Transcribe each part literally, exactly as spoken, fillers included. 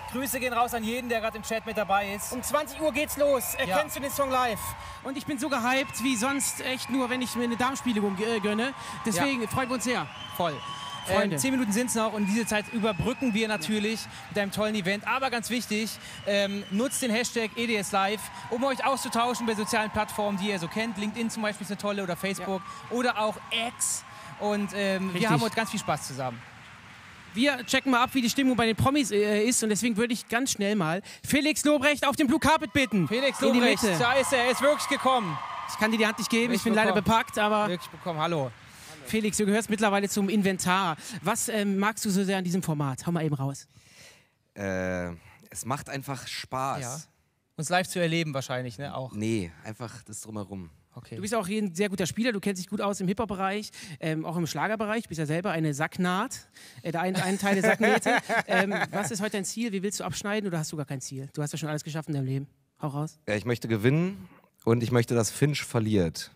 Grüße gehen raus an jeden, der gerade im Chat mit dabei ist. Um zwanzig Uhr geht's los. Erkennst Ja. du den Song live? Und ich bin so gehypt wie sonst echt nur, wenn ich mir eine Darmspiegelung äh, gönne. Deswegen Ja. freuen wir uns sehr. Voll. Freunde. Ähm, zehn Minuten sind es noch und diese Zeit überbrücken wir natürlich ja. mit einem tollen Event. Aber ganz wichtig, ähm, nutzt den Hashtag E D S Live, um euch auszutauschen bei sozialen Plattformen, die ihr so kennt. LinkedIn zum Beispiel ist eine tolle oder Facebook ja. oder auch X. Und ähm, wir haben heute ganz viel Spaß zusammen. Wir checken mal ab, wie die Stimmung bei den Promis äh, ist und deswegen würde ich ganz schnell mal Felix Lobrecht auf den Blue Carpet bitten. Felix Lobrecht, da ist er, er ist wirklich gekommen. Ich kann dir die Hand nicht geben, wirklich ich bin bekommen. leider bepackt, aber... Wirklich bekommen, hallo. Felix, du gehörst mittlerweile zum Inventar. Was ähm, magst du so sehr an diesem Format? Hau mal eben raus. Äh, es macht einfach Spaß. Ja. Uns live zu erleben wahrscheinlich, ne? Auch. Nee, einfach das Drumherum. Okay. Du bist auch hier ein sehr guter Spieler, du kennst dich gut aus im Hip-Hop-Bereich, ähm, auch im Schlagerbereich. Du bist ja selber eine Sacknaht, äh, der ein, ein Teil der Sacknähte. ähm, was ist heute dein Ziel? Wie willst du abschneiden oder hast du gar kein Ziel? Du hast ja schon alles geschafft in deinem Leben. Hau raus. Ja, ich möchte gewinnen und ich möchte, dass Finch verliert.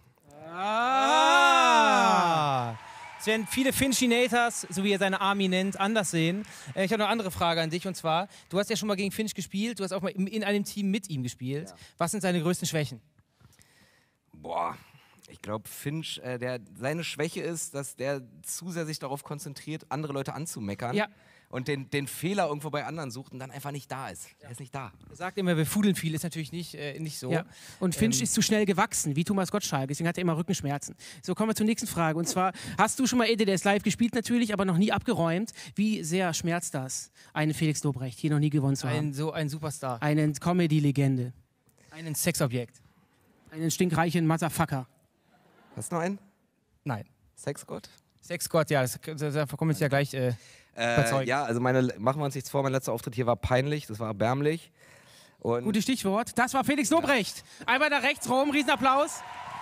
Ah! Es werden viele Finchinators, so wie er seine Army nennt, anders sehen. Äh, ich habe noch eine andere Frage an dich und zwar, du hast ja schon mal gegen Finch gespielt, du hast auch mal in, in einem Team mit ihm gespielt. Ja. Was sind seine größten Schwächen? Boah, ich glaube, Finch, äh, der, seine Schwäche ist, dass der zu sehr sich darauf konzentriert, andere Leute anzumeckern. Ja. Und den, den Fehler irgendwo bei anderen sucht und dann einfach nicht da ist. Ja. Er ist nicht da. Er sagt immer, wir fudeln viel, ist natürlich nicht, äh, nicht so. Ja. Und Finch ähm. ist zu schnell gewachsen, wie Thomas Gottschalk, deswegen hat er immer Rückenschmerzen. So, kommen wir zur nächsten Frage. Und zwar, hast du schon mal E D S Live gespielt natürlich, aber noch nie abgeräumt. Wie sehr schmerzt das, einen Felix Lobrecht hier noch nie gewonnen zu haben? Ein, so ein Superstar. Einen Comedy-Legende. Einen Sexobjekt. Einen stinkreichen Motherfucker. Hast du noch einen? Nein. Sexgott? Sexgott, ja, das, das, das kommen jetzt ja gleich äh, äh, Ja, also meine, machen wir uns nichts vor, mein letzter Auftritt hier war peinlich, das war erbärmlich. Und Gutes Stichwort, das war Felix Lobrecht. Ja. Einmal da rechts rum, Riesenapplaus.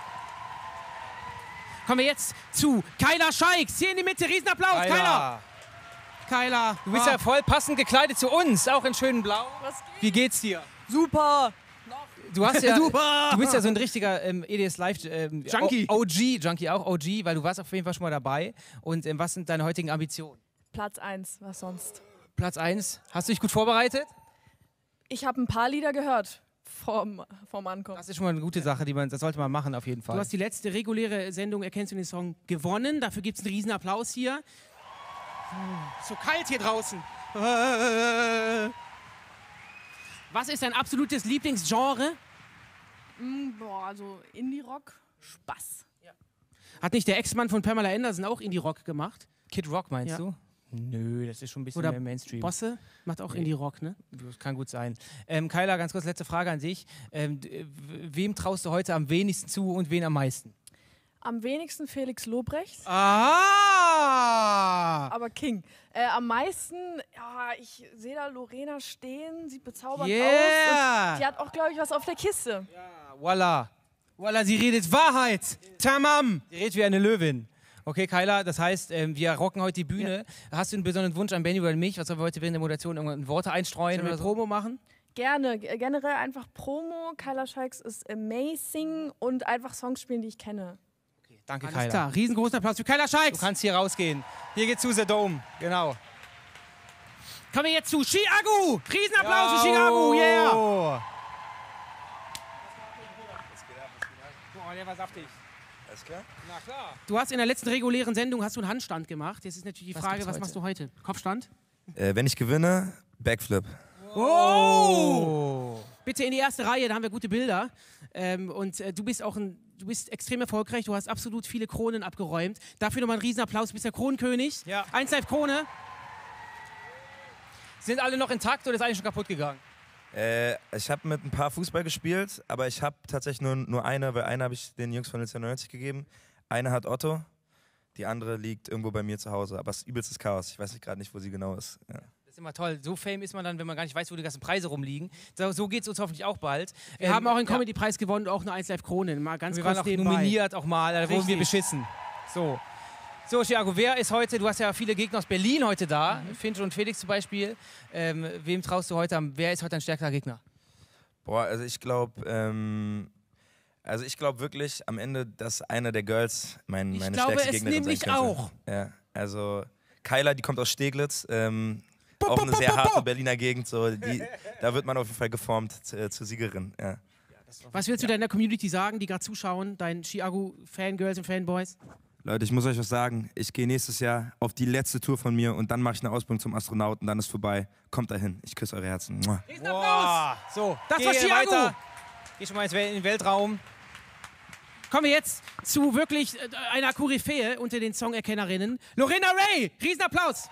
Kommen wir jetzt zu Kyla Scheiks, hier in die Mitte, Riesenapplaus, Kyla. Kyla. Du bist ah. ja voll passend gekleidet zu uns, auch in schönem Blau. Was geht? Wie geht's dir? Super. Du, hast ja, du bist ja so ein richtiger ähm, E D S Live ähm, Junkie. O G, Junkie auch, O G, weil du warst auf jeden Fall schon mal dabei. Und ähm, was sind deine heutigen Ambitionen? Platz eins, was sonst? Platz eins. Hast du dich gut vorbereitet? Ich habe ein paar Lieder gehört vorm, vorm Ankommen. Das ist schon mal eine gute Sache, die man, das sollte man machen auf jeden Fall. Du hast die letzte reguläre Sendung Erkennst du den Song gewonnen. Dafür gibt es einen riesen Applaus hier. So kalt hier draußen. Was ist dein absolutes Lieblingsgenre? Mm, boah, also Indie-Rock, Spaß. Ja. Hat nicht der Ex-Mann von Pamela Anderson auch Indie-Rock gemacht? Kid Rock meinst ja. du? Nö, das ist schon ein bisschen Oder mehr Mainstream. Bosse macht auch nee. Indie-Rock, ne? Das kann gut sein. Ähm, Kyla, ganz kurz letzte Frage an dich. Ähm, wem traust du heute am wenigsten zu und wen am meisten? Am wenigsten Felix Lobrecht. Ah! Aber King. Äh, am meisten, ja, ich sehe da Lorena stehen, sieht bezaubernd yeah. aus. Und die hat auch, glaube ich, was auf der Kiste. Ja, voila. Voila, sie redet Wahrheit. Tamam. Sie redet wie eine Löwin. Okay, Kyla, das heißt, ähm, wir rocken heute die Bühne. Ja. Hast du einen besonderen Wunsch an Benny oder an mich? Was sollen wir heute während der Moderation irgendwann Worte einstreuen Sollen wir oder so? Promo machen? Gerne, G generell einfach Promo. Kyla Scheiks ist amazing und einfach Songs spielen, die ich kenne. Okay, danke, Alles Kyla. klar, riesengroßer Applaus für Kyla Scheiks. Du kannst hier rausgehen. Hier geht's zu The Dome, genau. Kommen wir jetzt zu Chiago. Riesenapplaus für Chiago, yeah. Boah, der war saftig. Alles klar? Na klar. Du hast in der letzten regulären Sendung hast du einen Handstand gemacht. Jetzt ist natürlich die Was Frage, gibt's was heute? machst du heute? Kopfstand? Äh, wenn ich gewinne, Backflip. Oh! Bitte in die erste Reihe, da haben wir gute Bilder. Ähm, und äh, du bist auch ein, du bist extrem erfolgreich. Du hast absolut viele Kronen abgeräumt. Dafür nochmal einen Riesenapplaus. Du bist der Kronenkönig. Ja. eins Live Krone. Sind alle noch intakt oder ist eigentlich schon kaputt gegangen? Äh, ich habe mit ein paar Fußball gespielt, aber ich habe tatsächlich nur, nur eine, weil eine habe ich den Jungs von neunzehnhundertneunzig gegeben. Eine hat Otto, die andere liegt irgendwo bei mir zu Hause. Aber es ist übelstes Chaos. Ich weiß gerade nicht, wo sie genau ist. Ja. Das ist immer toll. So fame ist man dann, wenn man gar nicht weiß, wo die ganzen Preise rumliegen. So, so geht es uns hoffentlich auch bald. Wir ähm, haben auch einen ja. Comedy-Preis gewonnen, auch eine eins Live Krone. Mal ganz Wir kurz waren auch nebenbei. nominiert auch mal, da wurden wir Richtig. beschissen. So. So, Chiago, wer ist heute, du hast ja viele Gegner aus Berlin heute da, mhm. Finch und Felix zum Beispiel. Ähm, wem traust du heute am, wer ist heute ein stärkerer Gegner? Boah, also ich glaube, ähm, also ich glaube wirklich am Ende, dass einer der Girls mein, Ich meine glaube stärkste es Gegnerin sein nämlich könnte. auch. Ja, also Kyla, die kommt aus Steglitz, ähm, auch eine sehr harte Berliner Gegend. So, die, da wird man auf jeden Fall geformt äh, zur Siegerin. Ja. Was willst du deiner Community sagen, die gerade zuschauen, deinen Chiago-Fangirls und Fanboys? Leute, ich muss euch was sagen. Ich gehe nächstes Jahr auf die letzte Tour von mir und dann mache ich eine Ausbildung zum Astronauten, dann ist vorbei. Kommt dahin. Ich küsse eure Herzen. Mua. Wow. So, Das geh war Chiago. weiter. Geh schon mal ins Wel- in den Weltraum. Kommen wir jetzt zu wirklich äh, einer Koryphäe unter den Songerkennerinnen. Lorena Ray, Riesenapplaus.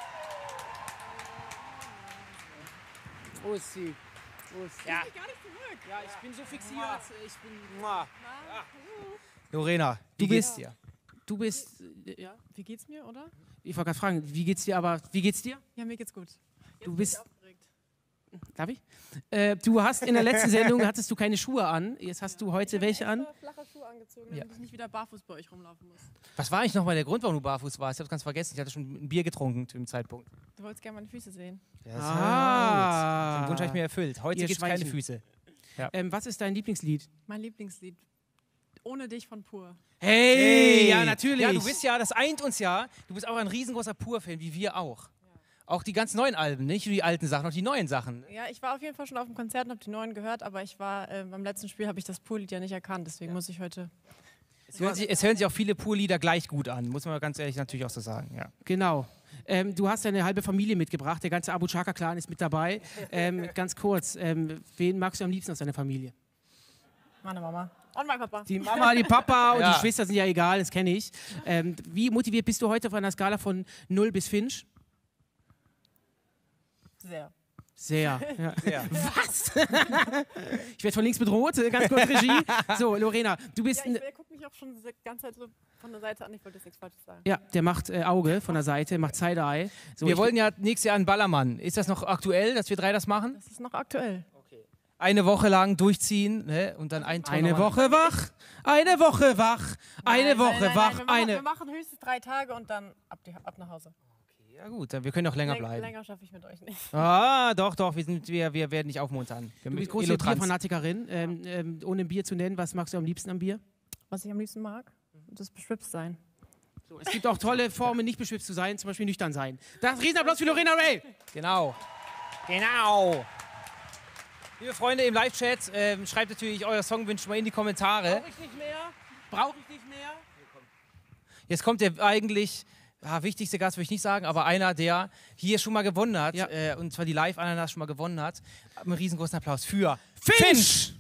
Wo ist sie? Wo ist sie? Ja. Ja, ich bin so fixiert. Ich bin. Lorena, wie Du geht's bist- dir? Du bist. äh, Ja, Wie geht's mir, oder? ich wollte gerade fragen, wie geht's dir, aber wie geht's dir? Ja, mir geht's gut. Du bist. Aufgeregt. Darf ich? Äh, du hast in der letzten Sendung hattest du keine Schuhe an. Jetzt hast du heute welche an. Flache Schuhe angezogen, damit ich nicht wieder barfuß bei euch rumlaufen muss. Was war eigentlich nochmal der Grund, warum du barfuß warst? Ich hab's ganz vergessen. Ich hatte schon ein Bier getrunken zu dem Zeitpunkt. Du wolltest gerne meine Füße sehen. Ja, Ah. Den Wunsch habe ich mir erfüllt. Heute Ihr gibt's keine Schweinchen. Füße. Ähm, was ist dein Lieblingslied? Mein Lieblingslied. Ohne dich von Pur. Hey, ja, natürlich. Ja, du bist ja, das eint uns ja. Du bist auch ein riesengroßer Pur-Fan, wie wir auch. Auch die ganz neuen Alben, nicht nur die alten Sachen, auch die neuen Sachen. Ja, ich war auf jeden Fall schon auf dem Konzert und habe die neuen gehört, aber ich war äh, beim letzten Spiel habe ich das Pur-Lied ja nicht erkannt, deswegen muss ich heute. Es hören, sich, es hören sich auch viele Pur-Lieder gleich gut an, muss man ganz ehrlich natürlich auch so sagen. Ja. Genau. Ähm, du hast deine halbe Familie mitgebracht. Der ganze Abu Chaka-Clan ist mit dabei. Ähm, ganz kurz, ähm, wen magst du am liebsten aus deiner Familie? Meine Mama. Und mein Papa. Die Mama, die Papa und Ja. die Schwester sind ja egal, das kenne ich. Ähm, wie motiviert bist du heute auf einer Skala von null bis Finch? Sehr. Sehr. Ja. Ja. Was? Ich werde von links bedroht, äh, ganz kurz Regie. So, Lorena, du bist... Ja, ein- ich, der guckt mich auch schon die ganze Zeit so von der Seite an. Ich wollte jetzt nichts Falsches sagen. Ja, der macht äh, Auge von der Seite, macht Side-Eye. So, Wir ich- wollen ja nächstes Jahr einen Ballermann. Ist das noch aktuell, dass wir drei das machen? Das ist noch aktuell. Eine Woche lang durchziehen, ne? Und dann ein Tor Eine nochmal- Woche wach, eine Woche wach, eine Nein, Woche nein, nein, wach, nein, wir machen, eine... Wir machen höchstens drei Tage und dann ab, die, ab nach Hause. Ja gut, dann, wir können auch länger Läng- bleiben. Länger schaffe ich mit euch nicht. Ah, doch, doch, wir, sind, wir, wir werden nicht aufmuntern. Wir Du bist große Bierfanatikerin. Ähm, ähm, ohne ein Bier zu nennen, was magst du am liebsten am Bier? Was ich am liebsten mag, das beschwipst sein. So, es gibt auch tolle Formen, nicht beschwipst zu sein, zum Beispiel nüchtern sein. Das Riesenapplaus für Lorena Ray. Genau. Genau. Liebe Freunde im Live-Chat, ähm, schreibt natürlich euer Songwunsch mal in die Kommentare. ich nicht mehr? Brauche ich nicht mehr? Jetzt kommt der eigentlich ja, wichtigste Gast, würde ich nicht sagen, aber einer, der hier schon mal gewonnen hat, Ja. äh, und zwar die Live-Ananas schon mal gewonnen hat. Einen riesengroßen Applaus für Finch!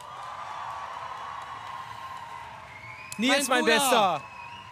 Nils, Mein mein, Bruder. Bester.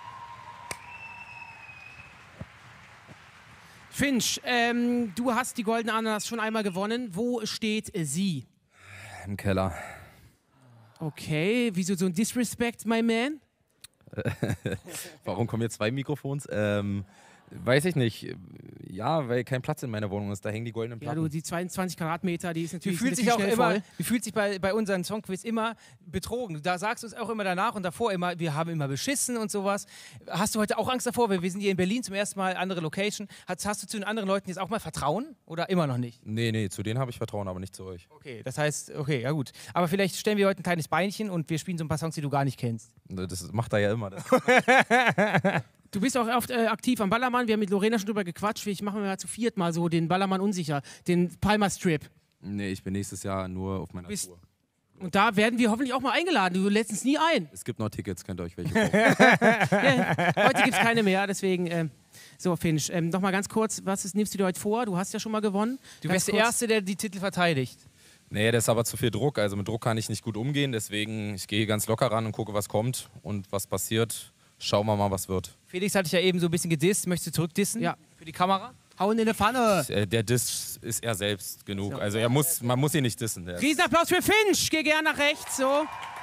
Finch, ähm, du hast die Goldene Ananas schon einmal gewonnen. Wo steht sie? Im Keller. Okay, wieso so ein Disrespect, my man? Warum kommen jetzt zwei Mikrofons? Ähm, weiß ich nicht. Ja, weil kein Platz in meiner Wohnung ist. Da hängen die goldenen Ja, Platten. du, die zweiundzwanzig Quadratmeter, die ist Du natürlich fühlst sind dich auch schnell immer, voll. du fühlst dich bei, bei unseren Songquiz immer betrogen. Da sagst du es auch immer danach und davor immer, wir haben immer beschissen und sowas. Hast du heute auch Angst davor? Weil wir sind hier in Berlin zum ersten Mal, andere Location. Hast, hast du zu den anderen Leuten jetzt auch mal Vertrauen oder immer noch nicht? Nee, nee, zu denen habe ich Vertrauen, aber nicht zu euch. Okay, das heißt, okay, ja gut. Aber vielleicht stellen wir heute ein kleines Beinchen und wir spielen so ein paar Songs, die du gar nicht kennst. Das macht er ja immer. Das. Du bist auch oft äh, aktiv am Ballermann. Wir haben mit Lorena schon drüber gequatscht. Ich machen wir mal zu viert mal so den Ballermann unsicher, den Palmer Strip. Nee, ich bin nächstes Jahr nur auf meiner Bist- Tour. Und da werden wir hoffentlich auch mal eingeladen. Du lädst uns nie ein. Es gibt noch Tickets, könnt ihr euch welche kaufen. Ja, heute gibt es keine mehr, deswegen. Ähm, so, Finch, ähm, noch mal ganz kurz, was ist, nimmst du dir heute vor? Du hast ja schon mal gewonnen. Du Ganz wärst der kurz. Erste, der die Titel verteidigt. Nee, das ist aber zu viel Druck. Also mit Druck kann ich nicht gut umgehen. Deswegen, ich gehe ganz locker ran und gucke, was kommt und was passiert. Schauen wir mal, was wird. Felix hatte ich ja eben so ein bisschen gedisst. Möchtest du zurückdissen? Ja. Für die Kamera? Hauen in eine Pfanne. Äh, Der Diss ist er selbst genug. Also er muss, man muss ihn nicht dissen. Der ist- Riesenapplaus für Finch. Geh gerne nach rechts, so.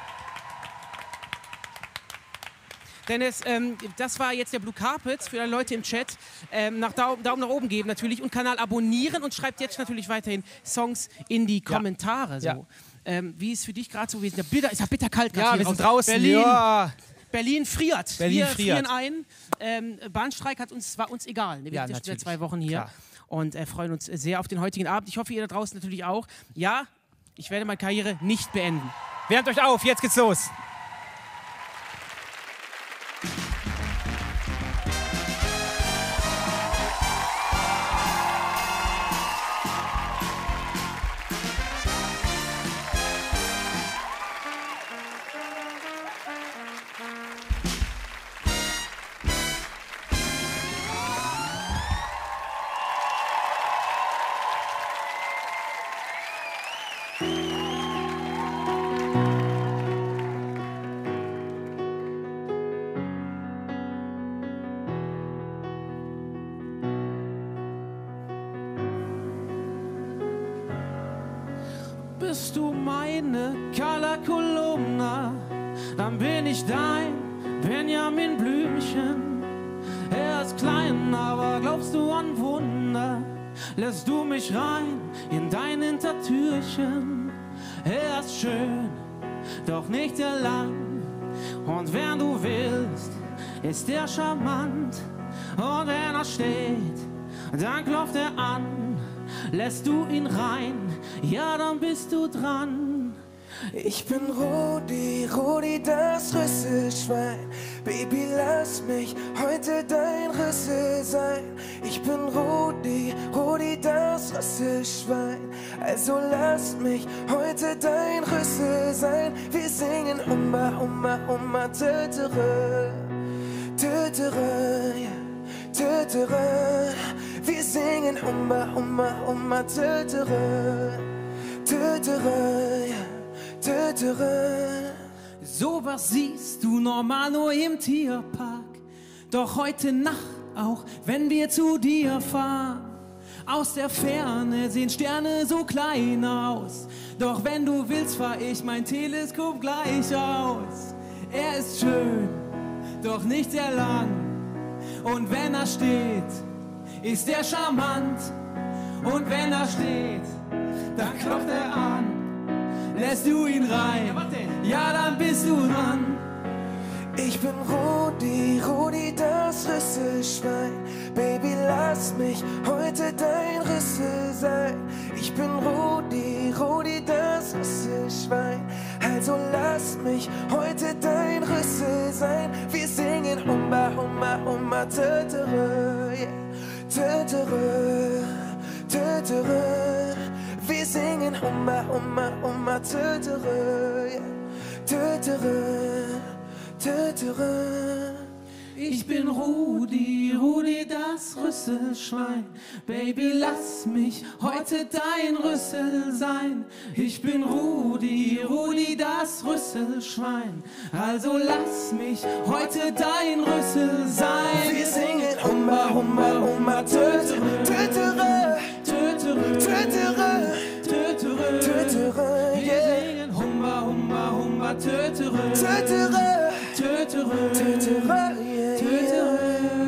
Dennis, ähm, das war jetzt der Blue Carpet für alle Leute im Chat. Ähm, nach Daumen, Daumen nach oben geben natürlich und Kanal abonnieren und schreibt jetzt natürlich weiterhin Songs in die Kommentare. So. Ja. Ähm, wie ist für dich gerade so gewesen? Der Bitter, ist ja bitterkalt gerade Ja, hier wir sind draußen. draußen. Berlin, Ja. Berlin friert. Berlin wir friert. frieren ein. Ähm, Bahnstreik hat uns, war uns egal. Wir Ja, sind jetzt seit natürlich. zwei Wochen hier Klar. und äh, freuen uns sehr auf den heutigen Abend. Ich hoffe, ihr da draußen natürlich auch. Ja, ich werde meine Karriere nicht beenden. Wärmt euch auf, jetzt geht's los. Bist du meine Carla Kolumna, dann bin ich dein Benjamin Blümchen. Er ist klein, aber glaubst du an Wunder? Lässt du mich rein in dein Hintertürchen? Er ist schön, doch nicht sehr lang. Und wenn du willst, ist er charmant. Und wenn er steht, dann klopft er an. Lässt du ihn rein, ja, dann bist du dran. Ich bin Rudi, Rudi, das Rüsselschwein. Baby, lass mich heute dein Rüssel sein. Ich bin Rudi, Rudi, das Rüsselschwein. Also lass mich heute dein Rüssel sein. Wir singen Humba, Humba, Humba, tötere, tötere, tötere. Wir singen Humba, Humba, Humba, tötere, tötere, tötere. Sowas siehst du normal nur im Tierpark. Doch heute Nacht auch, wenn wir zu dir fahren. Aus der Ferne sehen Sterne so klein aus. Doch wenn du willst, fahr ich mein Teleskop gleich aus. Er ist schön, doch nicht sehr lang. Und wenn er steht, ist er charmant. Und wenn er steht, dann klopft er an. Lässt du ihn rein, ja, dann bist du dran. Ich bin Rudi, Rudi, das Rüsselschwein. Baby, lass mich heute dein Rüssel sein. Ich bin Rudi, Rudi, das Rüsselschwein. Also lass mich heute dein Rüssel sein. Wir singen Humba, Humba, Humba, tötere, yeah. Tötere, tötere. Wir singen Humba, Humba, Humba, tötere, yeah. Tötere, tötere. Ich bin Rudi, Rudi, das Rüsselschwein. Baby, lass mich heute dein Rüssel sein. Ich bin Rudi, Rudi, das Rüsselschwein. Also lass mich heute dein Rüssel sein. Wir singen Humba, Humba, Humba, tötere, tötere, Tötere, tötere, tötere, tötere, Wir yeah. singen Humba, Humba, Humba, tötere, Tötere, tötere, tötere, yeah, tötere.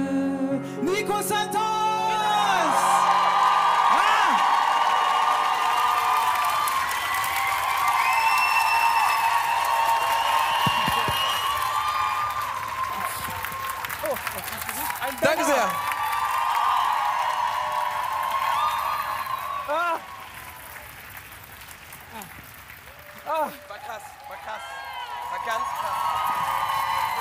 Nico Santos! Ah! Danke sehr. War krass, war krass. War ganz krass.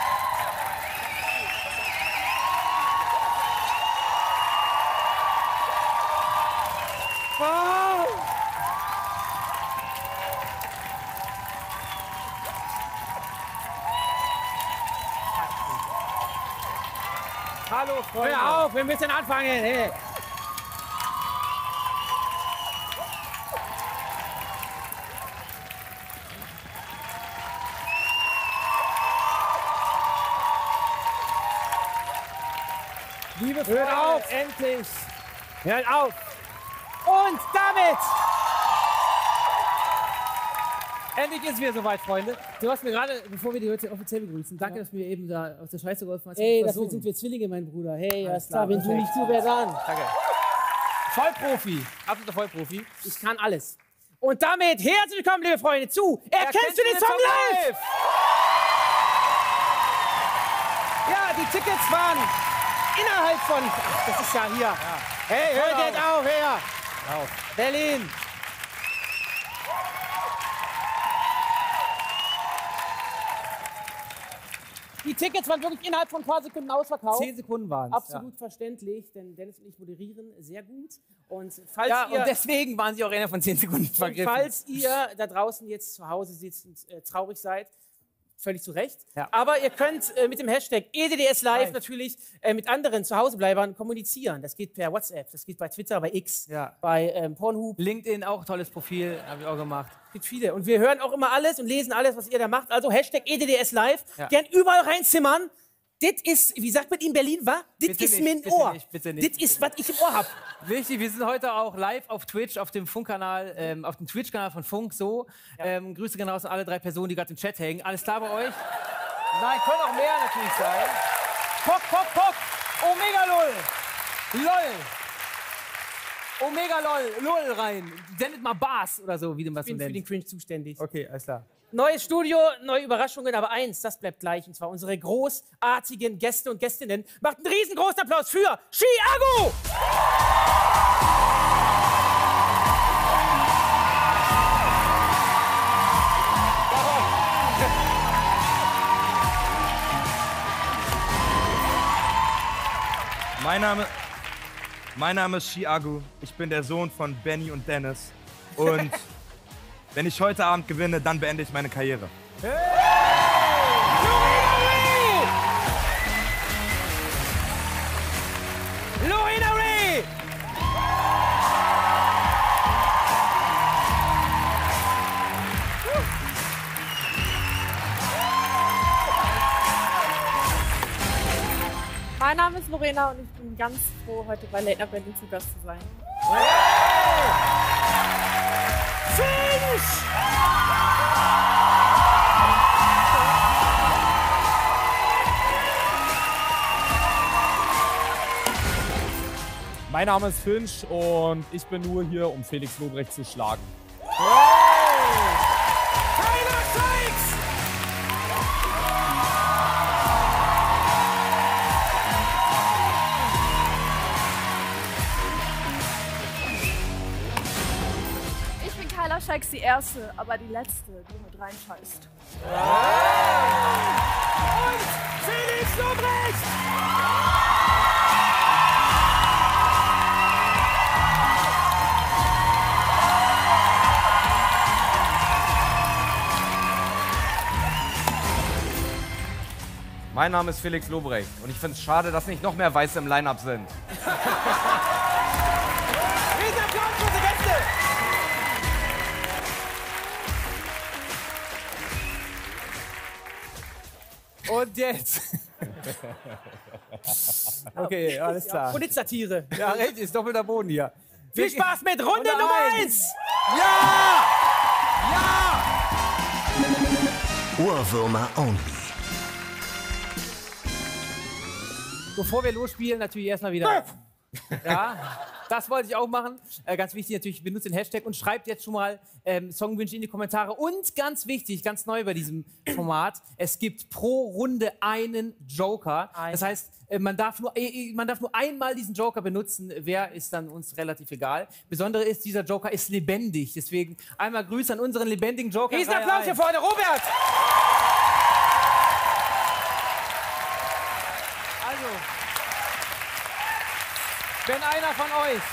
Wow! Hallo, Freunde. Hör auf, wir müssen anfangen. Hey. Liebe Freunde, hört auf, endlich. Hört auf. Und damit. Endlich ist es wieder soweit, Freunde. Du hast mir gerade, bevor wir die Leute offiziell begrüßen, danke, dass du mir eben da aus der Scheiße geholfen hast. Ey, dafür sind wir Zwillinge, mein Bruder. Hey, alles klar, wenn du nicht zu, wer dann? Danke. Vollprofi, absoluter Vollprofi. Ich kann alles. Und damit herzlich willkommen, liebe Freunde, zu Erkennst du den Song live? Ja, die Tickets waren innerhalb von, ach, das ist ja hier. Ja. Hey, hört jetzt auf, her. Auf. Berlin. Die Tickets waren wirklich innerhalb von ein paar Sekunden ausverkauft. Zehn Sekunden waren es. Absolut ja. Verständlich, denn Dennis und ich moderieren sehr gut. Und, falls ja, ihr, und deswegen waren sie auch innerhalb von zehn Sekunden vergriffen. Falls ihr da draußen jetzt zu Hause sitzt und äh, traurig seid, völlig zu Recht. Ja. Aber ihr könnt äh, mit dem Hashtag E D D S Live Nein. natürlich äh, mit anderen Zuhausebleibern kommunizieren. Das geht per WhatsApp, das geht bei Twitter, bei X, ja. bei ähm, Pornhub. LinkedIn auch, tolles Profil, habe ich auch gemacht. Es gibt viele. Und wir hören auch immer alles und lesen alles, was ihr da macht. Also Hashtag E D D S Live. Ja. Gern überall reinzimmern. Das ist, wie sagt man in Berlin, wa? Das Bitte ist nicht, mein bitte Ohr. nicht, bitte nicht. Das ist, was ich im Ohr hab. Wichtig, wir sind heute auch live auf Twitch, auf dem Funkkanal, ähm, auf dem Twitch-Kanal von Funk, so. Ähm, Grüße gehen raus an alle drei Personen, die gerade im Chat hängen. Alles klar bei euch? Nein, können auch mehr natürlich sein. Pock, pock, pock! Omega LOL! LOL! Omega LOL! LOL rein! Sendet mal Bars oder so, wie du was Ich bin so für den nennst. Cringe zuständig. Okay, alles klar. Neues Studio, neue Überraschungen, aber eins, das bleibt gleich. Und zwar unsere großartigen Gäste und Gästinnen. Macht einen riesengroßen Applaus für Chiago! Mein Name, mein Name ist Chiago. Ich bin der Sohn von Benny und Dennis. Und wenn ich heute Abend gewinne, dann beende ich meine Karriere. Lorena Ray! Mein Name ist Lorena und ich bin ganz froh, heute bei Late Night Berlin zu Gast zu sein. Finch! Mein Name ist Finch und ich bin nur hier, um Felix Lobrecht zu schlagen. Tyler Sykes! Ich bin Kyla Scheiks die Erste, aber die Letzte, die mit reinscheißt. Und Felix Lobrecht! Mein Name ist Felix Lobrecht und ich finde es schade, dass nicht noch mehr Weiße im Line-Up sind. Riesenapplaus für unsere Gäste! Und jetzt. Okay, alles klar. Und jetzt Satire. Ja, recht, ist doppelter Boden hier. Viel Spaß mit Runde Runde Nummer eins. eins! Ja! Ja! Ohrwürmer only. Bevor wir losspielen, natürlich erstmal wieder. Ja, das wollte ich auch machen. Äh, ganz wichtig natürlich, benutzt den Hashtag und schreibt jetzt schon mal ähm, Songwünsche in die Kommentare. Und ganz wichtig, ganz neu bei diesem Format, es gibt pro Runde einen Joker. Das heißt, äh, man, darf nur, äh, man darf nur einmal diesen Joker benutzen. Wer ist dann uns relativ egal. Besondere ist, dieser Joker ist lebendig. Deswegen einmal Grüße an unseren lebendigen Joker. Riesenapplaus hier vorne, Robert! Also, wenn einer von euch,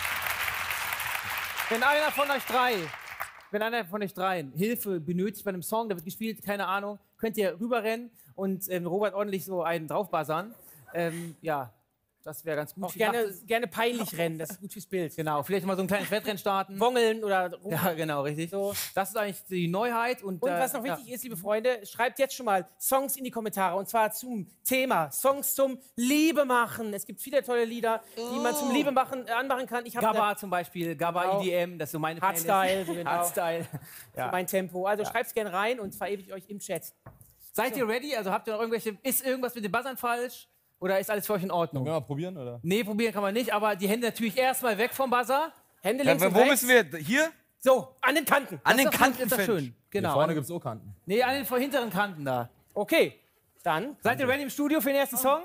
wenn einer von euch drei, wenn einer von euch dreien Hilfe benötigt bei einem Song, der wird gespielt, keine Ahnung, könnt ihr rüberrennen und ähm, Robert ordentlich so einen draufbuzzern. Ähm, ja, das wäre ganz gut. Auch gerne, gerne peinlich rennen, das ist gut fürs Bild. Genau, vielleicht mal so ein kleines Wettrennen starten. Wongeln oder... Ja, genau, richtig. So. Das ist eigentlich die Neuheit. Und, Und äh, was noch ja. wichtig ist, liebe Freunde, schreibt jetzt schon mal Songs in die Kommentare. Und zwar zum Thema Songs zum Liebe machen. Es gibt viele tolle Lieder, die man zum Liebe machen äh, anmachen kann. Ich hab Gabba ne, zum Beispiel, Gabba Genau. E D M, das ist so meine Hardstyle, Playlist. genau. Hardstyle. Ja. Mein Tempo. Also schreibt es gerne rein und verewigt euch im Chat. Seid ihr ready? Also habt ihr noch irgendwelche, ist irgendwas mit den Buzzern falsch? Oder ist alles für euch in Ordnung? Wollen wir mal probieren, oder? Nee, probieren kann man nicht, aber die Hände natürlich erstmal weg vom Buzzer. Hände Ja, links und wo rechts. müssen wir? Hier? So, an den Kanten. An den Das ist doch- Kanten, ist doch Finch. schön. Hier Genau. vorne gibt es auch Kanten. Nee, an den vor- hinteren Kanten da. Okay, dann. Seid ihr ready im Studio für den ersten Song?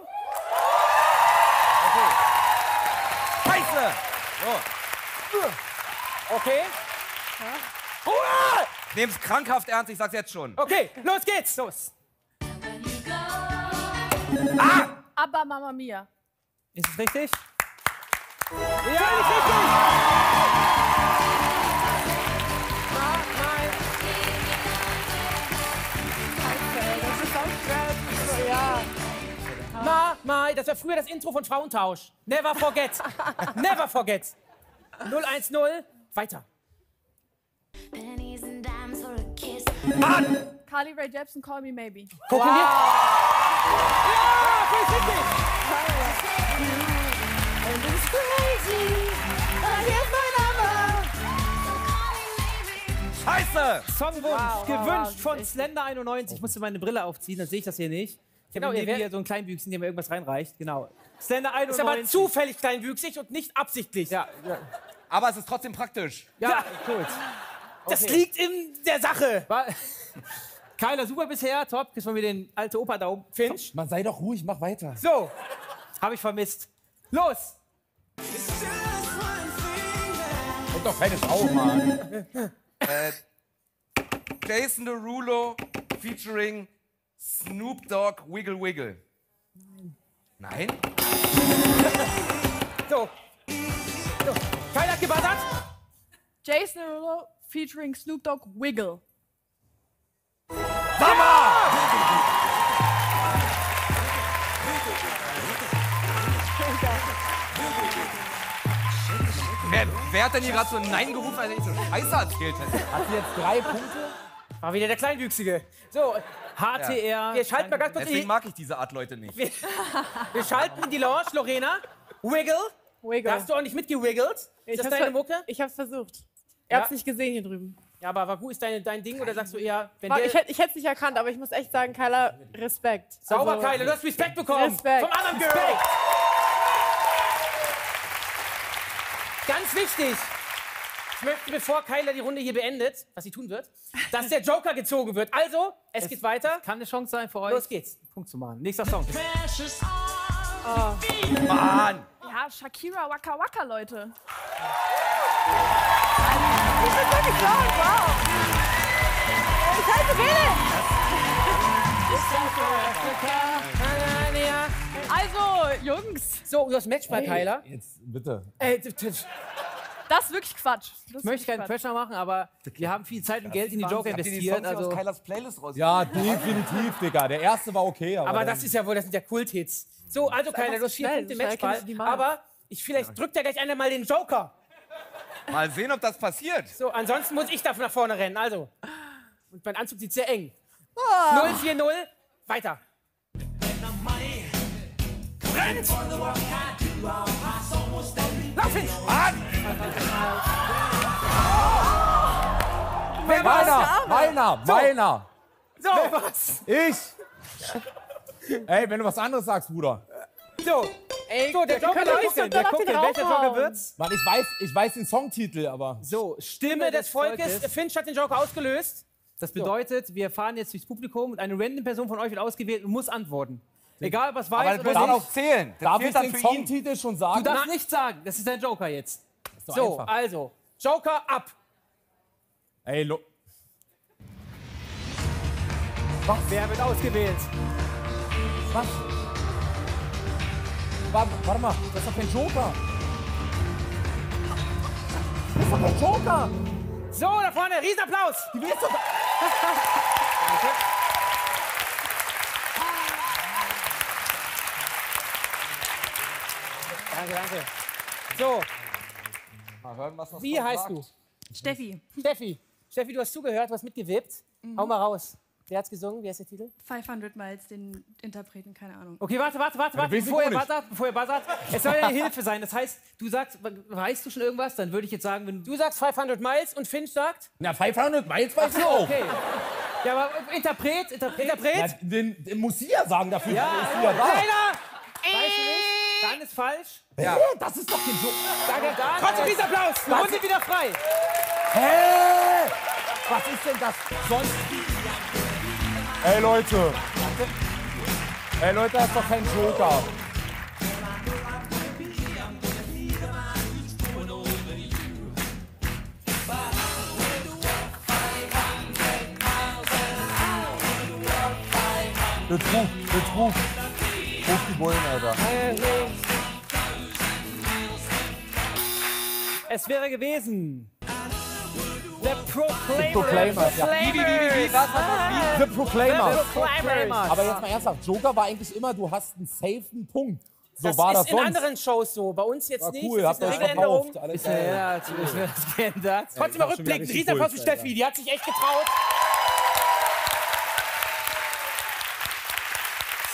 Scheiße! Okay. Ruhe! Nehm's krankhaft ernst, ich sag's jetzt schon. Okay, los geht's. Los. Aber Mama Mia. Ist es richtig? Ja, ist richtig. Das ist auch schwer. Ja. Ma, ma, das war früher das Intro von Frauentausch. Never forget. Never forget. null eins null. Weiter. Pennies and dimes for a kiss. Mann! Carly Rae Jepsen, Call Me Maybe. Wow. Ja, voll richtig. Scheiße! Songwunsch, Wow, gewünscht wow, von echt. Slender einundneunzig. Ich musste meine Brille aufziehen, dann sehe ich das hier nicht. Ich Genau, habe ihr neben wer- mir so einen Kleinwüchsen, der mir irgendwas reinreicht. Genau. Slender Ist aber einundneunzig. zufällig kleinwüchsig und nicht absichtlich. Ja, ja. Aber es ist trotzdem praktisch. ja, gut. Das Okay. liegt in der Sache. War, Kyler, super bisher, top. Kriegst von mir den alte Opa-Daumen. Finch. Man sei doch ruhig, mach weiter. So, habe ich vermisst. Los! Und doch keine Schau, Mann. Äh, Jason Derulo featuring Snoop Dogg Wiggle Wiggle. Nein. Nein? So. So. Kyler hat gebuzzert. Jason Derulo featuring Snoop Dogg, Wiggle. Wer, wer hat denn hier gerade so ein Nein gerufen, als ich so Scheiße erzählt hätte? Hat sie jetzt drei Punkte? War wieder der Kleinwüchsige. So, H T R. Wir schalten mal ganz kurz in Deswegen die, mag ich diese Art Leute nicht. wir schalten in die Lounge. Lorena, Wiggle. Wiggle. Da hast du auch nicht mitgewiggelt. Ist Ich das hab's deine ver- Mucke? Ich hab's versucht. Ihr Ja? habt's nicht gesehen hier drüben. Ja, aber war gut, ist dein, dein Ding oder sagst du eher, wenn War, der... ich hätte ich hätt's nicht erkannt, aber ich muss echt sagen, Kyla, Respekt. Sauber, Also, Kyler, du hast Respekt bekommen. Respekt. Vom anderen Girl. Ganz wichtig. Ich möchte, bevor Kyler die Runde hier beendet, was sie tun wird, dass der Joker gezogen wird. Also, es, geht weiter. Kann eine Chance sein für euch. Los geht's. Punkt zu machen. Nächster Song. Mann! Ja, Shakira Waka Waka, Leute. Also, Jungs, So, du hast Matchball, Kyler. Jetzt, bitte. Äh, d- d- das ist wirklich Quatsch. Das ich ist möchte wirklich keinen Quatsch. Pressure machen, aber wir haben viel Zeit und Geld in die Joker Habt ihr die investiert. Songs hier aus Also, Kylers Playlist raus? Ja, definitiv, Digga. Der erste war okay, aber. aber dann- das ist ja wohl, das sind ja Kulthits. So, also Kyler, du hast vier schnell, Punkte so schnell Matchball. kennst du die mal. Aber ich, vielleicht drückt ja gleich einer mal den Joker. Mal sehen, ob das passiert. So, ansonsten muss ich dafür nach vorne rennen. Also. Und mein Anzug sieht sehr eng. null vier null. Weiter. Rennt! Lauf hin! Wer Meiner! Meiner! Meiner! So, wer war's? Ich! Ey, wenn du was anderes sagst, Bruder. So, Ey, so der wir Joker können doch der nicht gucken, so der doll auf gucken, den welcher Joker raufhauen. wird's? Mann, ich weiß, ich weiß den Songtitel, aber. So, Stimme des Volkes. Finch hat den Joker ausgelöst. Das bedeutet, wir fahren jetzt durchs Publikum und eine random Person von euch wird ausgewählt und muss antworten. Egal, ob was weiß Aber das oder muss nicht. auch zählen. Das Darf zählt ich dann den für ihn. Songtitel schon sagen? Du darfst nichts sagen. Das ist dein Joker jetzt. doch So, einfach. also, Joker ab. Ey, lo Wer wird ausgewählt? was? Warte, warte mal, das ist doch kein Joker. Das ist doch kein Joker. So, da vorne, Riesenapplaus. Die willst doch. Danke, danke. So, Mal hören, was das wie Volk heißt sagt. du? Steffi, Steffi. Steffi, du hast zugehört, du hast mitgewippt. Hau mal raus. Wer hat's gesungen? Wie heißt der Titel? fünfhundert Miles, den Interpreten, keine Ahnung. Okay, warte, warte, warte, warte, weiß ich bevor ihr auch nicht. buzzert, bevor ihr buzzert. Es soll ja eine Hilfe sein. Das heißt, du sagst, weißt du schon irgendwas? Dann würde ich jetzt sagen, wenn du sagst fünfhundert Miles und Finch sagt? Na, fünfhundert Miles weiß ich auch. Okay. Ja, aber Interpret, Interpret, Interpret? Ja, den, den muss sie ja sagen, dafür Ja, ist sie ja da. Keiner! Weißt du nicht? Dann ist falsch. Ja. Das ist doch kein Joker. Danke, dann. Trotzdem dieser Applaus. Die Runde wieder frei. Hä? Was ist denn das? Sonst. Ey, Leute. Ey, Leute, das ist doch kein Joker. Betrug, Betrug. Ruf die Bullen, Alter. Es wäre gewesen. The Proclaimers. Proclaimers, ja. Wie, wie, wie, wie, wie, was, was, was, wie? The Proclaimers. The Proclaimers. Aber jetzt mal ernsthaft, Joker war eigentlich immer, du hast einen safen Punkt. So Das war ist das in sonst. anderen Shows so, bei uns jetzt War nicht. cool, Das habt ist ihr eine euch Regeländerung. verkauft. Alles Ja, geil. ja, natürlich wird das geändert. Trotzdem ich mal hab schon wieder rückblickend. richtig Riesenapplaus für Puls, Alter. Steffi, die hat sich echt getraut.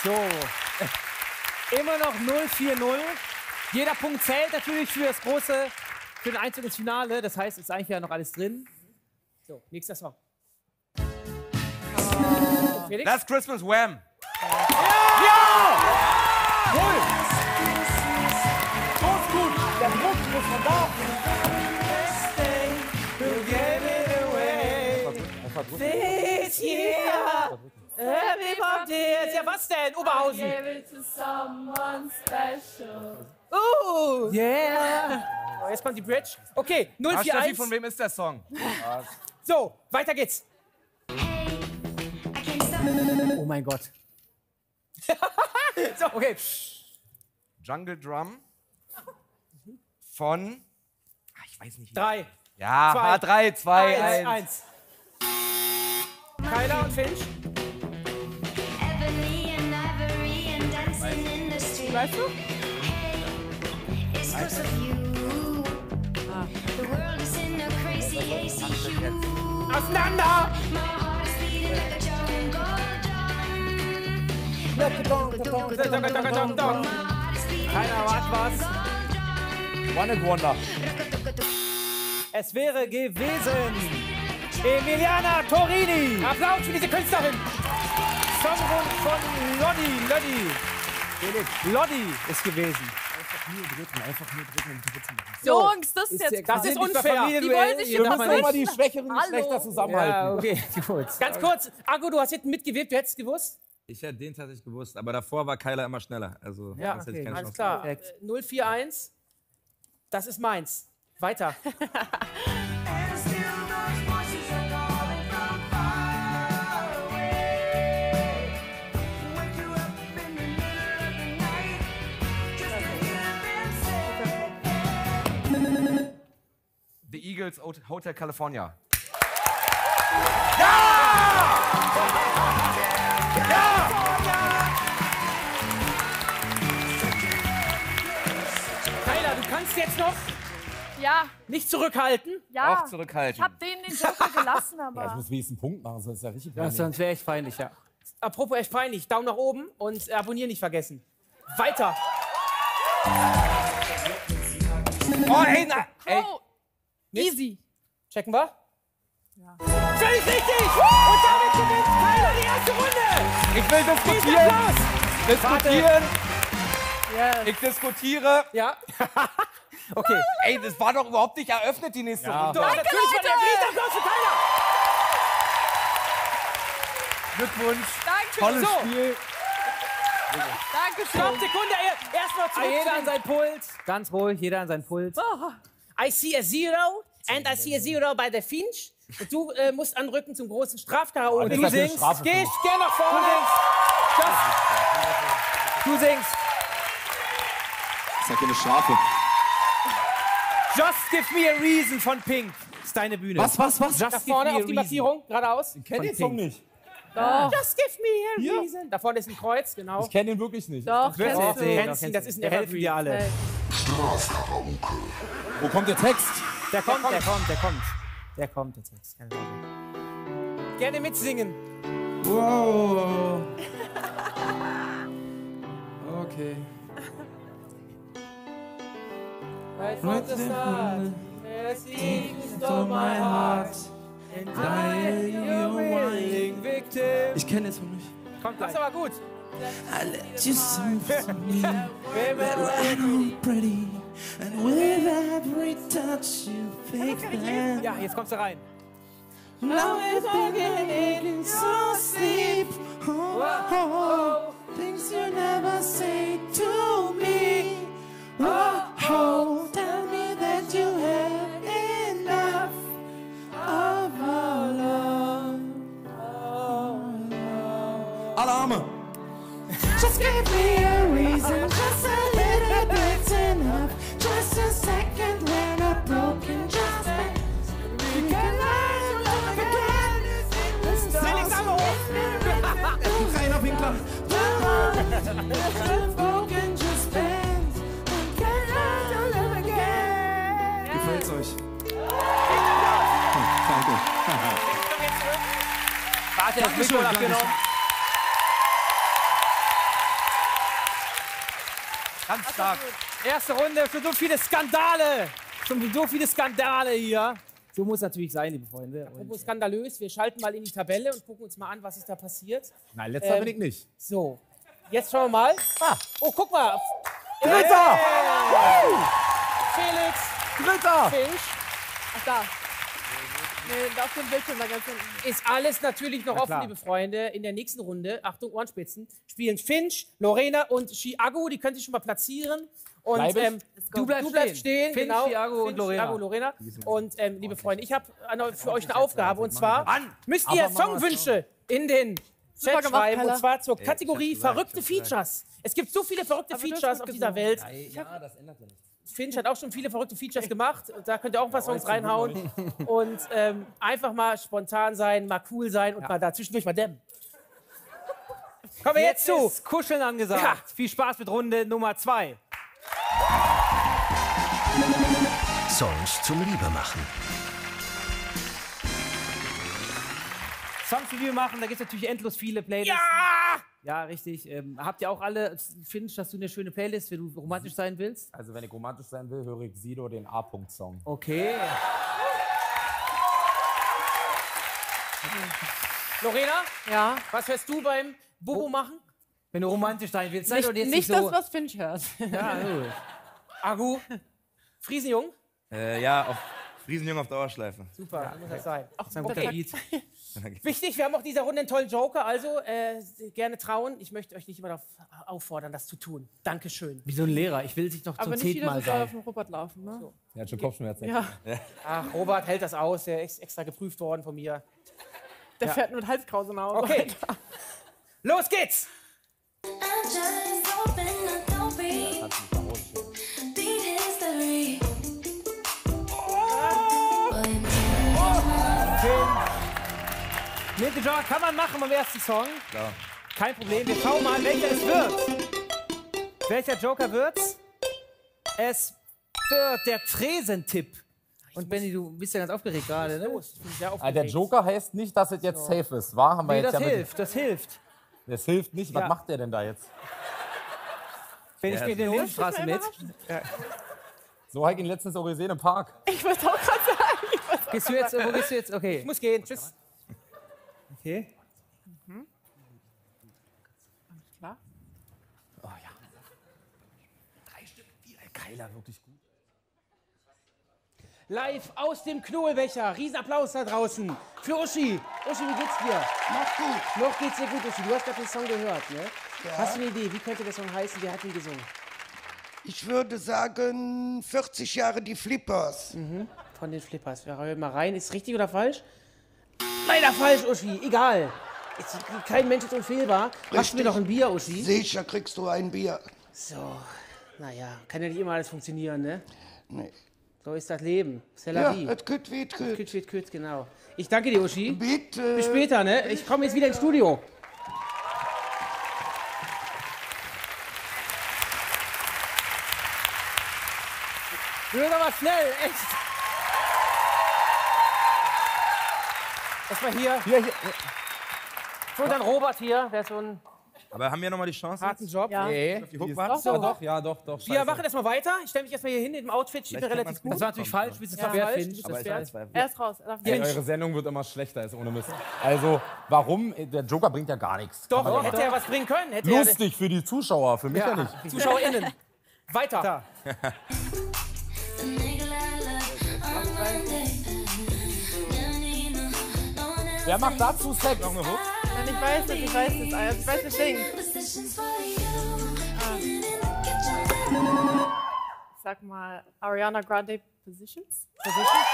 So. Immer noch null vier null. Jeder Punkt zählt natürlich für das große, für den Einzug ins Finale. Das heißt, es ist eigentlich ja noch alles drin. So, nächster Song. Felix? Last Christmas, Wham! Ja! Wohl! So ist gut. Der Druck muss von da. This year, everybody. Ja, was denn? Oberhausen. Uh, yeah. Oh, jetzt kommt die Bridge. Okay, null vier eins. Von wem ist der Song? So, weiter geht's. Oh mein Gott. So, okay. Jungle Drum von... Ach, ich weiß nicht. Drei. Ja, Zwei. drei, zwei, Eins. eins. eins. Kyla und Finch. Weißt du? Auseinander! Keiner hat was. One and Wonder. Es wäre gewesen Emiliana Torini. Applaus für diese Künstlerin. Songwunsch von Lodi. Lodi. Felix. Lodi ist gewesen. Einfach nur drücken, einfach nur drücken. So, Jungs, das ist jetzt Das ist unfair. Die wollen sich Wir jetzt müssen immer die Schwächeren nicht schlechter zusammenhalten. Ja, okay, gut. Ganz kurz, Argo, du hast hinten mitgewirkt, du hättest es gewusst? Ich hätte den tatsächlich gewusst, aber davor war Kyla immer schneller. Also, Ja, das hätte ich okay, keine alles Chance klar. Äh, null vier eins, das ist meins. Weiter. The Eagles, Hotel California. Kyla, du kannst jetzt noch Ja, nicht zurückhalten. ja. Auch zurückhalten. Ich hab denen den Joker gelassen, Ja, aber... ich muss wenigstens einen Punkt machen, sonst ist ja richtig Ja, peinlich. sonst wäre echt peinlich, ja. Apropos echt peinlich, Daumen nach oben und abonnieren nicht vergessen. Weiter. Oh, ey, na, ey. Oh, easy. Checken wir? Ja. Völlig richtig! Und damit gewinnt Kyla die erste Runde! Ich will diskutieren. Diskutieren. Yes. Ich diskutiere. Ja. Okay. Ey, das war doch überhaupt nicht eröffnet, die nächste Doch, Runde. natürlich war der Riesenapplaus für Kyla! Glückwunsch. Danke. Tolles So. Spiel. Dankeschön. Stopp, Sekunde, erstmal zurück. Jeder an sein Pult. Ganz ruhig, jeder an sein Pult. Oh. I see a zero and I see a zero bei der Finch. Und du äh, musst anrücken zum großen Straf-K O. Und das du ist eine singst. Strafe für Geh, mich. geh nach vorne. Du singst. Du singst. Das ist ja keine Strafe. Just give me a reason von Pink. Das ist deine Bühne. Was, was, was? Just da vorne auf die Markierung, geradeaus. Ich kenne den Song nicht. Doch. Just give me a Hier? reason. Da vorne ist ein Kreuz, genau. Ich kenne den wirklich nicht. Doch, Wirst kennst du du. sehen, kennst ihn, das ist ein Evergreen. Wir alle. Wo kommt der Text? Der kommt, der kommt, der kommt. Der kommt, der Text. Keine Sorge. Gerne mitsingen. Wow. Okay. Right from the start, deep into my heart, and I, your willing victim. Ich kenne es von mich. Kommt gleich. Das ist aber gut. I let you something me, but when I'm pretty, and with every touch you fake that. Ja, jetzt kommst du rein. Now it's beginning so sleep. Oh, oh, things you never say to me. Oh, oh, tell me that you have enough of our love. Alle Arme. Just give me a reason, just a little bit's enough. Just a second when I'm broken, just a we can learn to love again. The stars are Rainer Winkler. The broken just bends. We can learn to live again. Gefällt's euch? Danke. Warte, das Mikro abgenommen. Ganz stark. Erste Runde, schon so viele Skandale. Schon so viele Skandale hier. So muss es natürlich sein, liebe Freunde. Apropos skandalös, wir schalten mal in die Tabelle und gucken uns mal an, was ist da passiert. Nein, letzter Ähm, bin ich nicht. So, jetzt schauen wir mal. Ah. Oh, guck mal. Dritter! Hey. Felix. Dritter! Finch. Ach, da. Nee, auf dem Bildschirm da ganz hinten. Ist alles natürlich noch Na offen, klar. liebe Freunde. In der nächsten Runde, Achtung, Ohrenspitzen, spielen Finch, Lorena und Chiago. Die können sich schon mal platzieren. Und Bleib ich? ähm, du, bleibst, du bleibst stehen. Finch, genau. Chiago und Finch, Lorena. Chiago, Lorena. Und ähm, liebe Freunde, ich habe für euch eine Aufgabe. Und zwar müsst ihr Aber Mama, Songwünsche in den Super Chat gemacht, schreiben. Pella. Und zwar zur Ey, Kategorie ich hab's gesagt, verrückte ich hab's gesagt. Features. Es gibt so viele verrückte Aber du hast Features gut auf dieser gesungen. Welt. Ja, das ändert ja nichts. Finch hat auch schon viele verrückte Features gemacht. Und da könnt ihr auch ein paar Songs reinhauen. Und ähm, einfach mal spontan sein, mal cool sein und mal da zwischendurch mal dämmen. Kommen wir jetzt, Jetzt zu. ist Kuscheln angesagt. Ja. Viel Spaß mit Runde Nummer zwei. Songs zum Liebemachen. Songs, die wir machen, da gibt es natürlich endlos viele Playlists. Ja! Ja, richtig. Ähm, habt ihr auch alle, Finch, hast du eine schöne Playlist, wenn du romantisch sein willst? Also wenn ich romantisch sein will, höre ich Sido den A-Punkt-Song. Okay. Lorena, Ja. was hörst du beim Bobo machen? Wenn du romantisch sein willst, sei Nicht, doch jetzt nicht nicht so. das, was Finch hört. Ja, gut. Agu, Friesenjung? Äh, ja, auf Friesenjung auf Dauerschleife. Super, muss das sein. Ach, sein Okay. guter Beat. Wichtig, wir haben auch dieser Runde einen tollen Joker, also äh, gerne trauen. Ich möchte euch nicht immer darauf auffordern, das zu tun. Dankeschön. Wie so ein Lehrer. Ich will dich noch Aber zum nicht zehnten jeder Mal soll auf sein. dem Robert laufen, ne? Er hat schon Kopfschmerzen. Ja, Ach, Robert hält das aus, der ist extra geprüft worden von mir. der fährt mit Halskrause nach Hause. Okay, los geht's! Mit dem Joker kann man machen beim ersten Song. Klar. Kein Problem. Wir schauen mal, welcher es wird. Welcher Joker wird's? Es wird der Tresentipp. Und Benni, du bist ja ganz aufgeregt gerade, ne? Los, ich bin sehr Ah, der aufgeregt. Joker heißt nicht, dass es jetzt safe ist, wa? Haben wir Nee, jetzt das ja mit- hilft, das hilft. Das hilft nicht. Was Ja. macht der denn da jetzt? Benni spielt in der Lindenstraße mit. So habe ich ihn letztens auch gesehen im Park. Ich wollte auch gerade sagen. Ich wollte auch Gehst du grad jetzt, sagen. wo gehst du jetzt? Ich Okay. muss gehen, tschüss. Okay. Klar. Oh ja. Drei Stück Bier. Keiler, wirklich gut. Live aus dem Knobelbecher. Riesenapplaus da draußen für Uschi. Uschi, wie geht's dir? Noch gut. Noch geht's dir gut, Uschi. Du hast gerade den Song gehört, ne? Ja. Hast du eine Idee, wie könnte der Song heißen? Wer hat ihn gesungen? Ich würde sagen, vierzig Jahre die Flippers. Mhm. Von den Flippers. Wir hören mal rein. Ist richtig oder falsch? Leider falsch, Uschi. Egal. Ist, kein Mensch ist unfehlbar. Machst du mir doch ein Bier, Uschi? Sicher kriegst du ein Bier. So. Naja, kann ja nicht immer alles funktionieren, ne? Nee. So ist das Leben. C'est la Ja, vie. es kütt wie es kütt. Küt, küt, küt, genau. Ich danke dir, Uschi. Bitte. Bis später, ne? Ich komme jetzt wieder ins Studio. Wir aber schnell, echt. Erstmal hier. Hier, hier. Und dann Robert hier, der hat so einen Aber haben wir nochmal die Chance? harten Job. Ja. Nee. Die Hook warten? Ja, doch, ja, doch, doch. Wir scheiße. machen erstmal weiter. Ich stelle mich erstmal hier hin in dem Outfit. Steht mir Vielleicht relativ kann gut. Das war natürlich falsch, wie es Ja, das Pferd falsch, findet. wie es Aber das ich Pferd. weiß, Er ist raus. Er darf Ey, nicht. eure Sendung wird immer schlechter, ist ohne Mist. Also, warum? Der Joker bringt ja gar nichts. Doch, Kann man ja hätte machen. er was bringen können. Hätte er Lustig für die Zuschauer, für mich ja, nicht. ZuschauerInnen. Weiter. Wer macht dazu Sex? Noch eine Hook? Nein, ich weiß es, ich weiß es. Also, ich weiß das Ding. Ah. Sag mal, Ariana Grande Positions? Position?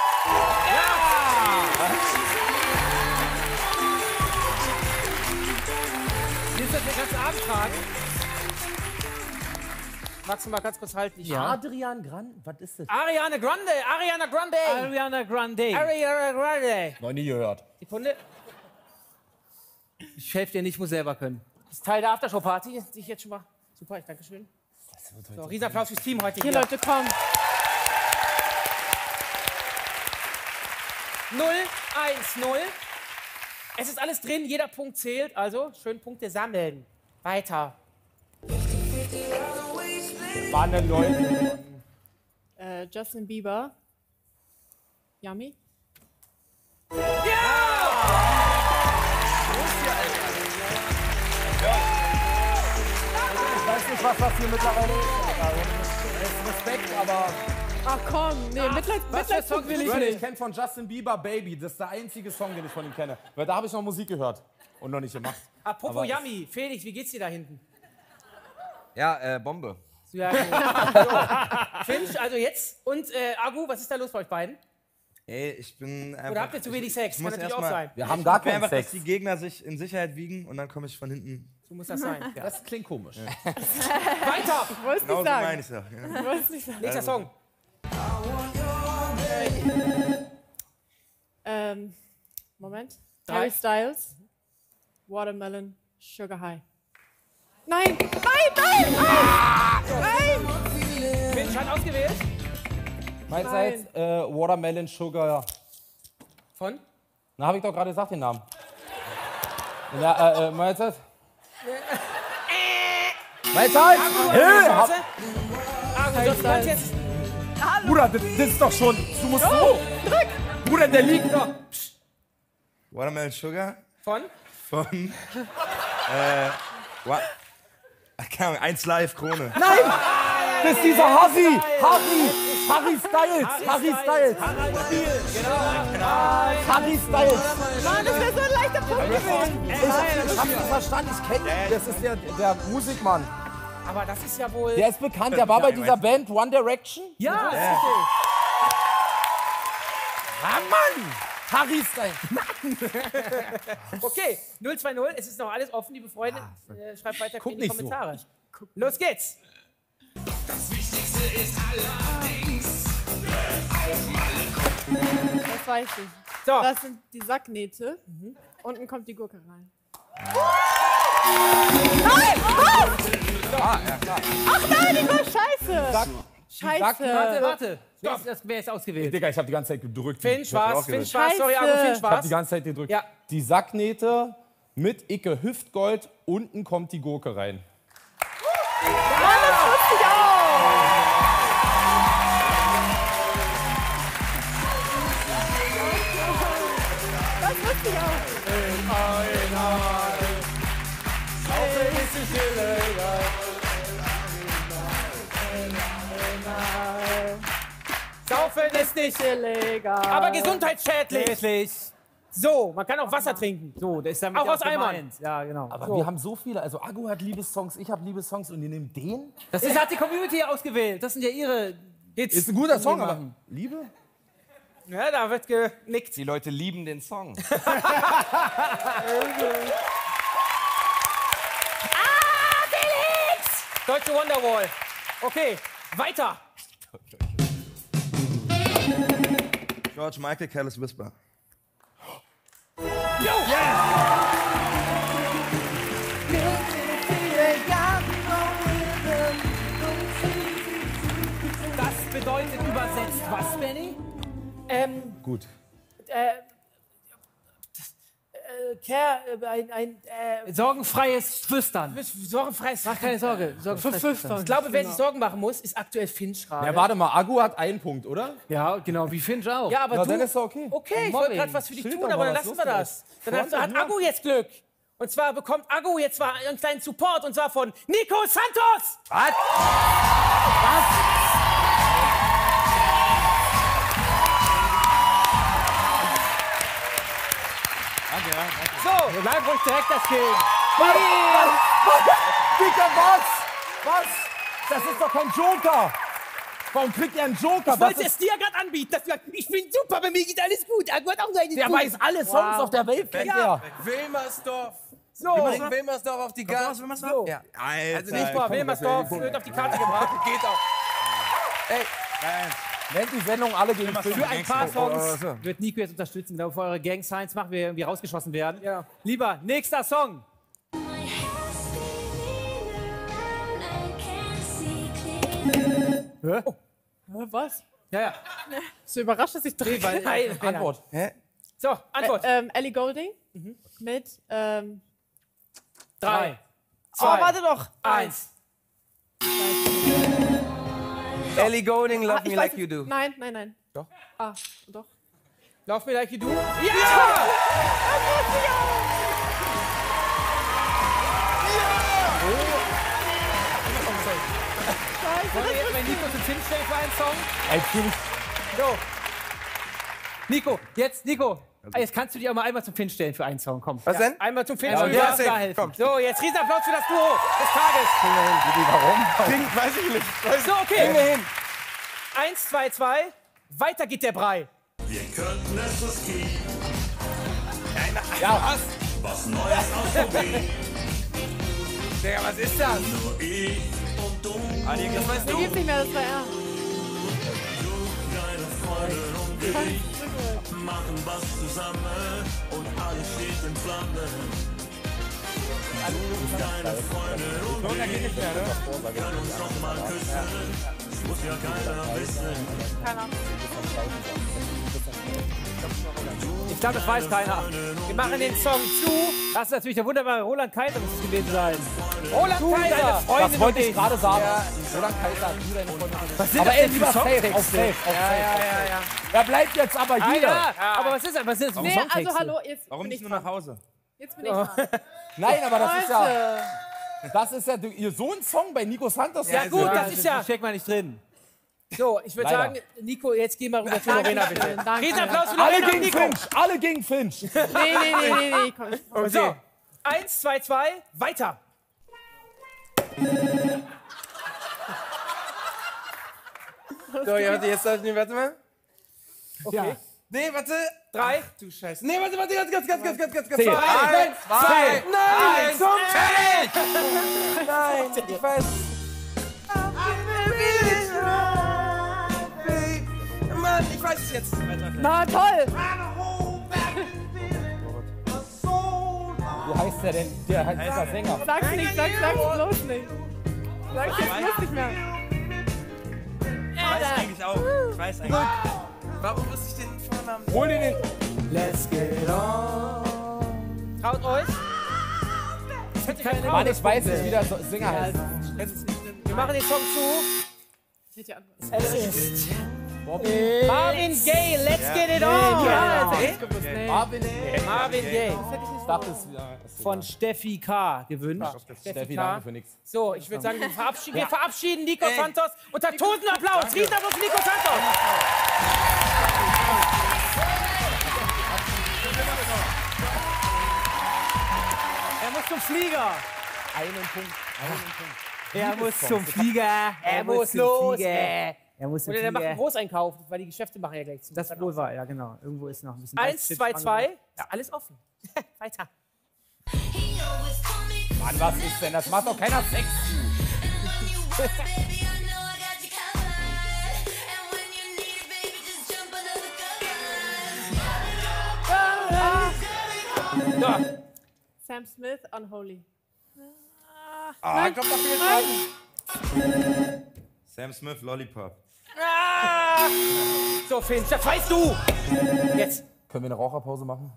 Willst du das den ganzen Abend tragen? Magst du mal ganz kurz halten? Ich Adrian Grande? Was ist das? Ariana Grande, Ariana Grande. Ariana Grande. Ariana Grande. Noch nie gehört. Sekunde. Ich helfe dir nicht, muss selber können. Das ist Teil der Aftershow-Party, die ich jetzt schon mal... Super, ich danke schön. So, Riesenapplaus fürs Team heute Hier, hier. Leute, komm. null, eins, null. Es ist alles drin, jeder Punkt zählt. Also, schön Punkte sammeln. Weiter. waren denn Leute? Äh, Justin Bieber. Yummy. Ich weiß nicht, was das hier mittlerweile ist. Respekt, aber... Ach komm, nee, Mitleid, Mitleidspunkt will ich nicht. Ich kenne von Justin Bieber Baby. Das ist der einzige Song, den ich von ihm kenne. Weil da habe ich noch Musik gehört und noch nicht gemacht. Apropos Aber Yummy, Felix, wie geht's dir da hinten? Ja, äh, Bombe. Ja, so. Finch, also jetzt. Und äh, Agu, was ist da los bei euch beiden? Ey, ich bin einfach... Oder habt ihr zu wenig Sex? Ich Kann muss natürlich erst auch mal, sein. Wir haben gar ich will keinen einfach, Sex. dass die Gegner sich in Sicherheit wiegen und dann komme ich von hinten. So muss das sein. Ja. Das klingt komisch. Ja. Weiter! Ich wollte es Genau nicht so sagen. meine ich's auch, ja. Ich wollte es nicht sagen. Nächster Song. Ähm, Moment. Drei. Harry Styles. Watermelon Sugar High. Nein! Nein! Nein! Ah! Nein! Finch hat ausgewählt. Meinst du jetzt äh, Watermelon Sugar? Von? Na, habe ich doch gerade gesagt den Namen. Ja, äh, äh, meinst du das? Meinst du halt? Hey, hab- Agu, sonst kannst jetzt... Bruder, das, das ist doch schon... Du musst so... Bruder, der liegt doch... Watermelon Sugar Von? von... äh... What? Keine Ahnung, eins Live, Krone. Nein! Das ist dieser Harry! Harry! Harry Styles! Harry Styles! Harry Styles! Mann, das wäre so ein leichter Punkt gewesen. Ich hab nicht verstanden, ich kenne ihn. Das ist der, der Musikmann. Aber das ist ja wohl... Der ist bekannt, der war bei dieser Band One Direction. Ja, das ist richtig. Ah, Mann! Harry Styles! Okay, null zwei null, es ist noch alles offen, liebe Freunde. Äh, schreibt weiter Guck in die nicht so. Kommentare. Los geht's! Das Wichtigste ist allerdings Das weiß ich. So. Das sind die Sacknähte. Unten kommt die Gurke rein. Nein! Oh! Ah, ja, klar. Ach nein, die war scheiße! Sack, Scheiße! Warte, warte. Wer ist, das, wer ist ausgewählt? Digga, ich hab die ganze Zeit gedrückt. Finch Ich hab war's, auch Finch gedrückt. war's. Sorry, Scheiße. aber Finch Ich hab war's. die ganze Zeit gedrückt. Ja. Die Sacknähte mit Icke Hüftgold, unten kommt die Gurke rein. Mann, das wusste ich auch! Das wusste ich auch! Saufen ist nicht illegal. aber gesundheitsschädlich. Wirklich. So, man kann auch Wasser trinken. So, der ist damit Auch ja aus Eimern. gemeint. Ja, genau. Aber So. wir haben so viele. Also Agu hat Liebessongs, ich habe Liebessongs und ihr nehmt den? Das ist, hat die Community ausgewählt. Das sind ja ihre Hits. Ist ein guter die Song, die aber machen. Liebe? Ja, da wird genickt. Die Leute lieben den Song. Deutsche Wonderwall. Okay, weiter. George Michael, Careless Whisper. Das bedeutet übersetzt was, Benny? Ähm, Gut. äh, äh, Care, äh, ein, ein, äh, Sorgenfreies Flüstern. sorgenfreies. Mach keine Sorge. Sorgenfreies Flüstern. Ich glaube, wer sich Sorgen machen muss, ist aktuell Finch gerade. Ja, warte mal, Agu hat einen Punkt, oder? Ja, genau, wie Finch auch. Ja, aber Na, du. dann ist doch okay. Okay, ich wollte Mobbing. gerade was für dich Schild tun, doch aber mal, dann was lassen wir los das. ist. Dann hat, Front hat und Agu jetzt Glück. Und zwar bekommt Agu jetzt zwar einen kleinen Support, und zwar von Nico Santos. Was? Danke, ja. So, Wir bleiben ruhig direkt das Game. Dicker, was? Was? Das ist doch kein Joker. Warum kriegt er einen Joker? ich Was wollte ist, es dir gerade anbieten. Dass du sagst, ich bin super, bei mir geht alles gut. Agu hat auch seine der weiß alle Songs auf der Welt, kennt er. Wilmersdorf. So, Wir bringen Wilmersdorf auf die Karte. so. Ja. Also nicht Super, Wilmersdorf wird auf die Karte gebracht. Geht auch. Ey, Nennt die Sendung alle gegen Für fünf. ein paar Songs wird Nico jetzt unterstützen, genau, für eure Gang Signs machen, wir irgendwie rausgeschossen werden. Ja. Lieber, nächster Song. Hä, was? Ja, ja. Bist du überrascht, dass ich drei weil- Nein, nein, Antwort. Hä? So, Antwort. Äh, ähm, Ellie Goulding mit ähm, Drei, Oh, warte doch. eins. Ellie Goulding, Love Ah, ich Me weiß Like es. You Do. Nein, nein, nein. Doch. Ah, doch. Lauf mir like you do. Ja! Wollen wir jetzt mal Nico zum Film stellen für einen Song? Ey, Film. So. Nico, jetzt, Nico. Jetzt kannst du dich auch mal einmal zum Film stellen für einen Song. Komm. Was denn? Einmal zum Film Ja, stellen. ja, darfst du safe. da helfen. Komm. So, jetzt Riesenapplaus für das Duo des Tages. Warum? Ding, weiß ich nicht. Weiß So, okay. Kriegen wir hin. Eins, zwei, zwei. Weiter geht der Brei. Wir könnten es riskieren. Ja, was? Was Neues ausprobieren. Digga, was ist das? Nur ich und du. Adi, das weißt Mir du. gibt's nicht mehr, das war er. Deine Freundin und ich machen was zusammen und alles steht in Flammen. Du, deine Freundin und ich können uns noch mal küssen. Muss ja keiner wissen. Keine Ahnung. Ich glaube, das weiß keiner. Wir machen den Song zu. Das ist natürlich der wunderbare Roland Kaiser, muss es gewesen sein. Roland Du, Kaiser! deine Freundin Das wollte ich gerade sagen. Roland Kaiser, du deine Freundin. Was sind aber das ey, denn für lieber safe, Songtexte? auf safe, auf Ja, safe. ja, ja, ja. Er bleibt jetzt aber Ah, hier. ja. Aber was ist das? Was sind das für Nee, Songtexte? also hallo, jetzt Warum bin nicht ich nur dran. nach Hause? Jetzt bin ich dran. Nein, aber das ist ja... Leute. Das ist ja du- ihr so ein Song bei Nico Santos. Ja gut, das ist ja... Steck mal nicht drin. So, ich würde Leider. sagen, Nico, jetzt geh mal rüber zu Lorena, bitte. Danke. Riesenapplaus für Alle Lorena und gegen Nico. Finch, alle gegen Finch. Nee, nee, nee, nee, nee. Komm, ich komm. So, eins, zwei, zwei, weiter. So, ja, warte, jetzt darf ich nicht, warte mal. Okay. Nee, warte. Drei. Du Scheiße. Nee, warte, warte, ganz, ganz, ganz, ganz, ganz, ganz, ganz. Zehn. Eins, zwei, nein, eins, zum König! Nein, ich weiß. Mann, ich weiß es jetzt. Na, toll. Wie heißt der denn? Der heißt dieser Sänger. Sag's nicht, sag's, sag's bloß nicht. Sag's jetzt bloß nicht mehr. Ich weiß eigentlich auch. Ich weiß eigentlich. Warum wusste ich den Vornamen? Hol dir den. Let's get on. Traut euch. Es gibt keine Mann, ich weiß nicht, wie der So- Sänger heißt. Wir machen den Song zu. Ich hätte die Antwort. Es ist Marvin Gaye, Let's Get It On. Ja, das ist gewusst. Nee. Marvin, Marvin Gaye. Ich dachte, es ja, ist von Steffi K. gewünscht. Steffi, danke für nichts. So, ich würde sagen, wir verabschieden, wir verabschieden Nico Santos unter tausend Applaus. Riesenapplaus für Nico Santos. Er muss zum Flieger. Einen Punkt. Einen Punkt. Er muss zum Flieger. Er muss los. Er muss zum Oder der macht einen Flieger. Großeinkauf, weil die Geschäfte machen ja gleich zu. Das ist wohl wahr, ja genau. Irgendwo ist noch ein bisschen... Eins, zwei, zwei. Ja, alles offen. Weiter. Mann, was ist denn? Das macht doch keiner Sex. Ja. Sam Smith, Unholy. Ah, kommt da viel dran. Sam Smith, Lollipop. Ah! So, Finch, das weißt du. Jetzt. Können wir eine Raucherpause machen?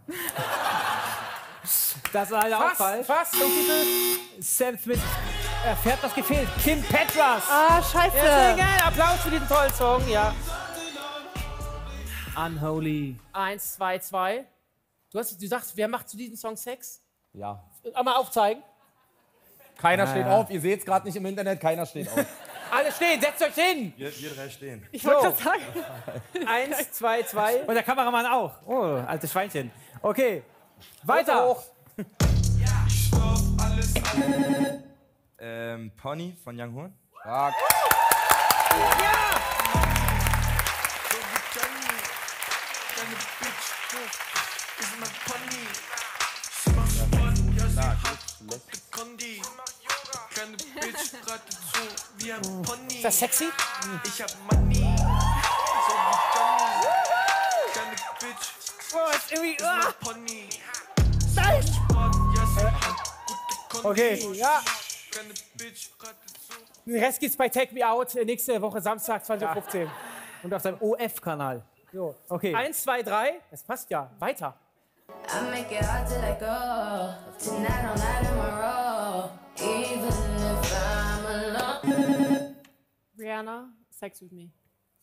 Das war leider auch falsch. Fast zum Titel. Sam Smith erfährt, was gefehlt. Kim Petras. Ah, scheiße. Ja, sehr geil. Applaus für diesen tollen Song, ja. Unholy. Eins, zwei, zwei. Du, hast, du sagst, wer macht zu diesem Song Sex? Ja. Einmal aufzeigen. Keiner steht auf. Ihr seht es gerade nicht im Internet. Keiner steht auf. Alle stehen, setzt euch hin. Wir, wir drei stehen. Ich wollte gerade sagen. Eins, zwei, zwei. Und der Kameramann auch. Oh, altes Schweinchen. Okay. Weiter. Hoch. Ähm, Pony von Young Horn. Stark. Ist das sexy? Ich hab Money. So wie Johnny. Kleine Bitch. Oh, ist irgendwie... Ah. Pony. Nein. Ja, sie hat gute Kondi. Okay, ja. Kleine Bitch, rate zu. Den Rest gibt's bei Take Me Out äh, nächste Woche Samstag zwanzig Uhr fünfzehn. Und auf seinem O F-Kanal. So, okay. Eins, zwei, drei. Das passt ja. Weiter. I make it hard to let go. Tonight all night in my row. Even if I'm alone. Rihanna, Sex with me.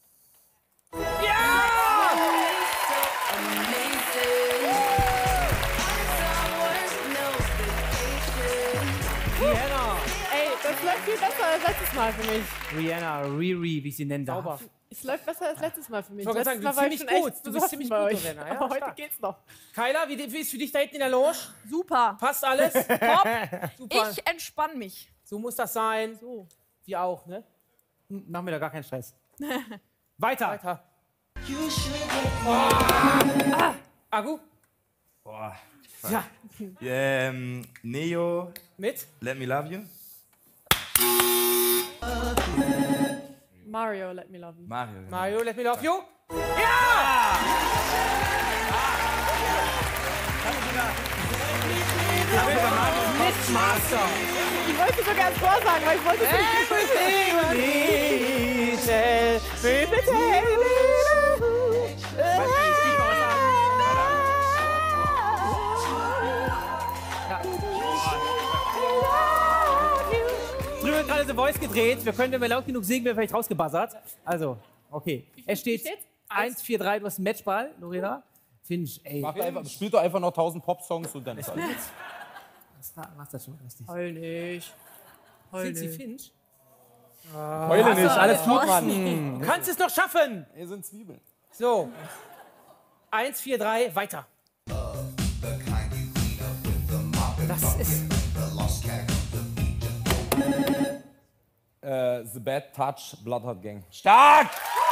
Rihanna. Ey, das läuft viel besser als letztes Mal für mich. Rihanna, Riri, wie ich sie nennen darf. Sauber. Es läuft besser als letztes Mal für mich. Ich wollte Letztes sagen, Mal du bist war ich ziemlich schon gut. echt Du bist besoffen ziemlich bei gut, euch. Lorena. Ja, Aber heute stark. geht's noch. Kyla, wie, wie ist für dich da hinten in der Loge? Super. Passt alles? Top. Super. Ich entspann mich. So muss das sein. So. Wir auch, ne? Hm, Machen wir da gar keinen Stress. Weiter. Weiter. Oh. Ah. Agu? Boah. Ja. Ähm, Neo. Mit? Let Me Love You. Mario, Let Me Love You. Mario. Genau. Mario, Let Me Love You. Ja! Mixmaster. Ich wollte sogar ins Chor sagen, weil ich wollte es Drüben wird gerade The Voice gedreht. Wir können, wenn wir laut genug singen, werden wir vielleicht rausgebuzzert. Also, okay. Es steht eins vier drei, du hast einen Matchball, Lorena. Finch, ey. Macht einfach, spielt doch einfach noch tausend Pop-Songs und dann ist alles. Machst das schon richtig. Heul nicht. Heul Sind Sie nicht. Finch? Heule nicht, alles gut, Mann. Du kannst es noch schaffen. Hier sind Zwiebeln. So. eins vier drei, weiter. Das ist... Äh, The Bad Touch, Bloodhot Gang. Stark!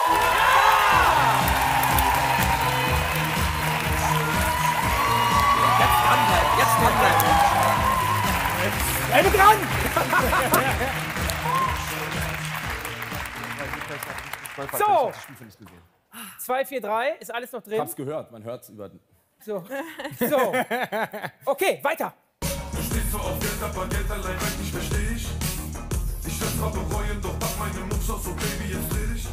Jetzt dranbleiben, jetzt dranbleiben. Bleibe dran! So. zwei vier drei, ist alles noch Ich drin? hab's gehört, man hört's über... So. So. Okay, weiter. Du stehst so auf Geld, aber Geld allein reicht nicht, versteh ich. Ich werd's mal bereuen, doch pack meine Moves aus, so Baby, jetzt dreh dich.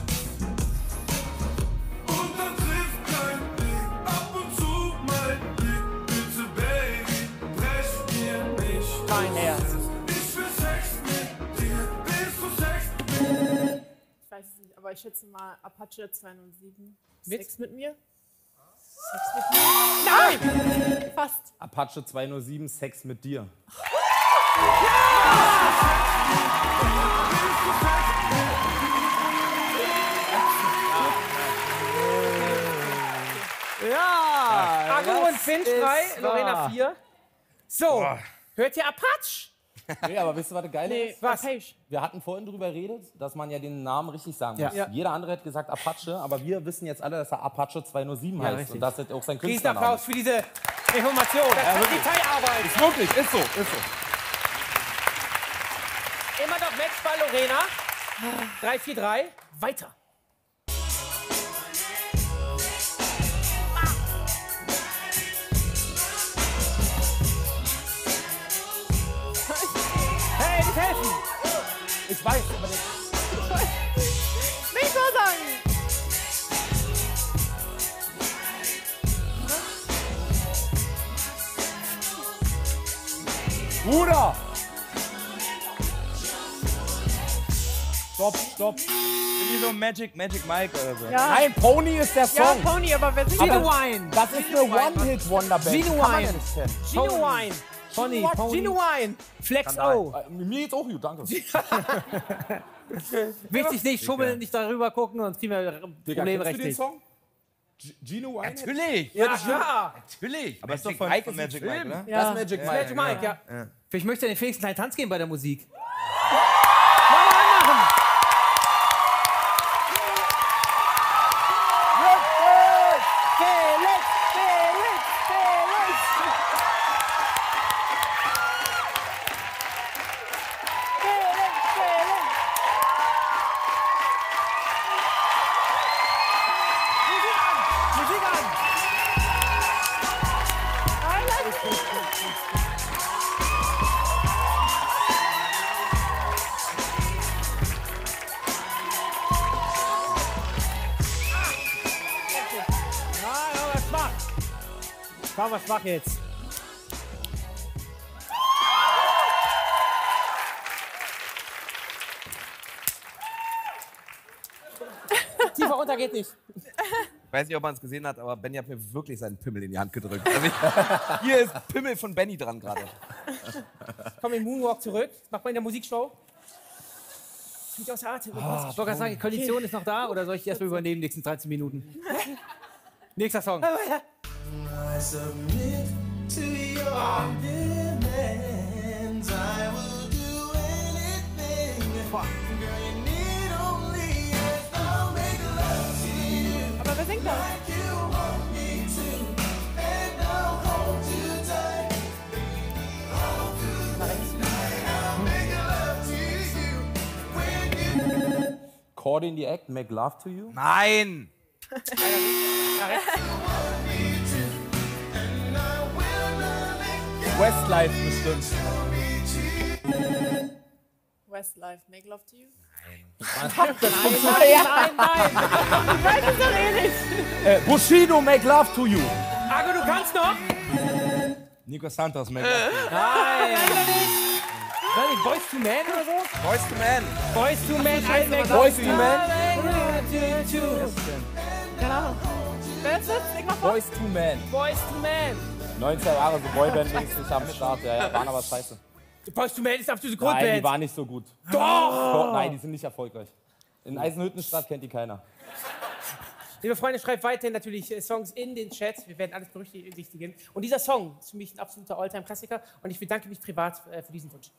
Und dann trifft kein Blick, ab und zu mein Blick. Bitte, Baby, brech mir nicht. Mein Herz. Ich will Sex mit dir, willst du Sex? Ich weiß es nicht, aber ich schätze mal Apache zwei null sieben. Mit? Sex mit mir? Sex mit mir? Nein! Fast. Apache zwei null sieben, Sex mit dir. Ja! Agu und Finch drei, ist Lorena wahr. vier. So, hört ihr Apache? Nee, aber wisst ihr, was das Geile Nee, ist? was? Apache. Wir hatten vorhin drüber geredet, dass man ja den Namen richtig sagen Ja. muss. Ja. Jeder andere hat gesagt Apache, aber wir wissen jetzt alle, dass er Apache zwei null sieben Ja, heißt. richtig. Und das ist auch sein Künstlername. Riesenapplaus für diese Information. Das ist Detailarbeit. Ist wirklich, ist so, ist so. Immer noch Matchball, Lorena. drei vier drei, weiter. Hey, nicht helfen! Ich weiß, aber das... Nicht so sagen! Bruder! Stopp, stopp. Irgendwie so Magic, Magic Mike oder so. Ja. Nein, Pony ist der Song. Ja, Pony, aber wer singt Aber das? Genuine. Das ist eine One-Hit-Wonder-Band. Genuine. Kann man ja nicht kennen. Genuine. Pony, What? Pony. Genuine. Flex Skandal. O. Äh, Mir geht's auch gut, danke. Wichtig nicht schummeln, nicht darüber gucken und kriegen wir Digga, Probleme kennst du den richtig. Song? G- Gino Wine? Natürlich! Ja, klar. Natürlich! Aber ist doch Magic von, Mike von ist ein Magic Film. Mike, oder? Ja. Das ist Magic Ja, Mike. Magic Mike, ja. Ja. Vielleicht möchte er den Felix einen kleinen Tanz gehen bei der Musik. Felix, Felix, Felix. Felix, Felix. Musik an, Musik an. Ja, ja, was mach? Schau, was mach jetzt? Weiter geht nicht. Ich weiß nicht, ob man es gesehen hat, aber Benny hat mir wirklich seinen Pimmel in die Hand gedrückt. Also ich, hier ist Pimmel von Benny dran gerade. Komm in Moonwalk zurück. Mach mal in der Musikshow. Ich aus Atem. Oh, ich wollte gerade sagen, die Kondition ist noch da oder soll ich die erstmal übernehmen, die nächsten dreizehn Minuten? Nächster Song. I submit to your demands. I will do anything. Girl, you need only yes, I'll make love to you. Aber wer singt das? Like you want me to, and I'll hold you tight. Hold you tight. I'll make love to you when you. Caught in the act, make love to you? Nein! Westlife bestimmt. Westlife, make love to you? Nein. Nein, nein, nein. Ich weiß es doch eh nicht. Äh, Bushido, make love to you. Ago, du kannst noch? Nico Santos, make love to you. Nein. Weiß nicht, Boys to Man oder so? Boys to Man. Boys to Man, I make Boys to Man. Keine Ahnung. Wer ist das? Sing mal vor. Boys to Man. Boys to Man. neunziger Jahre, so Boyband-Dings nicht am Start. Ja, ja, waren aber scheiße. Boys to Man ist absolute Nein, Grundband. die waren nicht so gut. Doch! Nein, die sind nicht erfolgreich. In Eisenhüttenstadt kennt die keiner. Liebe Freunde, schreibt weiterhin natürlich äh, Songs in den Chat. Wir werden alles berücksichtigen. Und dieser Song ist für mich ein absoluter Alltime-Klassiker. Und ich bedanke mich privat äh, für diesen Wunsch.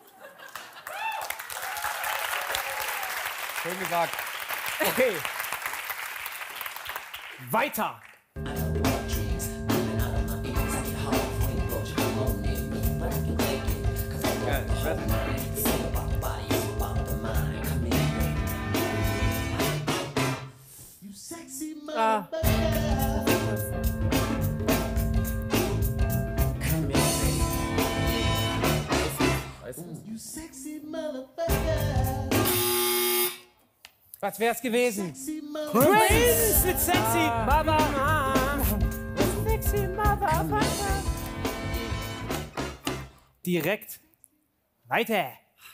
Schön gesagt. Okay. Weiter. Ja, ich weiß nicht. Ah. Was wär's gewesen? Prince mit Sexy Mama. Sexy Mother. Direkt weiter.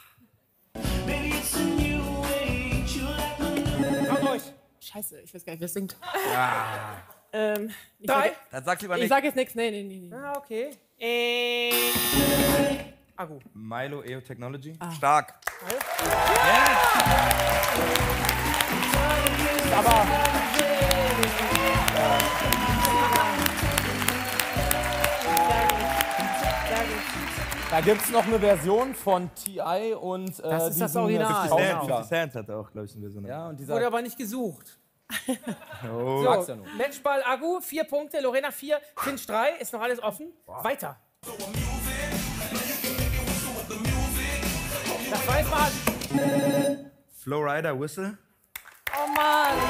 Kommt euch. Scheiße, ich weiß gar nicht, wer singt. Ja. Ähm, ich Drei. Sag, Dann sag lieber ich nicht. sag jetzt nichts. Nee, nee, nee. nee. Ah, okay. Äh. Agu. Milo E O Technology. Ah. Stark. Aber. Da gibt es noch eine Version von T I und. Äh, Das ist das diesen, Original. äh, fifty Soundtrack. Cent, fifty Cent hat auch, glaube ich, eine Version. Ja, und dieser. Wurde aber nicht gesucht. Oh. So, ja nur. Matchball Agu, vier Punkte, Lorena vier, Finch drei, ist noch alles offen. Weiter. Das weiß man. Flowrider Whistle. Oh Mann.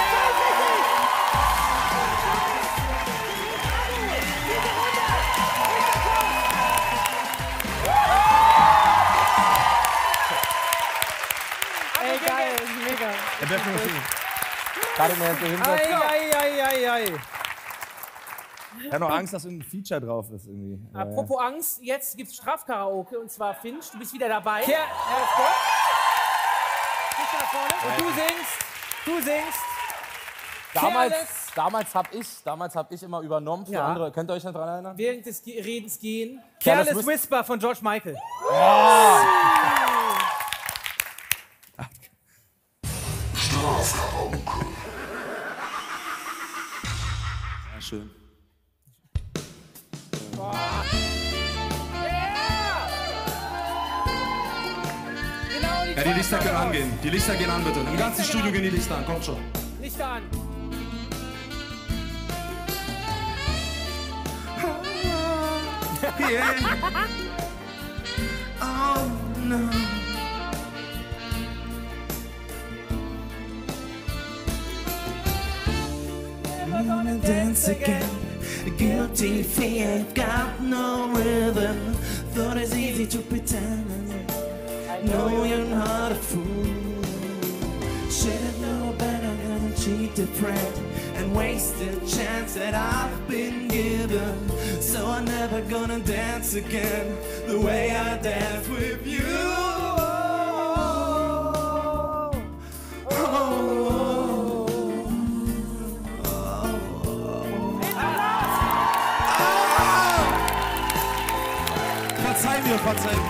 Ey, geil, mega. Der Definitiv. Gerade mir so hinsetzen. Ei, ei, ei, ei, ei. Ich habe noch Angst, dass irgendein Feature drauf ist. Irgendwie. Apropos Angst, jetzt gibt's Strafkaraoke und zwar Finch, du bist wieder dabei. Kehr- Herr Sport. Bist du nach vorne? Und du singst, du singst. Damals, Careless. damals habe ich, damals hab ich immer übernommen für Ja. andere. Könnt ihr euch noch daran erinnern? Während des Ge- Redens gehen. Careless Careless Whis- Whisper von George Michael. Ja, schön. Genau, Ja, die Lichter können angehen. Die Lichter gehen an, bitte. Im ganzen Studio gehen die Lichter an. Kommt schon. Lichter an. Yeah. Oh no. Never gonna dance again. Guilty feet, got no rhythm. Thought it's easy to pretend. No, you're not a fool. Should've known better than cheat a friend and waste the chance that I've been given. So I'm never gonna dance again the way I dance with you. Oh, oh, mir verzeihen.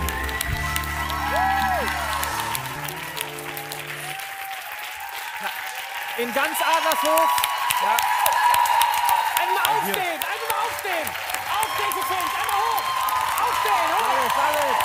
In ganz Adlershof. Ja. Einmal aufstehen, einmal aufstehen. Aufstehen für Fans, einmal hoch. Aufstehen, hoch. Alles, alles.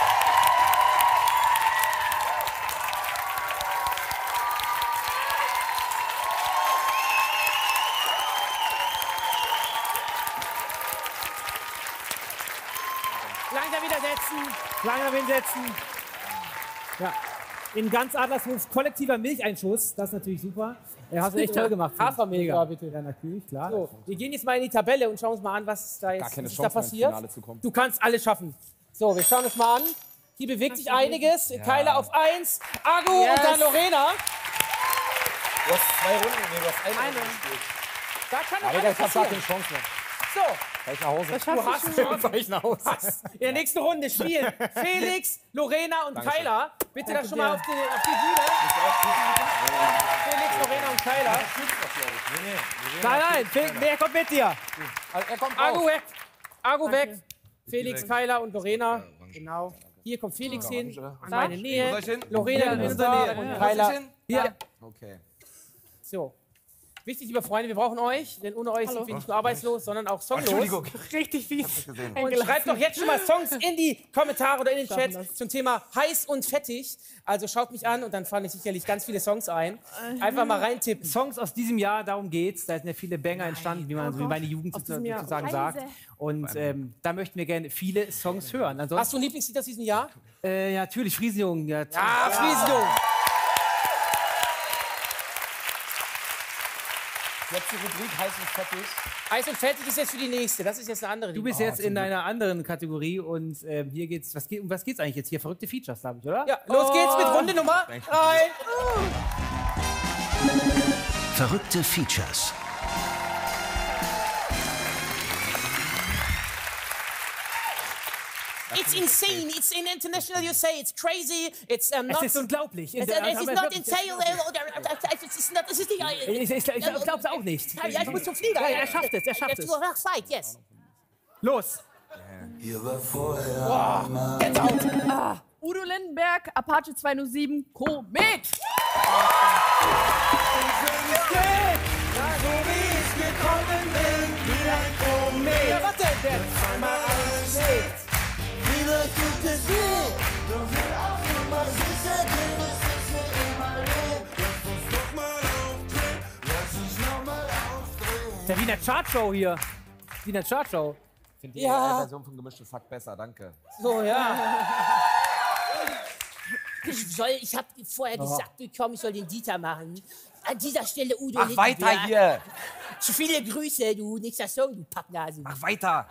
Langsam wieder setzen. Langsam hinsetzen. Ja. In ganz Adlershof kollektiver Milcheinschuss. Das ist natürlich super. Ja, hast du echt toll gemacht. Hafermilch. Ja, bitte. Ja, natürlich, klar. So, wir gehen jetzt mal in die Tabelle und schauen uns mal an, was da jetzt was ist da passiert. Du kannst alles schaffen. So, wir schauen uns mal an. Hier bewegt sich einiges. Ja. Kyla auf eins, Agu yes. und dann Lorena. Du hast zwei Runden, nee, du hast eine, eine. Runde gespielt. Da kann noch alles passieren. Ich hab keine Chance mehr. So. Fahr ich nach Hause. Das du hast schon. Fahr ich nach Hause. Hast. In der nächsten Runde spielen Felix, Lorena und Dankeschön. Kyla. Bitte da schon mal auf die, auf die Bühne. Felix, Lorena und Kyla. Nein, nein, Felix, wer kommt mit dir? Er kommt Agu weg. Agu weg. Felix, Kyla und Lorena. Genau. Hier kommt Felix hin, in meine Nähe. Lorena in unserer Nähe. Und Kyla. Hier. Okay. So. Wichtig, liebe Freunde, wir brauchen euch, denn ohne euch Hallo. sind wir nicht nur arbeitslos, sondern auch songlos. Entschuldigung. Richtig fies. Und schreibt doch jetzt schon mal Songs in die Kommentare oder in den Chat zum Thema heiß und fettig. Also schaut mich an und dann fallen sicherlich ganz viele Songs ein. Einfach mal reintippen. Songs aus diesem Jahr, darum geht's. Da sind ja viele Banger entstanden, wie man so wie meine Jugend sozusagen sagt. Und ähm, da möchten wir gerne viele Songs hören. Ansonsten, hast du ein Lieblingslied aus diesem Jahr? Äh, ja, natürlich, Friesenjungen. Ja, ja, Friesenjungen. Letzte Rubrik, heiß und fettig. Heiß und fettig ist jetzt für die nächste. Das ist jetzt eine andere. Du bist oh, jetzt in einer anderen Kategorie und ähm, hier geht's. Was geht, um was geht's eigentlich jetzt hier? Verrückte Features, glaube ich, oder? Ja, los oh. geht's mit Runde Nummer drei. Oh. Verrückte Features. It's insane. It's in international. You say it's crazy. It's um, not. Es ist unglaublich. Es ist not insane. Es ist not. Es ist nicht. Ich, ich, ich glaube es auch nicht. Ja, ich muss zum Flieger. Ja, er schafft es. Er schafft es. Du hast Zeit, yes. Los. Hier war vorher. Oh, jetzt out. Ah. Udo Lindenberg, Apache zweihundertsieben, Komet. Ja, warte, der zweimal anschlägt. Wieder gibt es hier. Doch will auch immer sicher gehen, dass es nicht immer lebt. Lass uns noch mal aufdrehen. Lass uns noch mal aufdrehen. Der Wiener Chartshow hier. Wiener Chartshow. Ich finde die ja. Version von Gemischtes Hack besser, danke. So, ja. Ich soll, ich hab vorher gesagt bekommen, ich soll den Dieter machen. An dieser Stelle Udo Mach weiter hier. Zu viele Grüße, du. Nächster Song, du Pappnase. Mach weiter.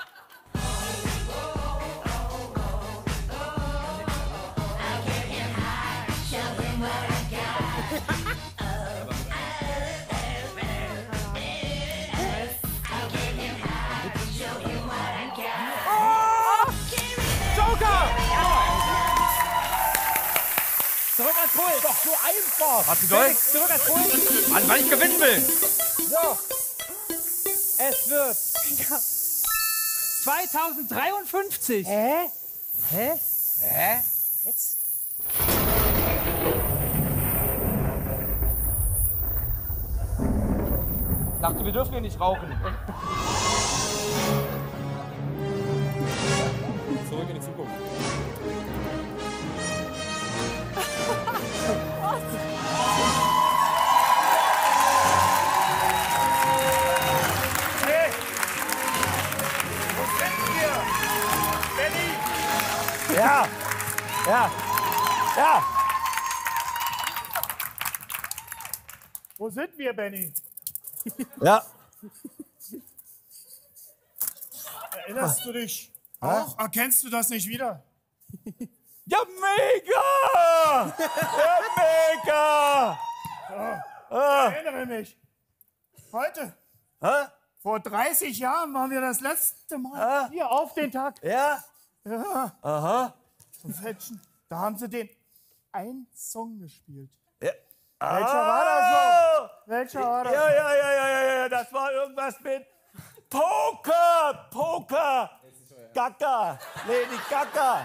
Zurück ans Pult! Doch so einfach! Hast du durch? Zurück ans Pult! Mann, weil ich gewinnen will! So! Es wird zweitausenddreiundfünfzig! Hä? Hä? Hä? Jetzt? Ich dachte, wir dürfen hier nicht rauchen. Zurück in die Zukunft. Ja, ja, ja. Wo sind wir, Benny? Ja. Erinnerst du dich auch? Erkennst du das nicht wieder? Ja, mega! Ja, mega! Oh, ich erinnere mich. Heute, Hä? vor dreißig Jahren, waren wir das letzte Mal Hä? hier auf den Tag. Ja? Ja. Aha. Und welchen? Da haben sie den einen Song gespielt. Ja. Welcher ah. war das so? Welcher war das? Ja, ja, ja, ja, ja, ja, das war irgendwas mit Poker, Poker. Gaga. Lady Gaga.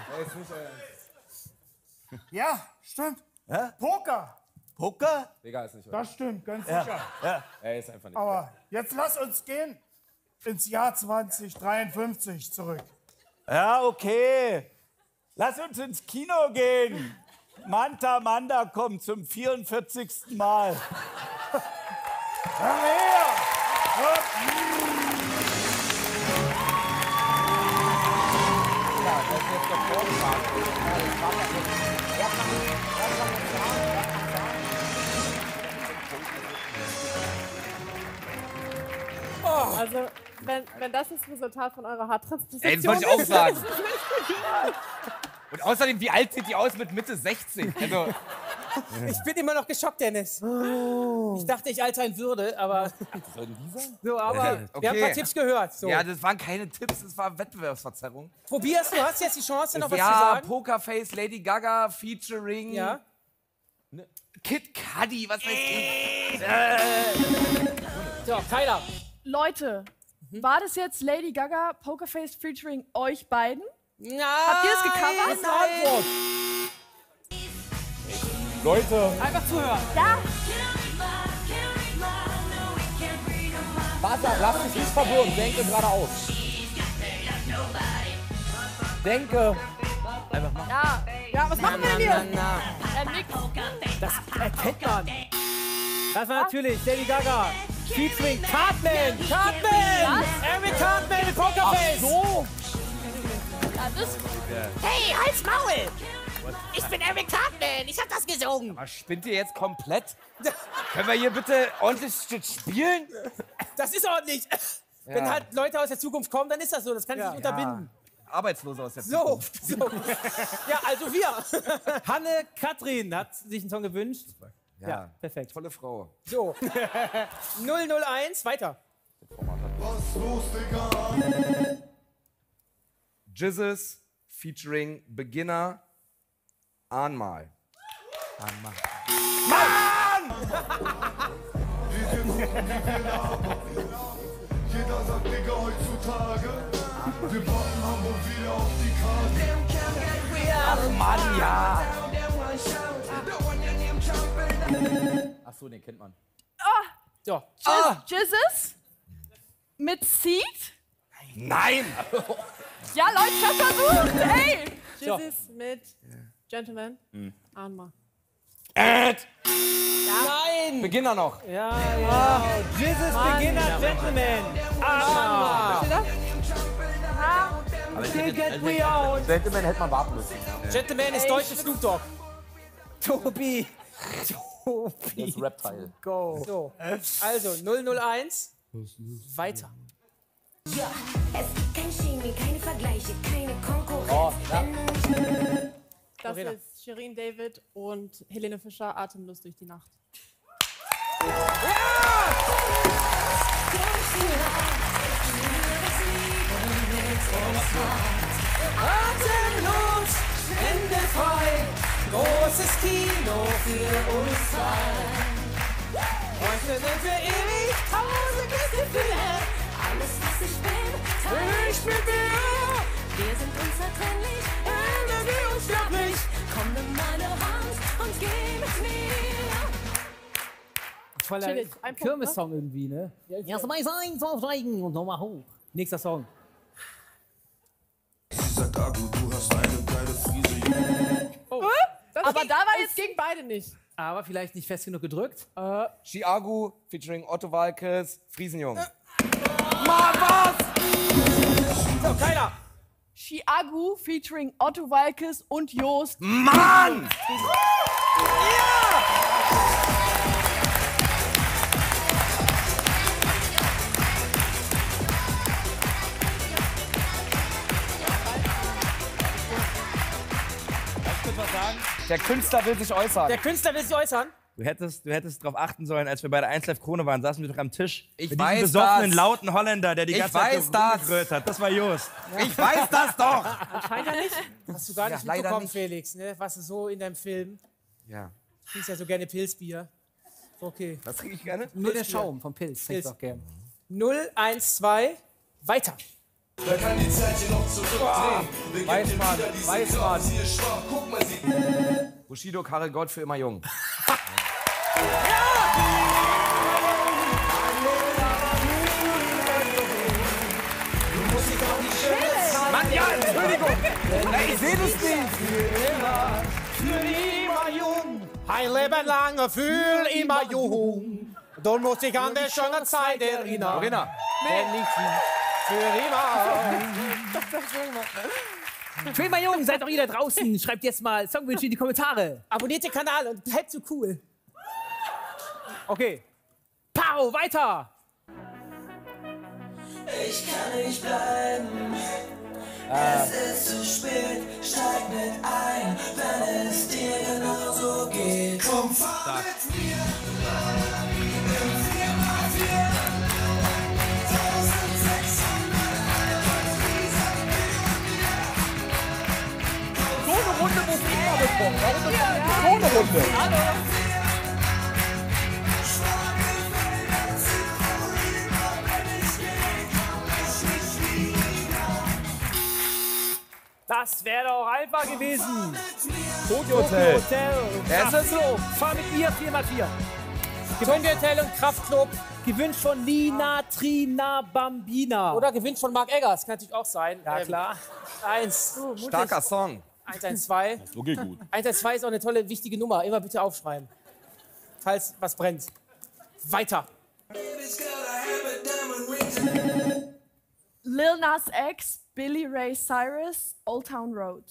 Ja, stimmt. Hä? Poker. Poker? Digga, ist nicht Das stimmt, ganz Ja, sicher. ja. Er ist einfach nicht. Aber jetzt lass uns gehen ins Jahr zwanzig dreiundfünfzig zurück. Ja, okay. Lass uns ins Kino gehen. Manta Manda kommt zum vierundvierzigsten Mal. Komm her! Also, wenn, wenn das das Resultat von eurer Haartransplantation Ey, das wollte ich auch sagen. Und außerdem, wie alt sieht die aus mit Mitte sechzig? Also, Ich bin immer noch geschockt, Dennis. Ich dachte, ich altern würde, aber. Sollen die sein? So, aber okay. wir haben ein paar Tipps gehört. So. Ja, das waren keine Tipps, das war Wettbewerbsverzerrung. Probier's, du hast jetzt die Chance, noch was ja, zu sagen. Pokerface, Lady Gaga, featuring Ja. Kid Cudi, was weiß ich. So, Kyla. Leute, war das jetzt Lady Gaga, Pokerface featuring euch beiden? Nein, Habt ihr es gecovert? ist eine Antwort. Leute. Einfach zuhören. Ja. Warte, lass dich nicht verwirren. Denke geradeaus. Denke. Einfach machen. Ja. Ja, was machen wir denn hier? Ja, nix. Das erkennt man. Das war natürlich Lady Gaga. Featuring Cartman. Cartman. Eric Cartman mit Pokerface. Ach so. Ja, das... Hey, halt's Maul! Ich bin Eric Cartman, ich hab das gesungen. Aber spinnt ihr jetzt komplett? Können wir hier bitte ordentlich spielen? Das ist ordentlich. Ja. Wenn halt Leute aus der Zukunft kommen, dann ist das so. Das kann ich nicht unterbinden. Arbeitslose aus der So, Zukunft. so. Ja, also wir. Hanne Katrin hat sich einen Song gewünscht. Ja, Ja, perfekt. Tolle Frau. So. null null eins, weiter. Was los, Digga? Jizzes featuring Beginner Ahnmal. Ahnmal. Mann! Jeder sagt, Digga, heutzutage. Wir packen Hamburg wieder auf die Karte. Ach Mann, ja. Ach so, den kennt man. Ah! So. Ah. Jizzes? Mit Seed? Nein! Ja, Leute, ich hab versucht, ey! Jizzes mit Gentleman. Hm. Ahnmal. Äh. Nein! Beginner noch. Ja, ja. Jizzes Mann. Beginner Gentleman. Ah. Steht da? Aber Get we out. Gentleman hätte man warten müssen. Gentleman ist deutsches Snoop Dogg. Tobi. Tobi. Das Rap-Teil. Go. So. Also, null null eins. Weiter. Ja, es gibt kein Chemie, keine Vergleiche, keine Konkurrenz. Oh, ja. Das Verena. ist Shirin David und Helene Fischer, Atemlos durch die Nacht. Atemlos, Hände frei, großes Kino für uns zwei. Heute sind wir ewig tausend Gefühle. Alles, was ich bin, teile Ich mit dir. Wir sind unzertrennlich, Energie unsterblich. komm nimm meine Hand und geh mit mir. Voller Chillig. Ein Punkt, Kirmes-Song irgendwie, ne? Erst mal sein, so aufsteigen und nochmal hoch. Nächster Song. Sie sagt, Agu, du hast eine geile Friese, Junge. Oh. Das Aber ging- da war es jetzt- ging beide nicht. Aber vielleicht nicht fest genug gedrückt. Äh, Chiagu featuring Otto Walkes, Friesenjung. So, keiner. Chiagu featuring Otto Walkes und Joost. Mann! Der Künstler will sich äußern. Der Künstler will sich äußern. Du hättest, du hättest darauf achten sollen, als wir bei der eins Live Krone waren, saßen wir doch am Tisch. Ich mit weiß diesem besoffenen, das. lauten Holländer, der die Ich ganze Zeit weiß das. rumgegrölt hat. Das war Jost. Ich weiß das doch! Anscheinend ja nicht. Hast du gar Ja, nicht leider mitbekommen, nicht. Felix, ne? Was ist so in deinem Film? Ja. Du trinkst ja so gerne Pilzbier. Okay. Was trinke ich gerne? Nur der Schaum vom Pilz. Pilz. Auch gern. null eins zwei. Weiter. Da kann die Zeit hier noch zurückdrehen. Wir Weiß geben dir man, wieder diesen weiß Kampf, man. sie ist schwach, guck mal, sie... Bushido, Karel Gott für immer jung. Mann, ja, Entschuldigung. Ey, ich seh das nicht. Für immer jung. Ein Leben lang für immer jung. Du musst dich an die schöne Zeit erinnern. Corinna. Denn ich für immer. Für immer jung, seid doch ihr da draußen. Schreibt jetzt mal Songwünsche in die Kommentare. Abonniert den Kanal und bleibt so cool. Okay. Pau, weiter. Ich kann nicht bleiben. Es ist zu spät, steig mit ein, wenn es dir genauso geht. Komm, fahr mit mir. Im vier mal vier. So eine Runde muss immer bekommen. Warum bekommen wir so eine Runde? Das wäre doch einfach gewesen. Tokyo Hotel. Es ist so. Fahr mit mir vier mal vier. Tokyo Hotel und Kraftclub. Gewünscht von Lina Trina Bambina. Oder gewünscht von Mark Eggers, kann natürlich auch sein. Ja, Ähm, klar. Eins. Starker Song. eins eins zwei. Das ist wirklich gut. eins eins zwei ist auch eine tolle, wichtige Nummer. Immer bitte aufschreiben. Falls was brennt. Weiter. Lil Nas X, Billy Ray Cyrus, Old Town Road.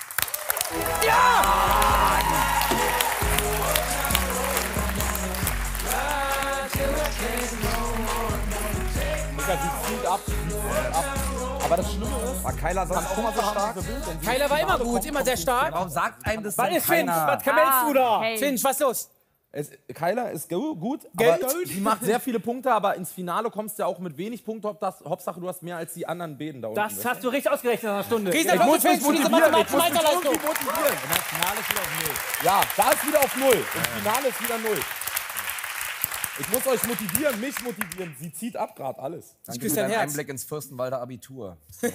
Digga, die zieht ab, die zieht ab. Aber das Schlimme ist, war Kyler sonst auch mal so stark? Kyler war immer gut, immer sehr stark. Warum sagt einem das Was denn ist Finch? keiner? Was kamellst du da? Hey. Finch, was los? Es, Kyler ist gu- gut, Geld? aber sie macht sehr viele Punkte, aber ins Finale kommst du ja auch mit wenig Punkten. Haupt- das- Hauptsache, du hast mehr als die anderen Bäden da unten. Das hast du richtig ausgerechnet nach einer Stunde. Riesenapplaus muss für mich Finch, diese motivieren, mathematische ich muss mich Meisterleistung. irgendwie motivieren. Ja, da ist wieder auf Null. Im Finale ist wieder Null. Ich muss euch motivieren, mich motivieren. Sie zieht ab gerade alles. Danke küsse für dein deinen Herz. Einblick ins Fürstenwalder Abitur.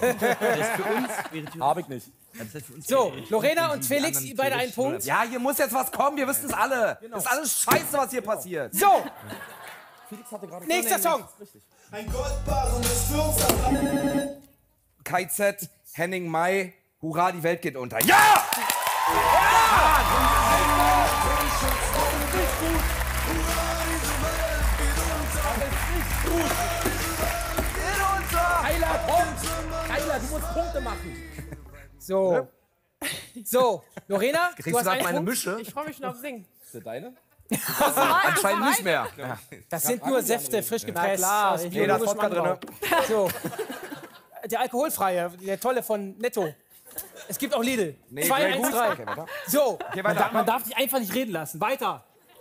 Hab ich nicht. So, Lorena und Felix, ihr beide einen Punkt. Ja, hier muss jetzt was kommen, wir wissen es alle. Das ist alles scheiße, was hier passiert. So, Felix hatte gerade nächster Song. Ein Goldbarren ist für uns K Z, Henning Mai, hurra, die Welt geht unter. Ja! Kyler, Punkt! Kyler, du musst Punkte machen. So. So, Lorena, Kriegst du du hast grad einen meine Punkt. Mische? Ich freue mich schon auf Singen. Ist das deine? Anscheinend nicht mehr. Ja. Das sind nur Säfte, frisch gepresst. klar, aus ich- Nee, da ist biologischem Wodka Anbau. So. Der alkoholfreie, der tolle von Netto. Es gibt auch Lidl. Nee, zwei Grey eins Goose. drei. Okay, weiter. So, Okay, Man, weiter. darf, man darf dich einfach nicht reden lassen. Weiter.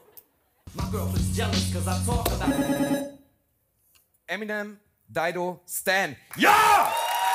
Eminem, Dido, Stan. Ja!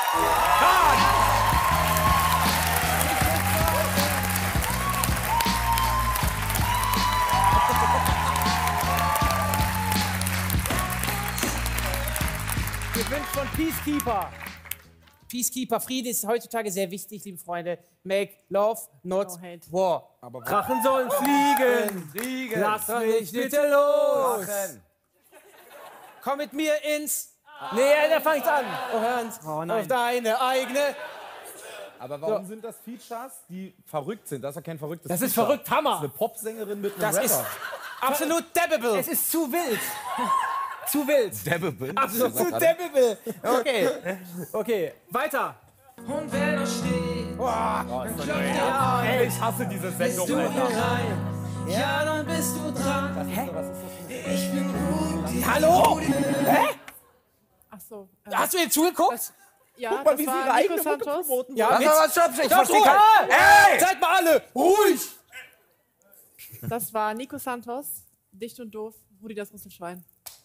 Gewünscht von Peacekeeper. Peacekeeper, Friede ist heutzutage sehr wichtig, liebe Freunde. Make love, not No hate. war. Aber Drachen sollen fliegen. Fliegen. Lass mich bitte los. Drachen. Komm mit mir ins Nee, da fangt an. Hand Oh nein. auf deine eigene. Aber warum sind das Features, die verrückt sind? Das ist ja kein verrücktes Das ist Feature. verrückt, Das ist Hammer. eine Popsängerin mit einem Das Rapper. ist absolut debbable. Es ist zu wild. Zu wild. Debbebin. Absolut zu debbable. Okay. Okay, weiter. Und wenn er steht, Ja, ey, ich hasse diese Sendung, du Alter. rein. Ja, dann bist du dran. Hä? Was ist das? Ich bin gut. Hallo? Hä? Ach so. äh, Hast du jetzt zugeguckt? Ja, Guck mal, das wie sie war ihre Nico eigene Mucke Santos. promoten. Ja, Was, mit- was, stopp, ich Stopp, verstehe Ruhe! kein... Ey! Seid mal alle ruhig! Das war Nico Santos. Dicht und doof. Rudi das Rüsselschwein.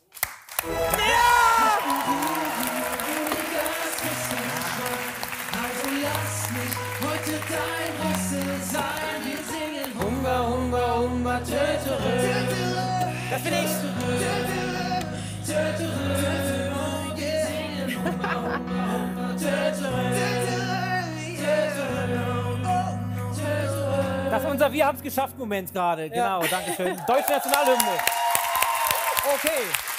Also lass mich heute dein Rüssel sein. Wir singen Humba, Humba, Humba, tötere. Das bin ich. Tötere, tötere. Wir singen Humba, Humba, Humba, Das ist unser Wir haben's geschafft Moment gerade. Genau, Ja. danke schön. Deutsche Nationalhymne. Okay.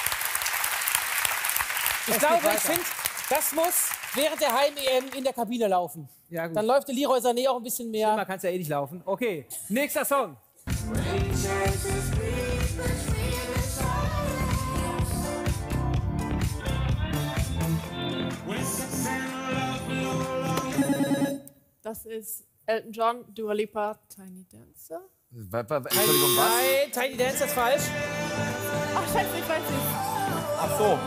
Ich Es glaube, geht ich weiter. finde, das muss während der Heim-E M in der Kabine laufen. Ja, gut. Dann läuft der Leroy Sané auch ein bisschen mehr. Man kann es ja eh nicht laufen. Okay, nächster Song. Das ist Elton John, Dua Lipa, Tiny Dancer. Entschuldigung, was? Nein, Tiny Dancer ist falsch. Ach, scheiße, ich weiß nicht. Ach so.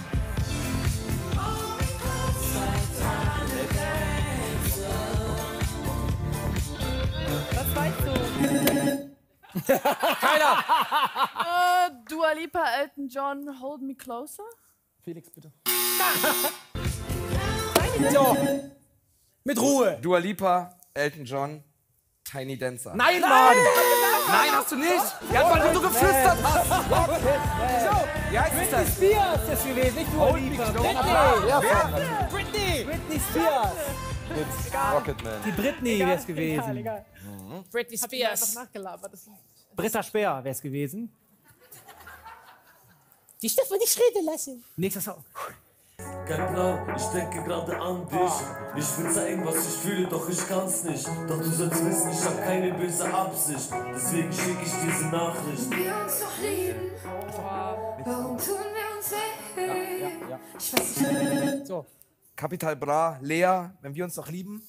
Was weißt du? Keiner. Äh, Dua Lipa, Elton John, Hold Me Closer. Felix, bitte. So, mit Ruhe. Dua Lipa, Elton John, Tiny Dancer. Nein, Mann! Nein, hast du nicht! Ja, weil du so geflüstert hast! So, Wie heißt es Britney das? Spears ist das gewesen, nicht Dua Lipa. Britney. Britney. Britney Spears. Rocketman. Die Britney wäre es gewesen. Egal, egal. Britney Hab ich einfach Spears. nachgelabert. Das Britta Speer wäre es gewesen. Die Stefan nicht reden lassen. Nächster Song. Kein Plan, ich denke gerade an dich. Ich will zeigen, was ich fühle, doch ich kann's nicht. Doch du sollst wissen, ich hab keine böse Absicht. Deswegen schicke ich diese Nachricht. Wir uns doch lieben. Warum tun wir uns weh? Ich weiß nicht. So. Capital Bra, Lea, wenn wir uns noch lieben.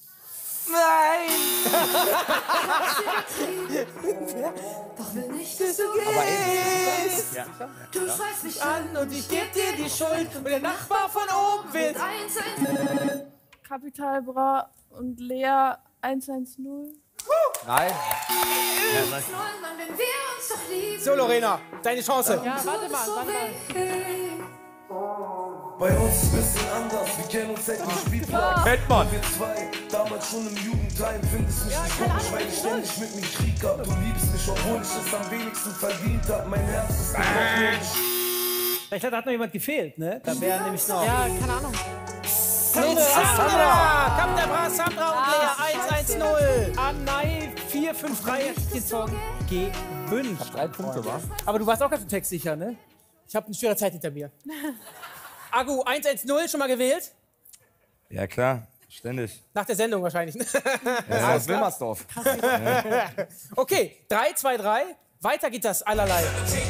Doch will nicht, dass du Aber gehst. Ja. Du schreist mich An und ich geb dir die Schuld und der Nachbar von oben will. eins, eins. Capital Bra und Lea eins eins null. Nein. Mann, wenn wir uns doch lieben. So, Lorena, deine Chance. Ja, warte mal, warte mal. Bei uns ist ein bisschen anders, wir kennen uns seit dem Spielplan. Fettmann. Wir zwei, damals schon im Jugendheim, findest mich nicht komisch, weil ich ständig mit mir Krieg hab. Du liebst mich, obwohl ich es am wenigsten verdient hab. Mein Herz ist gebrochen. Ich glaube, da hat noch jemand gefehlt, ne? Da wäre nämlich noch. Ja, keine Ahnung. Mit Sandra. Capital Bra, Sandra und Lea eins eins null. Anai vier fünf drei hat den Song gewünscht. Drei Punkte, wa? Aber du warst auch ganz im Text sicher, ne? Ich habe eine schwere Zeit hinter mir. Agu, eins eins null, schon mal gewählt? Ja, klar. Ständig. Nach der Sendung wahrscheinlich. Ja, aus Wilmersdorf. Okay, drei zwei drei. Weiter geht das allerlei.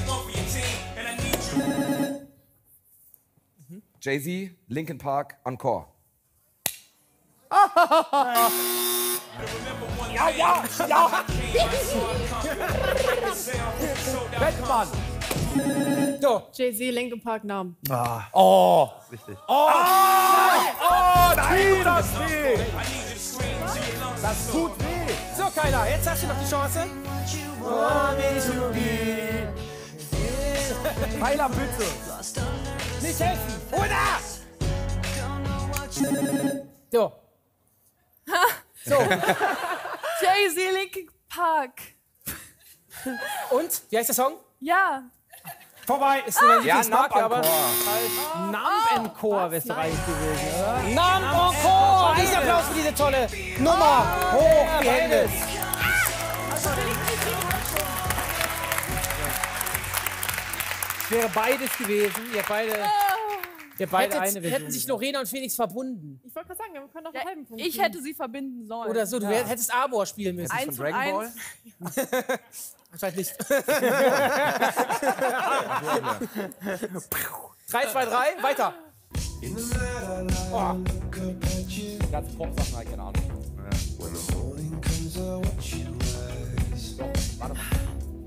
Jay-Z, Linkin Park, Encore. Ja, ja, ja. Fettmann. So. Jay-Z, Linkin Park, Namen. Ah. Oh. Richtig. Oh, oh, nein, tut das weh. Das tut weh. So, Kyla, jetzt hast du noch die Chance. Kyla, bitte. Nicht helfen. Oder? So. So. Jay-Z, Linkin Park. Und? Wie heißt der Song? Ja. Vorbei. Ist eine Ja, Lieblingsmarke, aber... Numb Encore wäre es doch eigentlich gewesen, oder? Numb Encore! Riesen Applaus für diese tolle Nummer. Hoch die Hände. Es wäre beides gewesen. Ihr habt beide, ihr habt beide Hättet, eine Version. hätten sich Lorena und Felix verbunden. Ich wollte gerade sagen, wir können doch einen halben Punkt Ich kriegen. hätte sie verbinden sollen. Oder so, du Ja. hättest Arbor spielen müssen. Eins und eins. Anscheinend nicht. drei, zwei, drei, weiter. Oh. Ganz Pop-Sachen, halt, keine Ahnung. Doch, warte mal.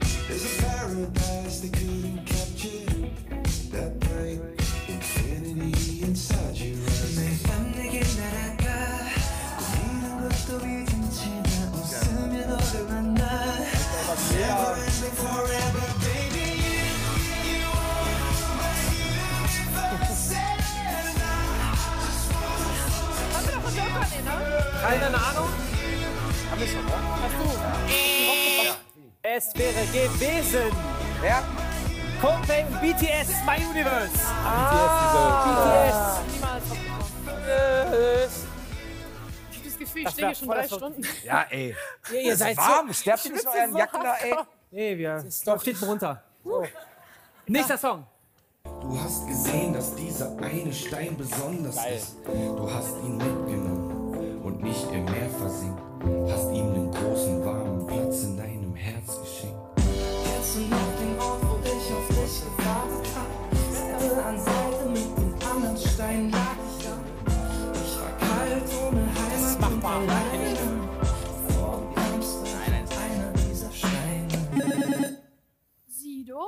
Keine Ahnung? Hab ich schon, ne? Hast du? Es wäre gewesen. Wer? Coldplay und B T S, My Universe. Ah, B T S, niemals drauf gekommen. diese... Ich hab das Gefühl, Gefühl, ich Das stehe wär hier schon voll drei das- Stunden. Ja, ey. Ja, ihr Es seid ist warm. so- Sterbt ihr nicht in euren Jacken da, ey? Nee, wir läuft hinten runter. So. Nächster Song. Du hast gesehen, dass dieser eine Stein besonders ist. Du hast ihn mitgenommen und nicht im Meer versinkt. Hast ihm den großen, warmen Platz in deinem Herz geschenkt. Kennst du noch den Ort, wo ich auf dich gewartet hab? Seite an Seite mit den anderen Steinen lag ich da. Ich war kalt, ohne Heimat und alleine. Vor mir stand einer dieser Steine. Sido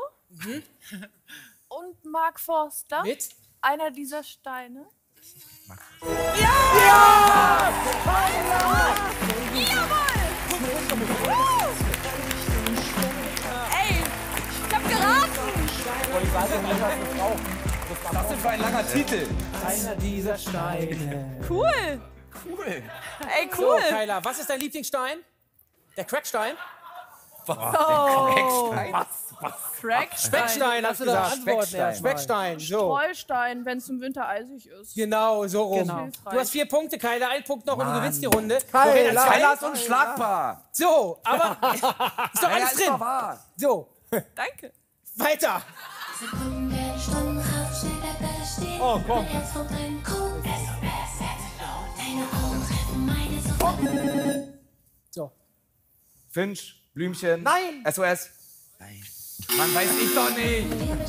und Mark Forster. Mit? Einer dieser Steine. Ja! Ja! Ey, ich hab geraten! Was ist denn für ein langer Titel? Einer dieser Steine. Cool! Cool. Ey, cool! So, Kyla, was ist dein Lieblingsstein? Der Crackstein? Was? Oh. Der Crackstein? Was? Was? Crackstein. Speckstein, hast du da Antworten? Ja, Speckstein, so. Streulstein, wenn es im Winter eisig ist. Genau, so rum. Genau. Du hast vier Punkte, Kyla, ein Punkt noch und du gewinnst die Runde. Kyla, Lorena, zwei. Kyla ist unschlagbar. So, aber ist doch Ja, alles ja, ist drin. doch wahr. So, Danke. weiter. Oh, komm. So. Finch, Blümchen. Nein. S O S. Nein. Man weiß ich doch nicht.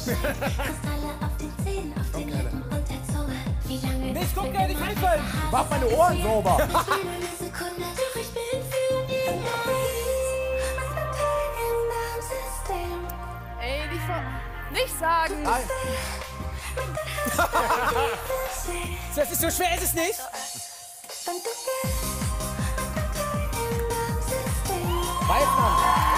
Nicht gucken, ja nicht einfallen. Mach meine Ohren sauber. Ey, nicht, ver nicht sagen. Nein. Das ist so schwer, ist es nicht? Weiß man.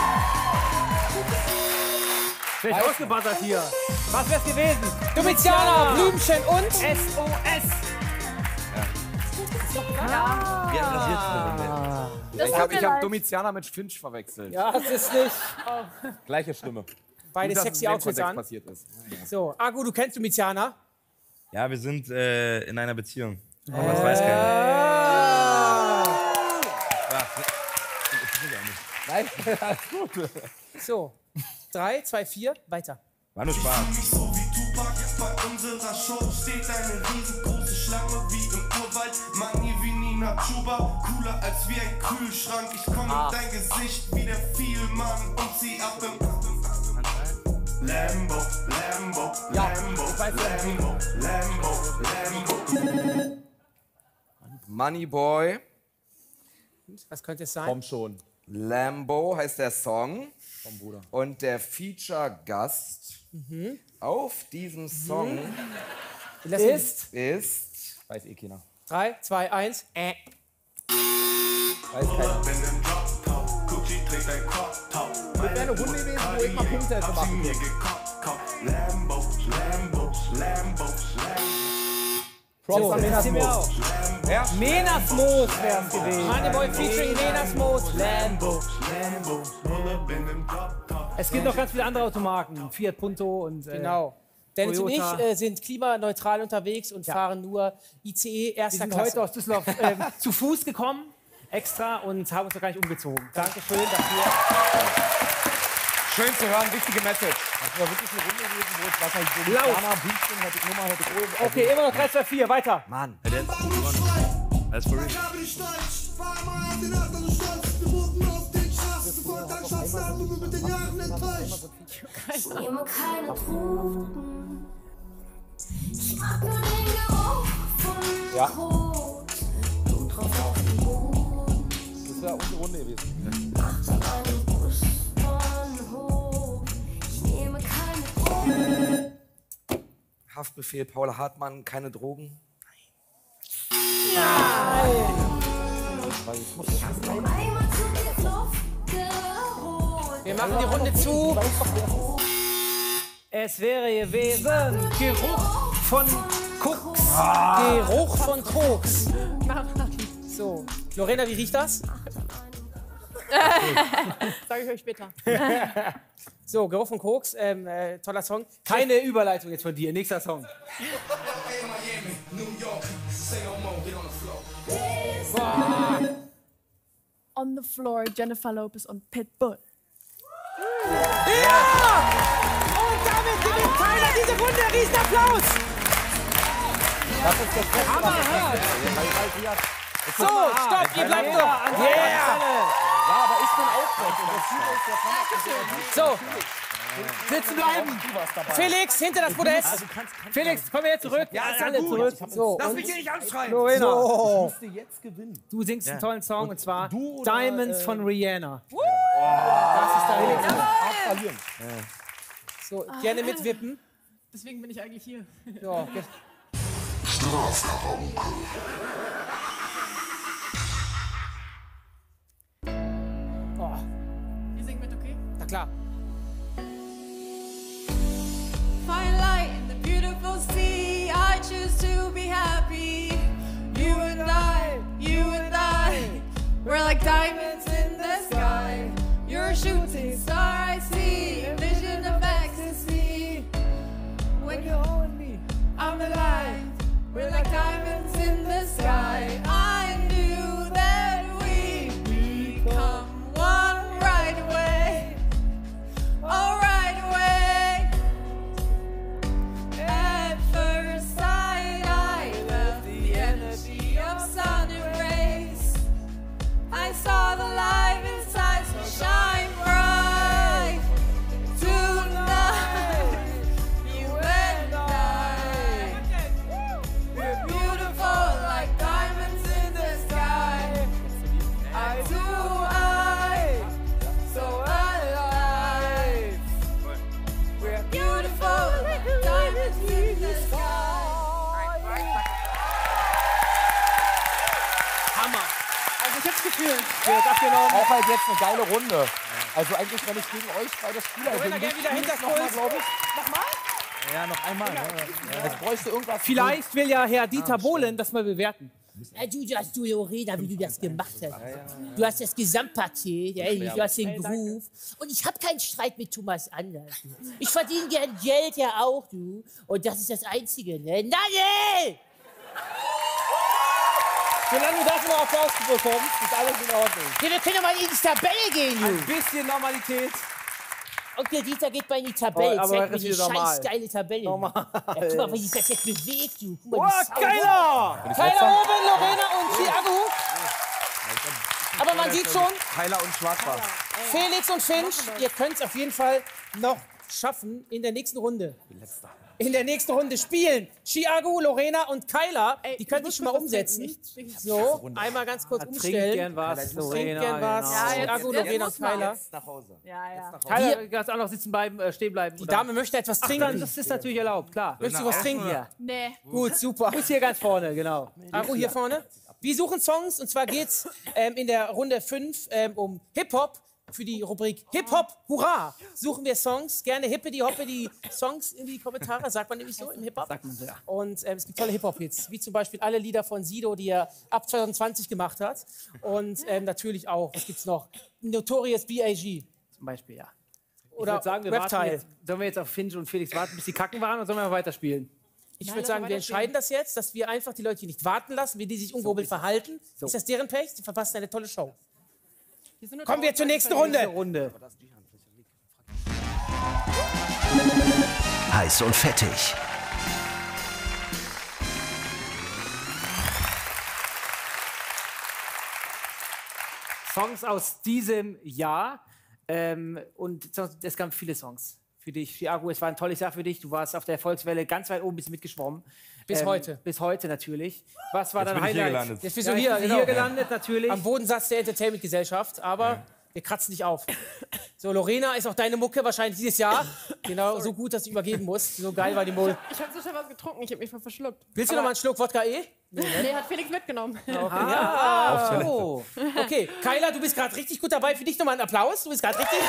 Schlecht ausgebassert hier. Was wär's gewesen? Domitiana, Blümchen und S O S. Ja. Wie rasiert ah. Das Ich tut habe mir hab leid. Domitiana mit Finch verwechselt. Ja, das ist nicht. Gleiche Stimme. Beide Gut, dass sexy es in dem Outfits Kontext an. passiert ist. So, Agu, du kennst Domitiana? Ja, wir sind äh, in einer Beziehung. Aber das weiß keiner. Nein, alles gut. So, drei, zwei, vier, weiter. War nur Spaß. Nicht so wie Tupac, bei unserer Show steht eine riesengroße Schlange wie im Urwald. Money wie Nina Chuba, cooler als wie ein Kühlschrank. Ich komm Ah. in dein Gesicht wie der Vielmann und zieh ab im Lambo, Lambo, Ja, Lambo, ich weiß, Lambo, Lambo, Lambo. Moneyboy. Was könnte es sein? Komm schon. Lambo heißt der Song. Vom Bruder. Und der Feature-Gast Mhm. auf diesem Song Ist ist. Weiß eh keiner. drei, zwei, eins. Äh. Weiß keiner. Bin im Drop-Top, Gucci trägt ein Crop-Top. Das wäre eine Runde gewesen, wo ich mal Punkte hätte machen mir können. gekauft, Lambo, Lambo, Lambo, Lambo. Props So, an das Menas sehen wir Moos. auch. Ja. Menasmoos wäre es gewesen. Moneyboy featuring Menasmoos. Lambo, Lambo, Lambo, bin im Drop-Top. Es gibt noch ganz viele andere Automarken. Fiat Punto und. Äh, genau. Dennis und ich Toyota. äh, sind klimaneutral unterwegs und fahren nur I C E Wir erster sind Klasse. heute aus Düsseldorf ähm, zu Fuß gekommen, extra, und haben uns noch gar nicht umgezogen. Dankeschön dafür. Schön zu hören, wichtige Message. Das war wirklich eine Runde gewesen, wo ich wahrscheinlich so Laut. Jana, Blümchen, heute Nummer, heute Groß. Okay, immer noch drei, zwei, vier, weiter. Mann. Alles for real. Ich nehme keine Drogen. Ich mag nur den Geruch von Ja. Kot. Du drauf auf den Boden. Das wäre unsere Runde gewesen. Macht an meinem Brustbahnhof. Ich nehme keine Drogen. Haftbefehl Paula Hartmann, keine Drogen. Einmal zu viel Luft geholt. Wir machen die Runde zu. Es wäre gewesen Geruch von Koks. Geruch von Koks. So, Lorena, wie riecht das? Sage ich euch später. So, Geruch von Koks, ähm, äh, toller Song. keine Überleitung jetzt von dir. Nächster Song. Miami, New York, say no more. Boah. On the Floor, Jennifer Lopez und Pitbull. Ja! Und damit gewinnt Tyler diese Runde. Riesenapplaus! Das ist das Beste, was So, stopp, ihr bleibt doch. Yeah! Ja, aber ich bin auch weg. Und das Ziel ist, der kann So. Sitzen bleiben. Felix, hinter das Podest. Felix, komm her zurück. Ja, Jetzt ja, alle gut. zurück. So, Lass und mich hier nicht anschreien. Lorena, So. Ich müsste jetzt gewinnen. du singst Ja. einen tollen Song und, zwar du oder, Diamonds äh, von Rihanna. Oh. Das ist dein Felix, Song. auch verlieren. So, gerne mitwippen. Deswegen bin ich eigentlich hier. Ja, oh, Ihr singt mit, okay? na klar. Find light in the beautiful sea. I choose to be happy. You and I, you and I, we're like diamonds in the sky. You're a shooting star, I see. A vision of ecstasy. When you're holding me, I'm alive. We're like diamonds in the sky. I knew that we'd become one right away. Oh, right away. At first sight, I felt the energy of sun and rays. I saw the light inside, so shine bright. Tonight, you and I, we're beautiful like diamonds in the sky. Eye to eye, so alive. We're beautiful like diamonds in the sky. Hammer. Also ich hab's Gefühl, wird abgenommen. Auch halt jetzt eine geile Runde. Also eigentlich, wenn ich gegen euch beide spiele, also Wollen wir gerne wieder hinter das nochmal, Pult? glaube ich. Nochmal? Ja, noch einmal. Ja. Jetzt bräuchte irgendwas. Vielleicht will ja Herr Dieter Bohlen das mal bewerten. Ja, du, du hast du, Lorena, wie du das gemacht hast. Du hast das Gesamtpaket, ja, du hast den Groove. Und ich habe keinen Streit mit Thomas Anders. Du. Ich verdiene gern Geld, ja auch, du. Und das ist das Einzige, ne? Nadel! Solange du dafür noch Applaus bekommst, ist alles in Ordnung. Ja, wir können doch mal in die Tabelle gehen, du. Ein bisschen Normalität. Okay, Dieter geht mal in die Tabelle. Aber- aber Zeig mir das die ist wieder normal. scheiß geile Tabelle. Normal. Ja, guck mal, wie sich das jetzt bewegt, du. Guck mal, Boah, die Sau. Kyla! Kyla oben, Lorena und Thiago. Aber man sieht schon, Tyler und Schwarzer. Felix und Finch, ihr könnt es auf jeden Fall noch schaffen in der nächsten Runde. In der nächsten Runde spielen Thiago, Lorena und Kyla. Die könnt ihr schon mal umsetzen. So, einmal ganz kurz umstellen. Trinkt gern was, Trinkt Lorena. gern was. genau. Ja, Thiago, Lorena und Kyla. Nach Hause. Ja, ja. Tyler, kannst auch noch sitzen bleiben, äh, stehen bleiben. Die Dame möchte etwas Ach, trinken. dann, das ist natürlich erlaubt, klar. Möchtest du was trinken? Ja. Nee. Gut, super. Du bist hier ganz vorne, genau. Aro hier vorne. Wir suchen Songs und zwar geht's ähm, in der Runde fünf ähm, um Hip-Hop. Für die Rubrik Hip-Hop, hurra! Suchen wir Songs, gerne hippity hoppity Songs in die Kommentare, sagt man nämlich so im Hip-Hop. Sagt man so, ja. Und ähm, es gibt tolle Hip-Hop-Hits, wie zum Beispiel alle Lieder von Sido, die er ab zwanzig zwanzig gemacht hat. Und ähm, natürlich auch, was gibt's noch? Notorious B A G. Zum Beispiel, ja. Ich Oder würde sagen, wir warten Reptile. jetzt, sollen wir jetzt auf Finch und Felix warten, bis die kacken waren, oder sollen wir weiterspielen? Ich würde sagen, wir entscheiden das jetzt, dass wir einfach die Leute hier nicht warten lassen, wie die sich ungehobelt verhalten. So. Ist das deren Pech? Sie verpassen eine tolle Show. Hier sind nur Kommen wir tausend zur nächsten Leute. Runde. Runde. Heiß und fettig. Songs aus diesem Jahr. Ähm, und es gab viele Songs für dich. Thiago, es war ein tolles Jahr für dich. Du warst auf der Erfolgswelle ganz weit oben, bist mitgeschwommen. Bis Ähm, heute. Bis heute natürlich. Was war Jetzt dein bin ich hier Highlight? gelandet. Jetzt bist Ja, du hier, ich bin genau. hier gelandet natürlich. Am Bodensatz der Entertainment-Gesellschaft, aber wir kratzen dich auf. So, Lorena, ist auch deine Mucke wahrscheinlich dieses Jahr genau so gut, dass du übergeben musst. So geil war die Mull. Ich habe so schnell was getrunken, ich habe mich voll verschluckt. Willst du noch mal einen Schluck Wodka E? Nee, hat Felix mitgenommen. Ah, Auf oh. Okay, Kyla, du bist gerade richtig gut dabei. Für dich nochmal einen Applaus. Du bist gerade richtig.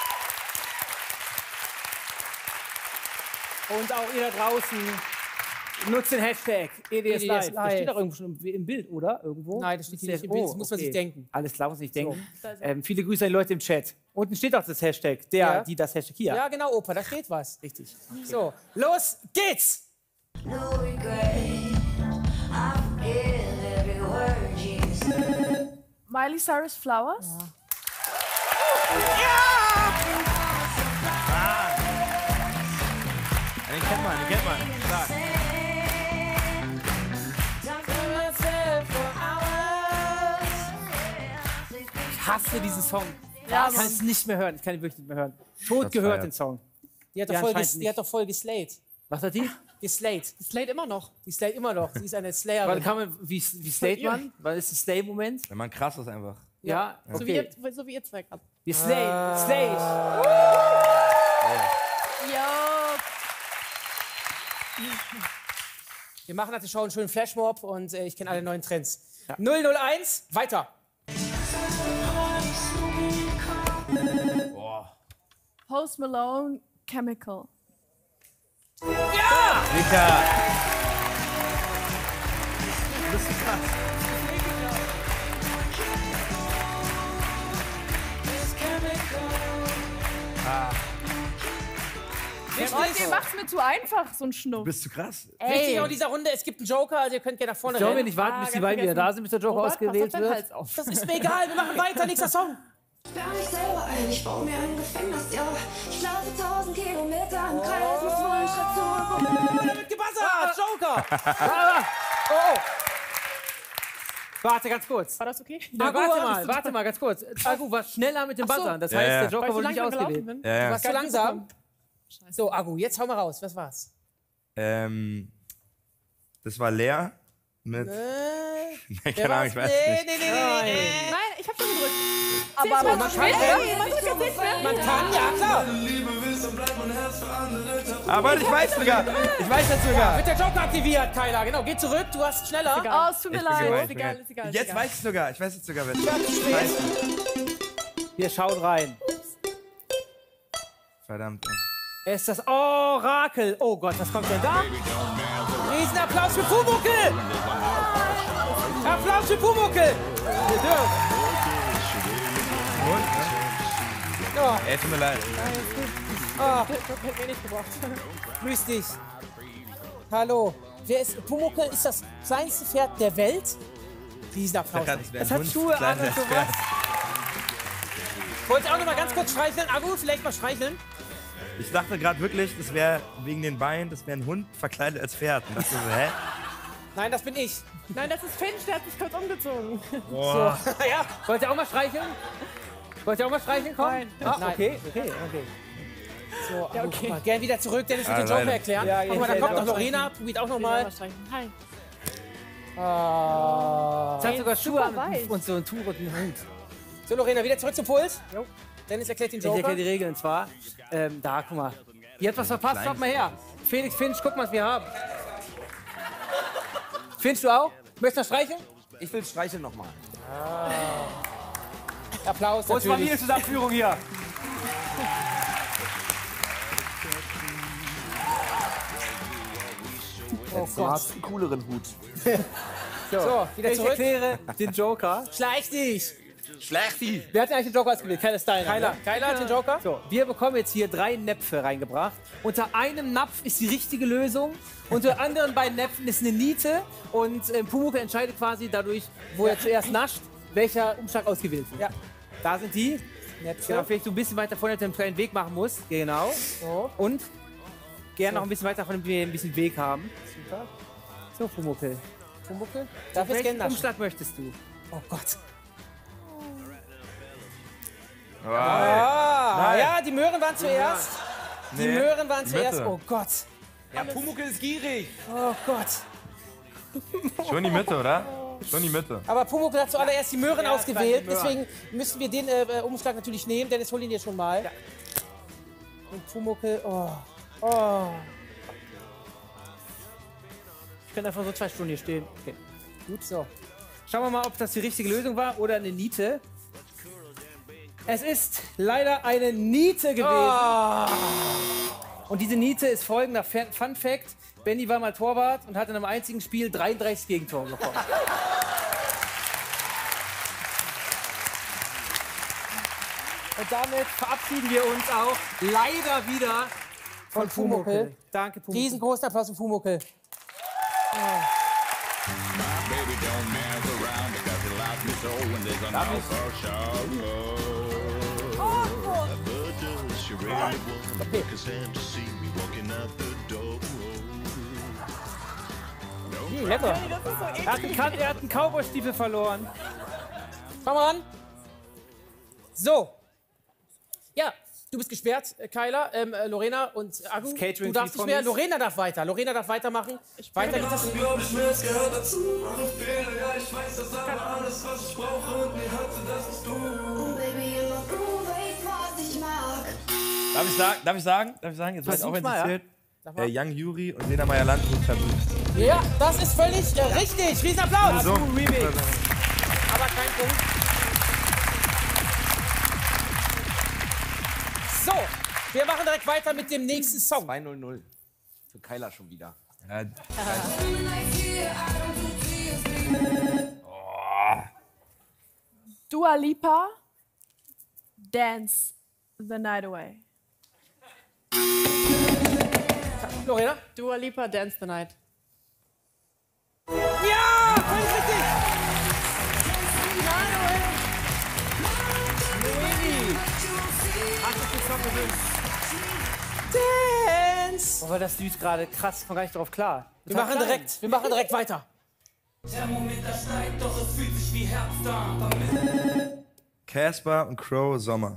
Und auch ihr da draußen, Nutzt den Hashtag E D S E D S Live. Das Live. steht doch irgendwo schon im, im Bild, oder? Irgendwo? Nein, das steht hier nicht im Oh, Bild, das muss man okay. sich denken. Alles klar, muss ich denken. So. Ähm, viele Grüße an die Leute im Chat. Unten steht auch das Hashtag, der, Ja. die das Hashtag hier. Ja, genau, Opa, da steht was. Richtig. So, los geht's! Miley Cyrus Flowers? Den kennt man, den kennt man. Stark. Ich hasse diesen Song. Ja, ich kann Mann. es nicht mehr hören. Ich kann ihn wirklich nicht mehr hören. Tot Das gehört feiert. den Song. Die hat doch Ja, voll, anscheinend ges die nicht. hat doch voll geslayed. Was hat die? Geslayed. Die Slate immer noch. Die slayt immer noch. Sie ist eine Slayerin. Wann kann man, wie, wie slayt ihr? man? Wann ist ein Slay-Moment? Wenn man krass ist einfach. Ja, So, wie okay. ihr, so wie ihr zwei gerade. Wir slay, slay. Ja. Wir machen nach der Show einen schönen Flashmob und äh, ich kenne alle neuen Trends. null null eins, weiter. Post Malone, Chemical. Ja! Dicker. Und ihr macht's mir zu einfach, so ein Schnuff. Bist du krass? Wichtig auch in dieser Runde, es gibt einen Joker, also ihr könnt gerne nach vorne Sollen wir rennen. nicht warten, bis die beiden wieder da sind, bis der Joker ausgewählt wird? Das ist mir egal, wir machen weiter, nächster Song. Sperr mich selber ein, ich baue mir ein Gefängnis, ja. Ich laufe tausend Kilometer im Kreis, muss wohl einen Schritt zurück. Oh, da wird gebuzzert, Joker. Ah, oh. Warte, ganz kurz. War das okay? Ja, Agu, warte bist mal, du warte mal, ganz kurz. Agu war schneller mit dem Ach so. Buzzern. Das Ja, heißt, ja. der Joker Weil ich wurde so nicht langsam ausgewählt. gelaufen bin. Ja, Du ja. warst zu langsam. So, Agu, jetzt hau mal raus, was war's? Ähm, das war leer mit. Äh, Nee, keine Ahnung, ich weiß nee, nicht. nee, nee, nee, nee. Nein, ich hab schon gedrückt. Aber So, man man kann kann, ja. man kann, ja klar. Aber ich weiß sogar. Ich weiß das sogar. Wird der Joker aktiviert, Kyla. Genau, geh zurück, du hast schneller. Oh, es tut mir Ich bin leid. gemein, Ist ich bin egal, gemein. ist egal, ist Jetzt egal. weiß ich sogar. Ich weiß jetzt sogar, wer. Ja, zu spät. Wir schauen rein. Verdammt. Es ist das Orakel. Oh Gott, was kommt denn da? Riesenapplaus für Pumuckl. Applaus für Pumuckl. Ja. Ey, tut mir leid. Ah, Joker hätte mir nicht gebraucht. grüß dich. Hallo. Wer ist Pumuckl? Ist das kleinste Pferd der Welt? Riesenapplaus. Es hat Schuhe an und sowas. Wollt ihr auch noch mal ganz kurz streicheln? Agu, vielleicht mal streicheln? Ich dachte gerade wirklich, das wäre wegen den Beinen, das wäre ein Hund verkleidet als Pferd. Und dachte so, hä? Nein, das bin ich. Nein, das ist Finch, der hat sich kurz umgezogen. Boah. So, ja. Wollt ihr auch mal streicheln? Wollt ihr auch mal streicheln? Komm. Nein. Ah, Nein. okay, okay, okay. So, Ja, Agu, okay. guck mal, gern wieder zurück. Dennis wird den Alleine. Joker erklären. Ja, Guck mal, da jetzt kommt noch selber Lorena. Probiert auch noch Mal mal. Hi. Ah. Es hat sogar Schuhe super an weich. und so ein Tuch und einen Hut. So, Lorena, wieder zurück zum Puls. Dennis erklärt den Ich Joker. erkläre die Regeln und zwar, ähm, da, guck mal. Ihr habt was verpasst, schaut mal her. Felix Finch, guck mal, was wir haben. Finch, du auch? Möchtest du noch streicheln? Ich will streicheln nochmal. Applaus Wo ist natürlich. Familienzusammenführung hier? Oh Du Gott. hast einen cooleren Hut. So, wieder Ich zurück. erkläre den Joker. Schleich dich. Schlechti. Wer hat denn eigentlich den Joker ausgewählt? Keiner Steiner. Keiner. Ne? Keiner hat den Joker? So, wir bekommen jetzt hier drei Näpfe reingebracht. Unter einem Napf ist die richtige Lösung. Unter anderen beiden Näpfen ist eine Niete. Und äh, Pumuckl entscheidet quasi dadurch, wo er zuerst nascht, welcher Umschlag ausgewählt wird. Ja. Da sind die. Näpfe. Genau, vielleicht so ein bisschen weiter vorne, dass er einen kleinen Weg machen muss. Genau. So. Und gerne noch ein bisschen weiter von dem wir ein bisschen Weg haben. Super. So, Pumuckl. Pumuckl? Darf ich Welchen gerne naschen? Umschlag möchtest du? Oh Gott. Wow. Ah, Nein. ja, die Möhren waren zuerst. Die Nee, Möhren waren die zuerst. Mitte. Oh Gott. Ja, Pumuckl ist gierig. Oh Gott. Schon die Mitte, oder? Schon die Mitte. Aber Pumuckl hat zuallererst die Möhren Ja, ausgewählt. die Möhren. Deswegen müssen wir den äh, Umschlag natürlich nehmen. Dennis, hol ihn dir schon mal. Und Pumuckl, oh. Oh. Ich kann einfach so zwei Stunden hier stehen. Okay. Gut so. Schauen wir mal, ob das die richtige Lösung war oder eine Niete. Es ist leider eine Niete gewesen. Oh. Und diese Niete ist folgender Fun Fact. Benny war mal Torwart und hat in einem einzigen Spiel dreiunddreißig Gegentore bekommen. Und damit verabschieden wir uns auch leider wieder von Pumuckl. Danke, Pumuckl. Riesengroßen Applaus für Pumuckl. Oh. Hm, lecker. Er hat einen, er hat einen Cowboy-Stiefel verloren. Komm mal an. So. Ja, du bist gesperrt, äh, Kyla, ähm, äh, Lorena und Agu. Du darfst nicht mehr. Lorena darf weiter. Lorena darf weitermachen. Ich weiter geht das. Ich glaube, Schmerz gehört dazu. Alle Fehler, ja, ich weiß, das aber alles, was ich brauche. Und mir hatte, das bist du. Oh, Baby, immer du weißt, was ich mag. Darf ich sagen? Darf ich sagen? Darf ich sagen? Jetzt weiß auch interessiert. Ja? Äh, Young Yuri und Lena Meyer-Landrut versucht. Ja, das ist völlig äh, richtig. Riesenapplaus. So. Remix. Aber kein Punkt. So, wir machen direkt weiter mit dem nächsten Song. zwei null null. Für Kyla schon wieder. Ja. Oh. Dua Lipa, Dance the Night Away. Lorena? Dua Lipa, Dance the Night. Ja, völlig richtig. Dance! Oh, war das süß gerade. Krass, ich komme gar nicht drauf klar. Wir machen, direkt, wir machen direkt weiter. Thermometer steigt, doch es fühlt sich wie Herbst da. Casper und Crow Sommer.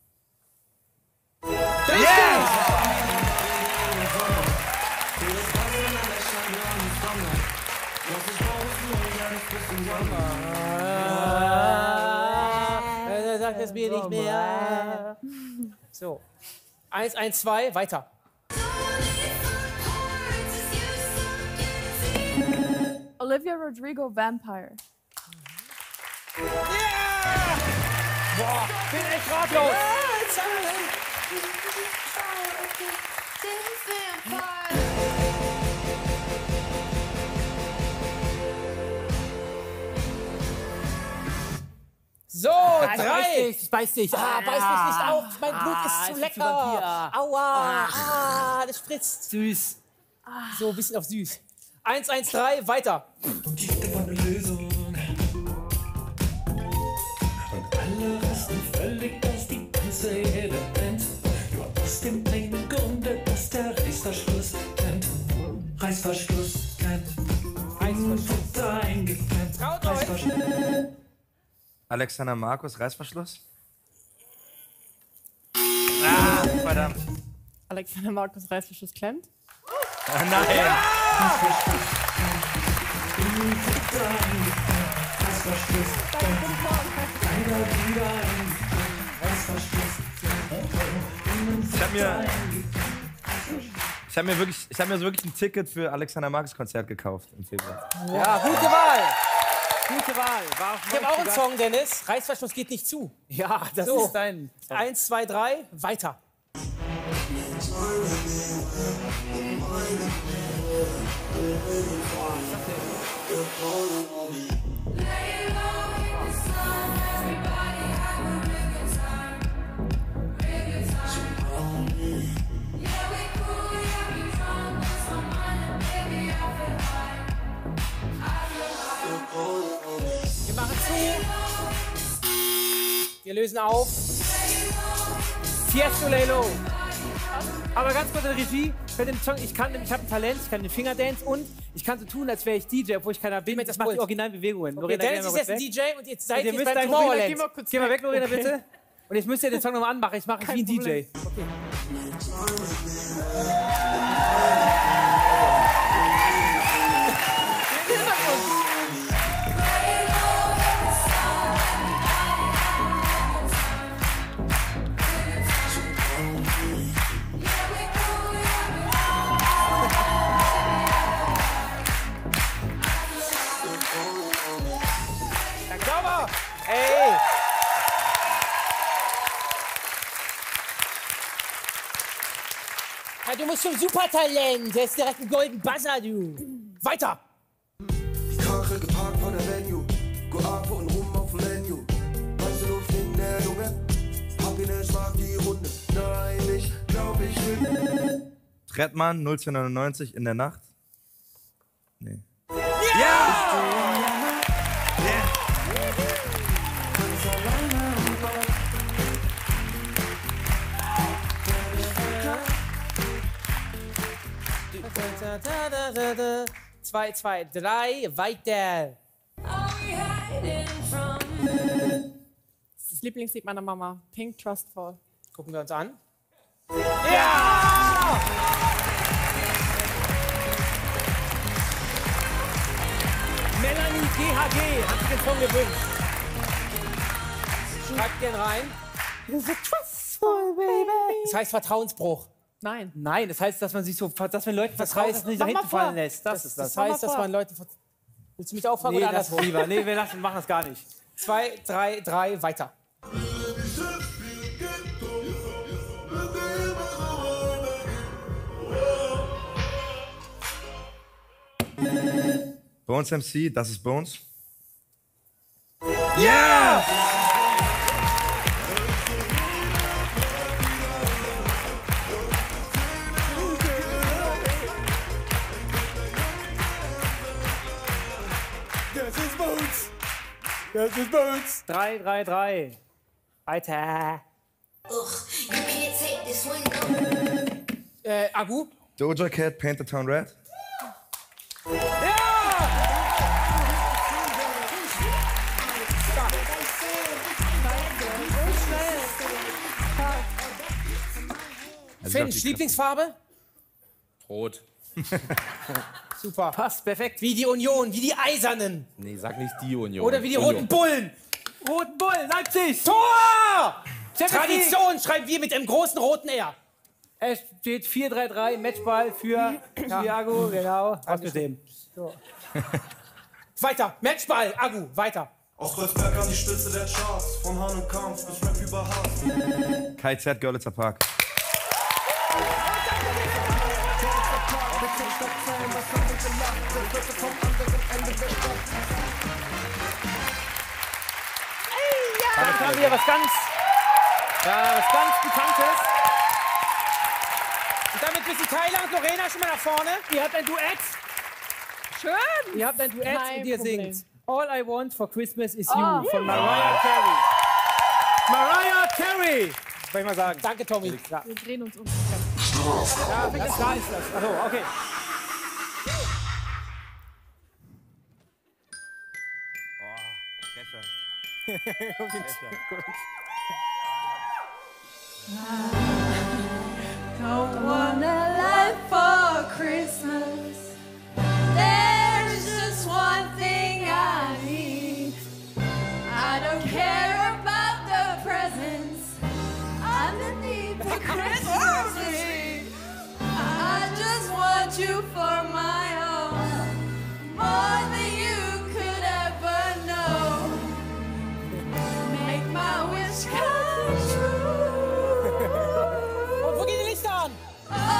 Er sagt es mir nicht mehr. So. Eins, eins, zwei, weiter. Olivia Rodrigo, Vampire. Yeah! Boah, bin echt ratlos. So, Ah, drei. beiß dich, beiß dich. Ah, beiß dich nicht auf. Mein Blut Ah, ist ist zu zu lecker. Vampir. Aua. Ach. Ah, das spritzt. Süß. So, ein bisschen auf süß. Eins, eins, drei, weiter. Und ich habe eine Lösung. Und alle rasten völlig aus, die ganze Erde brennt. Nur aus dem einen Grunde, dass der Reißverschluss brennt. Reißverschluss brennt. Reißverschluss eingeklemmt. Reißverschluss. Alexander Markus, Reißverschluss? Ah, verdammt. Alexander Markus Reißverschluss klemmt. Ah, nein! Ja! Ich hab mir, ich hab mir wirklich, ich hab mir so wirklich ein Ticket für Alexander Markus Konzert gekauft im Februar. Ja, gute Wahl. Gute Wahl. War Ich habe auch einen Song, Dennis. Reißverschluss geht nicht zu. Ja, das so. ist dein. Eins, zwei, drei, weiter. Wir machen zu. Wir lösen auf. Tiesto Lelo. Aber ganz kurz in der Regie, bei dem Song, ich kann, ich habe ein Talent, ich kann den Fingerdance und ich kann so tun, als wäre ich D J, obwohl ich keiner bin. Das macht die Originalbewegungen. Okay, Dennis ist jetzt ein D J und jetzt seid ihr müsst beim dein Tomorrowland. Geh mal, geh mal weg, Lorena, Okay. bitte. Und jetzt müsst ihr den Song nochmal anmachen. Ich mache wie ein D J. Okay. Sauber! Ey! Ja, du muss zum Supertalent. Der ist direkt ein golden Buzzer, du. Weiter. Die Karre geparkt vor der Venue. Guave und Rum auf dem Menü. Weiße Luft in der Lunge. Happiness macht die Runde. Nein, ich glaub, ich will. Trettmann, null zwei neunundneunzig in der Nacht. Nee. Ja! Zwei, zwei, drei, weiter. Das Lieblingslied meiner Mama, Pink Trustful. Gucken wir uns an. Ja! Melanie G H G hat sich den Song gewünscht. Schreibt den rein. Trustful, baby. Das heißt Vertrauensbruch. Nein. Nein, das heißt, dass man sich so, dass man Leuten vertraut, heißt- dass man nicht mach da mal hinten vor. fallen lässt. Das, Das- ist das. das heißt, dass man Leute vertraut. Willst du mich auffragen Nee, oder das andersrum? lieber. Nee, wir lassen, machen das gar nicht. Zwei, drei, drei, weiter. Bones M C, das ist Bones. Ja! Das ist Bones. Das ist Bones. Drei, drei, drei. Weiter. Äh, Agu? Doja Cat, Paint the Town Red. Finch, Lieblingsfarbe? Rot. Super. Passt, perfekt. Wie die Union, wie die Eisernen. Nee, sag nicht die Union. Oder wie die Union. Roten Bullen. Roten Bullen, Leipzig. Tor! Champions Tradition schreiben wir mit dem großen roten R. Es steht vier drei drei, Matchball für Thiago, genau. Was mit dem? So. Weiter, Matchball, Agu, weiter. Aus Kreuzberg an die Spitze der Charts. Vom Hahn und Kampf bis Rap über Hass. K Z Görlitzer Park. Damit haben wir was ganz, ja, was ganz Bekanntes. Und damit bist du Tyler und Lorena schon mal nach vorne. Ihr habt ein Duett. Schön. Ihr habt ein Duett Kein und ihr Problem. singt All I Want for Christmas is Oh. You von Mariah Carey. Mariah Carey. Soll ich mal sagen. Danke, Tommy. Ja, Wir drehen uns um. ja das klar ist das. Achso, okay. Don't wanna live for Christmas. There's just one thing I need. I don't care about the presents underneath the Christmas tree. I just want you for my own, more than you could ever know. Make my wish come true. Und wo gehen die Lichter an? Oh,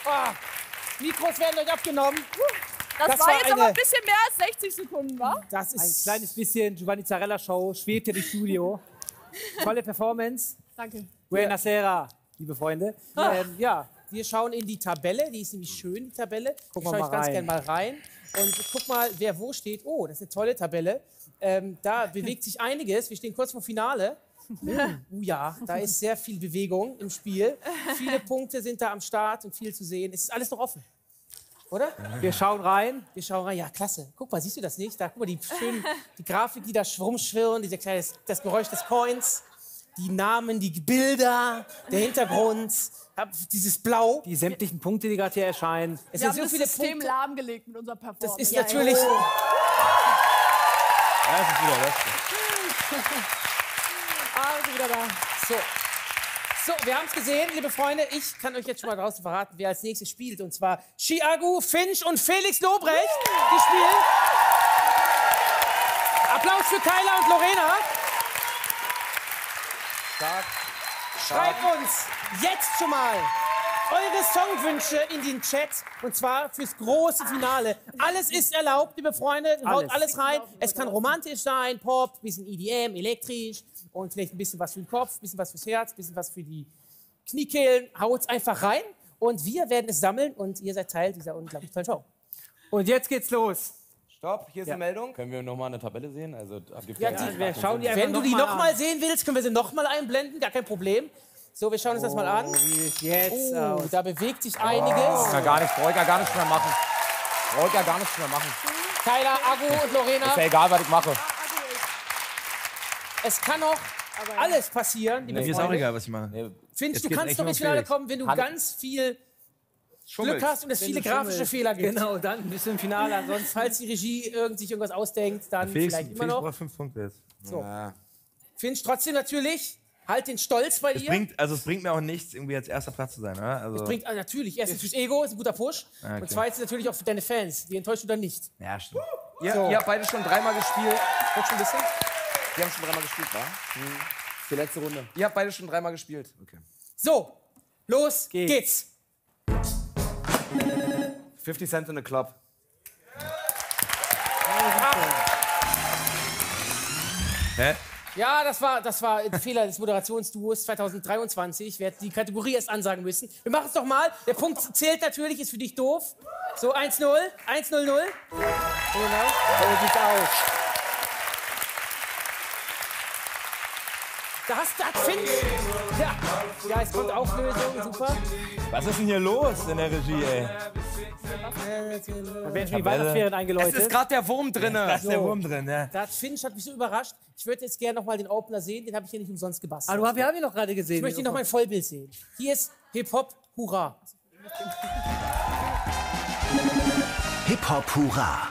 Oh, Mikros werden euch abgenommen. Das, Das war war jetzt eine- aber ein bisschen mehr als sechzig Sekunden, wa? Das ist ein kleines bisschen Giovanni Zarella Show, schwebt hier durchs Studio. Tolle Performance. Danke. Buena sera, liebe Freunde. Ähm, ja, wir schauen in die Tabelle, die ist nämlich schön, die Tabelle. Guck ich mal schaue mal ich ganz rein. gerne mal rein und guck mal, wer wo steht. Oh, das ist eine tolle Tabelle. Ähm, da bewegt sich einiges. Wir stehen kurz vor Finale. Oh, uh, ja, da ist sehr viel Bewegung im Spiel. Viele Punkte sind da am Start und viel zu sehen. Es ist alles noch offen. Oder? Wir schauen rein. Wir schauen rein. Ja, klasse. Guck mal, siehst du das nicht? Da, guck mal, die schönen, die Grafik, die da rumschwirren, dieser kleine, das Geräusch des Coins, die Namen, die Bilder, der Hintergrund, dieses Blau. Die sämtlichen Punkte, die gerade hier erscheinen. Es Wir sind haben so das viele System Punkte. lahmgelegt mit unserer Performance. Das ist natürlich. Ja, das ist wieder das. Also wieder da. So. So, wir haben es gesehen, liebe Freunde. Ich kann euch jetzt schon mal draußen verraten, wer als nächstes spielt. Und zwar Chiagu, Finch und Felix Lobrecht. Die spielen. Applaus für Kyla und Lorena. Stark. Schreibt uns jetzt schon mal eure Songwünsche in den Chat. Und zwar fürs große Finale. Alles ist erlaubt, liebe Freunde. Haut Alles. alles rein. Es kann romantisch sein, Pop, bisschen E D M, elektrisch. Und vielleicht ein bisschen was für den Kopf, ein bisschen was fürs Herz, ein bisschen was für die Kniekehlen. Haut's einfach rein. Und wir werden es sammeln. Und ihr seid Teil dieser unglaublich tollen Show. Und jetzt geht's los. Stopp, hier ist Ja. eine Meldung. Können wir noch mal eine Tabelle sehen? Also, da gibt's Ja, ja die, gar wir keinen schauen die Sinn. Wenn du die noch mal noch mal an. sehen willst, können wir sie noch mal einblenden. Gar kein Problem. So, wir schauen uns das mal an. Wie es jetzt Oh, aus. da bewegt sich einiges. Ja, gar nicht, brauche ich ja gar nichts mehr machen. Brauche ich ja gar nichts mehr machen. Kyla, Agu und Lorena. Ist ja egal, was ich mache. Es kann noch alles passieren. liebe Mir ist auch Freunde. egal, was ich mache. Findest Jetzt du geht's kannst echt doch nur ins um Finale Felix. kommen, wenn du Hand- ganz viel Schummelst. Glück hast und es Wenn viele du grafische schummelst. Fehler gibt. Genau, dann bist du im Finale. Ansonsten Falls die Regie irgend sich irgendwas ausdenkt, dann Felix, vielleicht immer Felix noch. braucht fünf Punkte jetzt. So. Ja. Finch trotzdem natürlich. Halt den Stolz bei Es dir. bringt, also es bringt mir auch nichts, irgendwie als erster Platz zu sein. Oder? Also, Es bringt ah, natürlich erstens fürs Ego, ist ein guter Push. Ah, okay. Und zweitens natürlich auch für deine Fans. Die enttäuscht du dann nicht. ja, stimmt. Ihr, So. ihr habt beide schon dreimal gespielt. Guck schon ein bisschen. Die haben schon dreimal gespielt, wa? Die letzte Runde. Ihr habt beide schon dreimal gespielt. Okay. So, los Geht's. geht's. fifty Cent in the Club. Hä? Ja, das war, das war ein Fehler des Moderationsduos zwanzig dreiundzwanzig. Ich werde die Kategorie erst ansagen müssen. Wir machen es doch mal. Der Punkt zählt natürlich, ist für dich doof. So, eins null. eins null null. Genau. So sieht's aus. Da hast du das Finch. Ja. Ja, es kommt Auflösung. Super. Was ist denn hier los in der Regie, ey? Da werden schon die Weihnachtsferien eingeläutet. Es ist gerade der Wurm drin. Da ist der So. Wurm drin, ja. Das Finch hat mich so überrascht. Ich würde jetzt gerne noch mal den Opener sehen. Den habe ich hier nicht umsonst gebastelt. Aber du, wir haben ihn noch gerade gesehen. Ich möchte noch mein Vollbild sehen. Hier ist Hip-Hop, Hurra. Hip-Hop Hurra.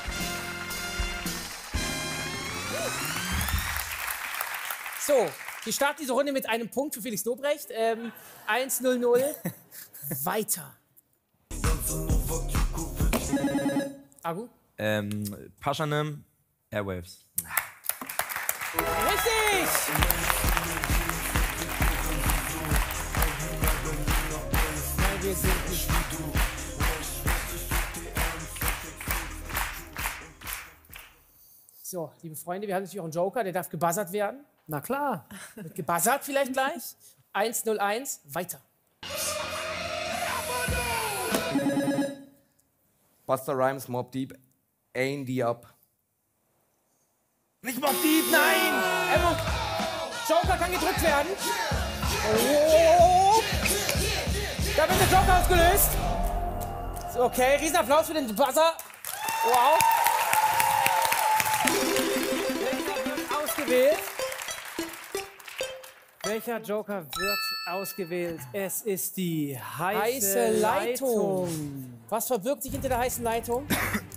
So, wir starten diese Runde mit einem Punkt für Felix Lobrecht. Ähm, eins null null. Weiter. Agu? Ähm, Paschanim, Airwaves. Richtig! Nein, wir sind nicht wie du. So, liebe Freunde, wir haben natürlich auch einen Joker, der darf gebuzzert werden. Na klar. Wird gebuzzert vielleicht gleich. eins null eins, weiter. Busta Rhymes, Mobb Deep, Ain't the Up. Nicht Mobb Deep, nein! Er muss- Joker kann gedrückt werden. Oh. Da wird der Joker ausgelöst. So, okay, Riesenapplaus für den Buzzer. Wow. Ausgewählt. Welcher Joker wird ausgewählt? Es ist die heiße, Heiße Leitung. Leitung. Was verbirgt sich hinter der heißen Leitung?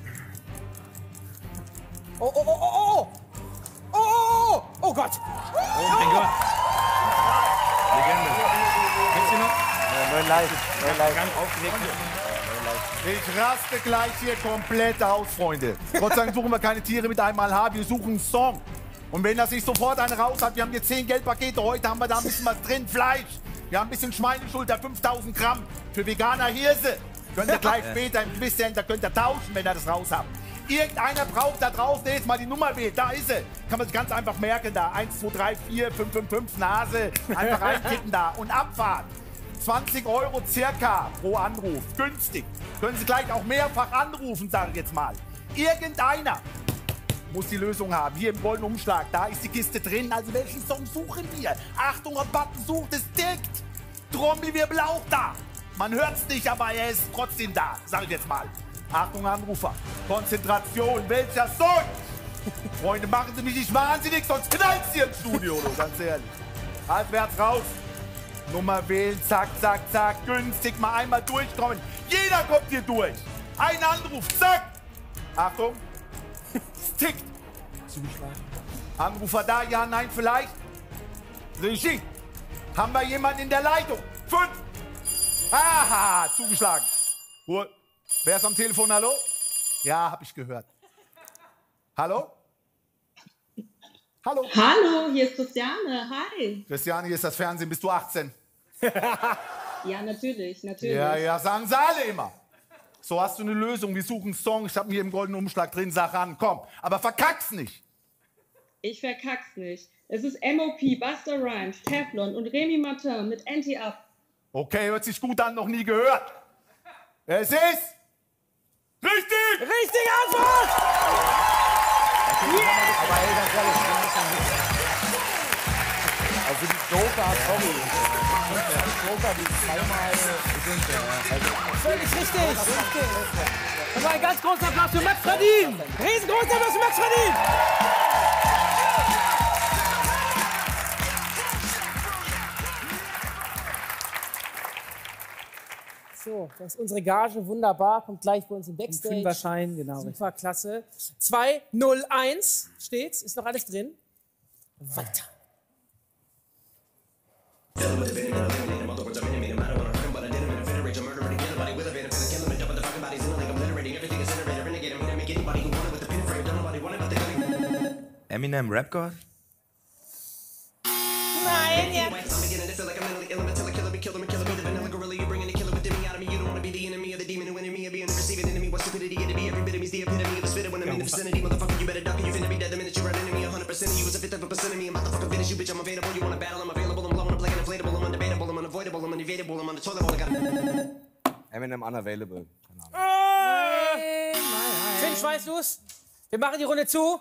Oh, oh, oh, oh, oh! Oh, oh, oh! Oh Gott! Oh mein Gott. Legende. Kennst du noch? Ja, neun Live. Neun Live. Ganz aufgeregt. Ich raste gleich hier komplett aus, Freunde. Gott sei Dank suchen wir keine Tiere mit einmal Haar, wir suchen einen Song. Und wenn das nicht sofort eine raus hat, wir haben hier zehn Geldpakete, heute haben wir da ein bisschen was drin, Fleisch. Wir haben ein bisschen Schweineschulter, fünftausend Gramm für Veganer Hirse. Könnt ihr gleich später im Quizcenter könnt ihr tauschen, wenn ihr das raus habt. Irgendeiner braucht da drauf, der jetzt mal die Nummer wählt. Da ist sie. Kann man sich ganz einfach merken da. eins, zwei, drei, vier, fünf, fünf, fünf, Nase. Einfach reintippen da. Und Abfahrt. zwanzig Euro circa pro Anruf. Günstig. Können Sie gleich auch mehrfach anrufen, sage ich jetzt mal. Irgendeiner muss die Lösung haben. Hier im goldenen Umschlag, da ist die Kiste drin. Also welchen Song suchen wir? Achtung, und Button sucht, es tickt. Trommelwirbel auch da. Man hört es nicht, aber er ist trotzdem da, sage ich jetzt mal. Achtung, Anrufer. Konzentration, welcher Song? Freunde, machen Sie mich nicht wahnsinnig, sonst knallt Sie im Studio, oder? Ganz ehrlich. Halbwärts raus. Nummer wählen, zack, zack, zack. Günstig, mal einmal durchkommen. Jeder kommt hier durch. Ein Anruf, zack. Achtung. Es tickt. Anrufer da, ja, nein, vielleicht. Regie. Haben wir jemanden in der Leitung? Fünf. Aha, zugeschlagen. Ruhe. Wer ist am Telefon, hallo? Ja, hab ich gehört. Hallo? Hallo? Hallo, hier ist Christiane. Hi. Christiane, hier ist das Fernsehen. Bist du achtzehn? Ja, natürlich, natürlich. Ja, ja, sagen sie alle immer. So, hast du eine Lösung? Wir suchen einen Song. Ich hab ihn hier im goldenen Umschlag drin. Sag an, komm. Aber verkack's nicht. Ich verkack's nicht. Es ist M O P, Busta Rhymes, Teflon und Remy Martin mit Anti-Up. Okay, hört sich gut an, noch nie gehört. Es ist... Richtig! Richtige Antwort! Yeah! Aber ey, ganz ehrlich, also die Joker, sorry. Die Joker, die zweimal sind ja. Also, völlig richtig. Das war ein ganz großer Applaus für Max Radin. Riesengroßer Applaus für Max Radin. So, das ist unsere Gage, wunderbar, kommt gleich bei uns im Backstage. Fünferschein, genau. Super klasse. zwei null eins steht's, ist noch alles drin. Weiter. Eminem, Rap God? Nein, ja. Eminem unavailable. Äh, Finch, weißt du's? Wir machen die Runde zu.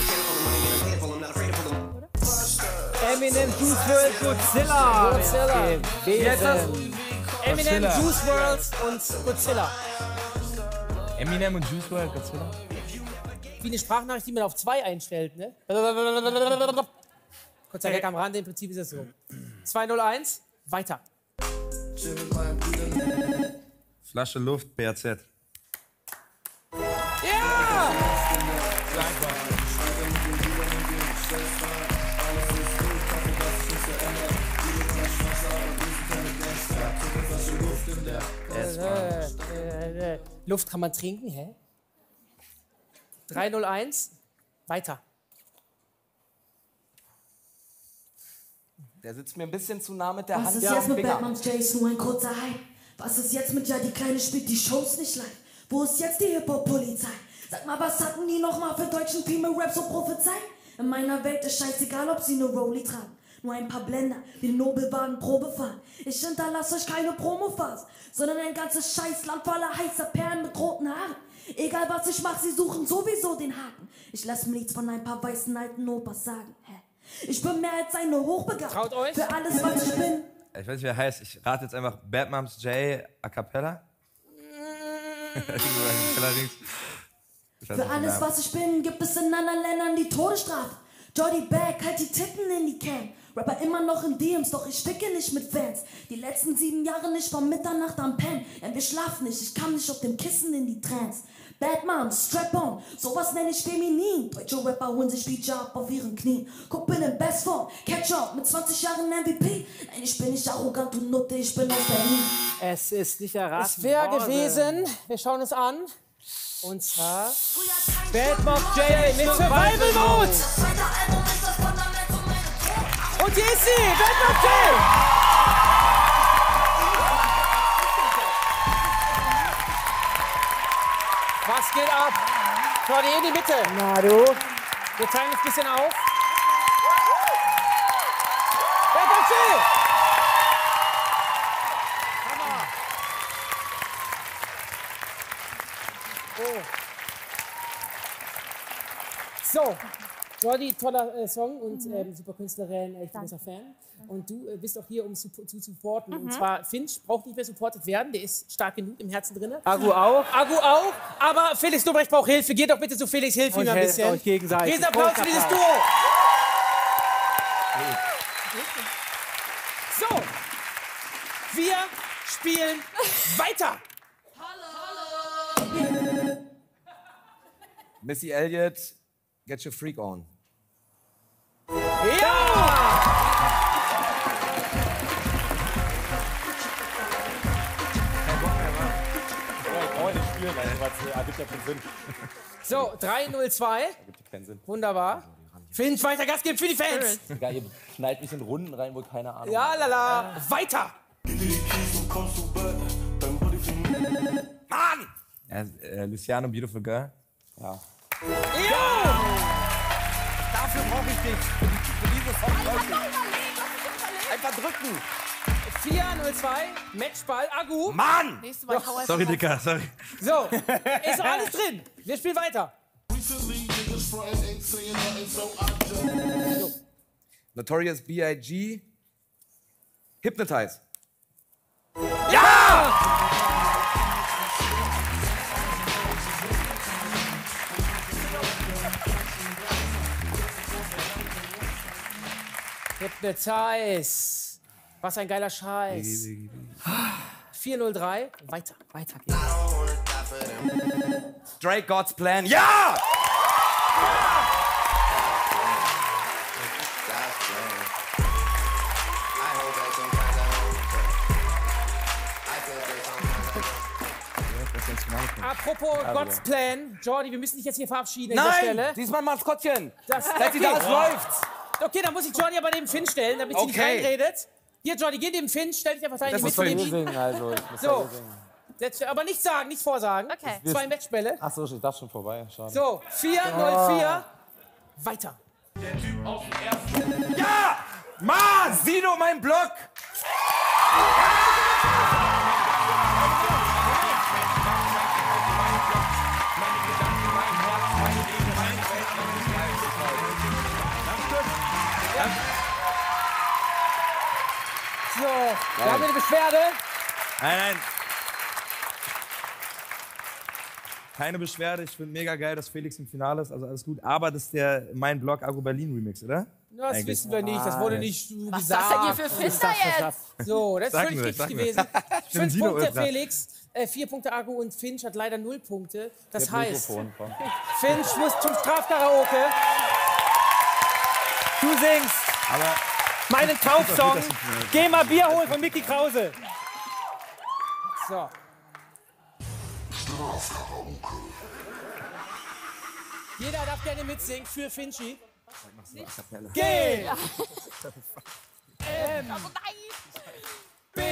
Eminem, Juice world, Godzilla. Godzilla. Jetzt das Eminem, Juice world und Godzilla. Eminem und Juice world, Godzilla. Wie eine Sprachnachricht, die man auf zwei einstellt, ne? Kurzer Gag am Rande, im Prinzip ist es so. zwei null eins, weiter. Flasche Luft, B R Z. Ja! Äh, äh, äh, Luft kann man trinken, hä? drei null eins, weiter. Der sitzt mir ein bisschen zu nah mit der Was Hand ist auf jetzt dem mit Finger. Batman's Jason, nur ein kurzer Hype? Was ist jetzt mit ja, die Kleine spielt die Shows nicht live? Wo ist jetzt die Hip-Hop-Polizei? Sag mal, was hatten die nochmal für deutschen Female Rap so prophezeit? In meiner Welt ist scheißegal, ob sie eine Rolli tragen. Nur ein paar Blender, wie den Nobelwagen Probe fahren. Ich hinterlasse euch keine Promo-Phase, sondern ein ganzes Scheißland voller heißer Perlen mit roten Haaren. Egal was ich mach, sie suchen sowieso den Haken. Ich lass mir nichts von ein paar weißen alten Opas sagen. Hä? Ich bin mehr als eine Hochbegabt. Traut euch? Für alles, was ich bin. Ich weiß nicht, wie er heißt. Ich rate jetzt einfach Bad Moms J a cappella. Für alles, was ich bin, gibt es in anderen Ländern die Todesstrafe. Jody Back, halt die Titten in die Cam. Rapper immer noch in D Ms, doch ich sticke nicht mit Fans. Die letzten sieben Jahre nicht von Mitternacht am Pen. Denn wir schlafen nicht, ich kam nicht auf dem Kissen in die Trance. Bad Moms, Strap on, sowas nenne ich feminin. Deutsche Rapper holen sich Feature ab auf ihren Knien. Guck, bin in Bestform, Catch up mit zwanzig Jahren M V P. Nein, ich bin nicht arrogant und Nutte, ich bin aus Berlin. Es ist nicht erraten. Es wäre gewesen, wir schauen es an. Und zwar Bad Moms J mit Survival Mode. Und hier ist sie, Bad Moms J. ab. Jordi, in die Mitte. Na du. Wir teilen uns ein bisschen auf. Ja, ganz schön. Oh. So, Jordi, toller äh, Song und ähm, super Künstlerin, echt großer Fan. Und du äh, bist auch hier, um zu, zu supporten. Mhm. Und zwar, Finch braucht nicht mehr supportet werden, der ist stark genug im Herzen drin. Agu auch. Agu auch, aber Felix Lobrecht braucht Hilfe. Geht doch bitte zu Felix, hilf ihm Und ein helft bisschen. euch gegenseitig. Riesenapplaus für dieses Duo. So, wir spielen weiter. Missy Elliott, get your freak on. So, drei null zwei. Wunderbar. Finch, weiter Gas geben für die Fans. Egal, ihr schneidet mich in Runden rein, wo keine Ahnung. Ja, lala. Weiter. Mann! Ja, äh, Luciano, Beautiful Girl. Ja. Ja! Dafür brauche ich dich. Für, die, für diese Song. Einfach drücken. vier null zwei, Matchball, Agu. Mann! Nächste Mal Doch. Sorry, Dicker, sorry. So, ist doch alles drin. Wir spielen weiter. Notorious B I G Hypnotize. Ja! Hypnotize. Was ein geiler Scheiß. vier null drei, weiter, weiter geht's. Drake, God's Plan. Ja! Apropos God's Plan, Jordi, wir müssen dich jetzt hier verabschieden an Nein, dieser Stelle. diesmal Maskottchen. Das, Seit sie da ist, läuft's. Okay, dann muss ich Jordi aber neben Finn stellen, damit sie nicht Okay. reinredet. Hier, Jordi, geh neben Finn, stell dich einfach da in die Das Mitte. muss neben wir ihn. singen, also. Ich muss So. ja singen. Jetzt, aber nichts sagen, nichts vorsagen. Okay. Zwei Matchbälle. Ach so, ich dachte schon vorbei. Schade. So, vier null vier. Weiter. Ja! Mann! Sido, mein Block! So, wir haben eine Beschwerde. Nein, nein. Keine Beschwerde, ich finde mega geil, dass Felix im Finale ist, also alles gut. Aber das ist der Mein Blog Agro Berlin Remix, oder? Das Eigentlich. wissen wir nicht, das wurde nicht so Was gesagt. sagt denn ihr für Finder jetzt? So, das ist Sagen völlig wir, richtig sagen wir. gewesen. Ich bin Fünf Sido Punkte Ultra. Felix, äh, vier Punkte Agu und Finch hat leider null Punkte. Das Ich hab heißt, Mikrofon, komm. Finch muss zum Strafkaraoke. Du singst Aber meinen Taufsong. Geh mal Bier holen von Micky Krause. So. Jeder darf gerne mitsingen für Finchi. G. M. B.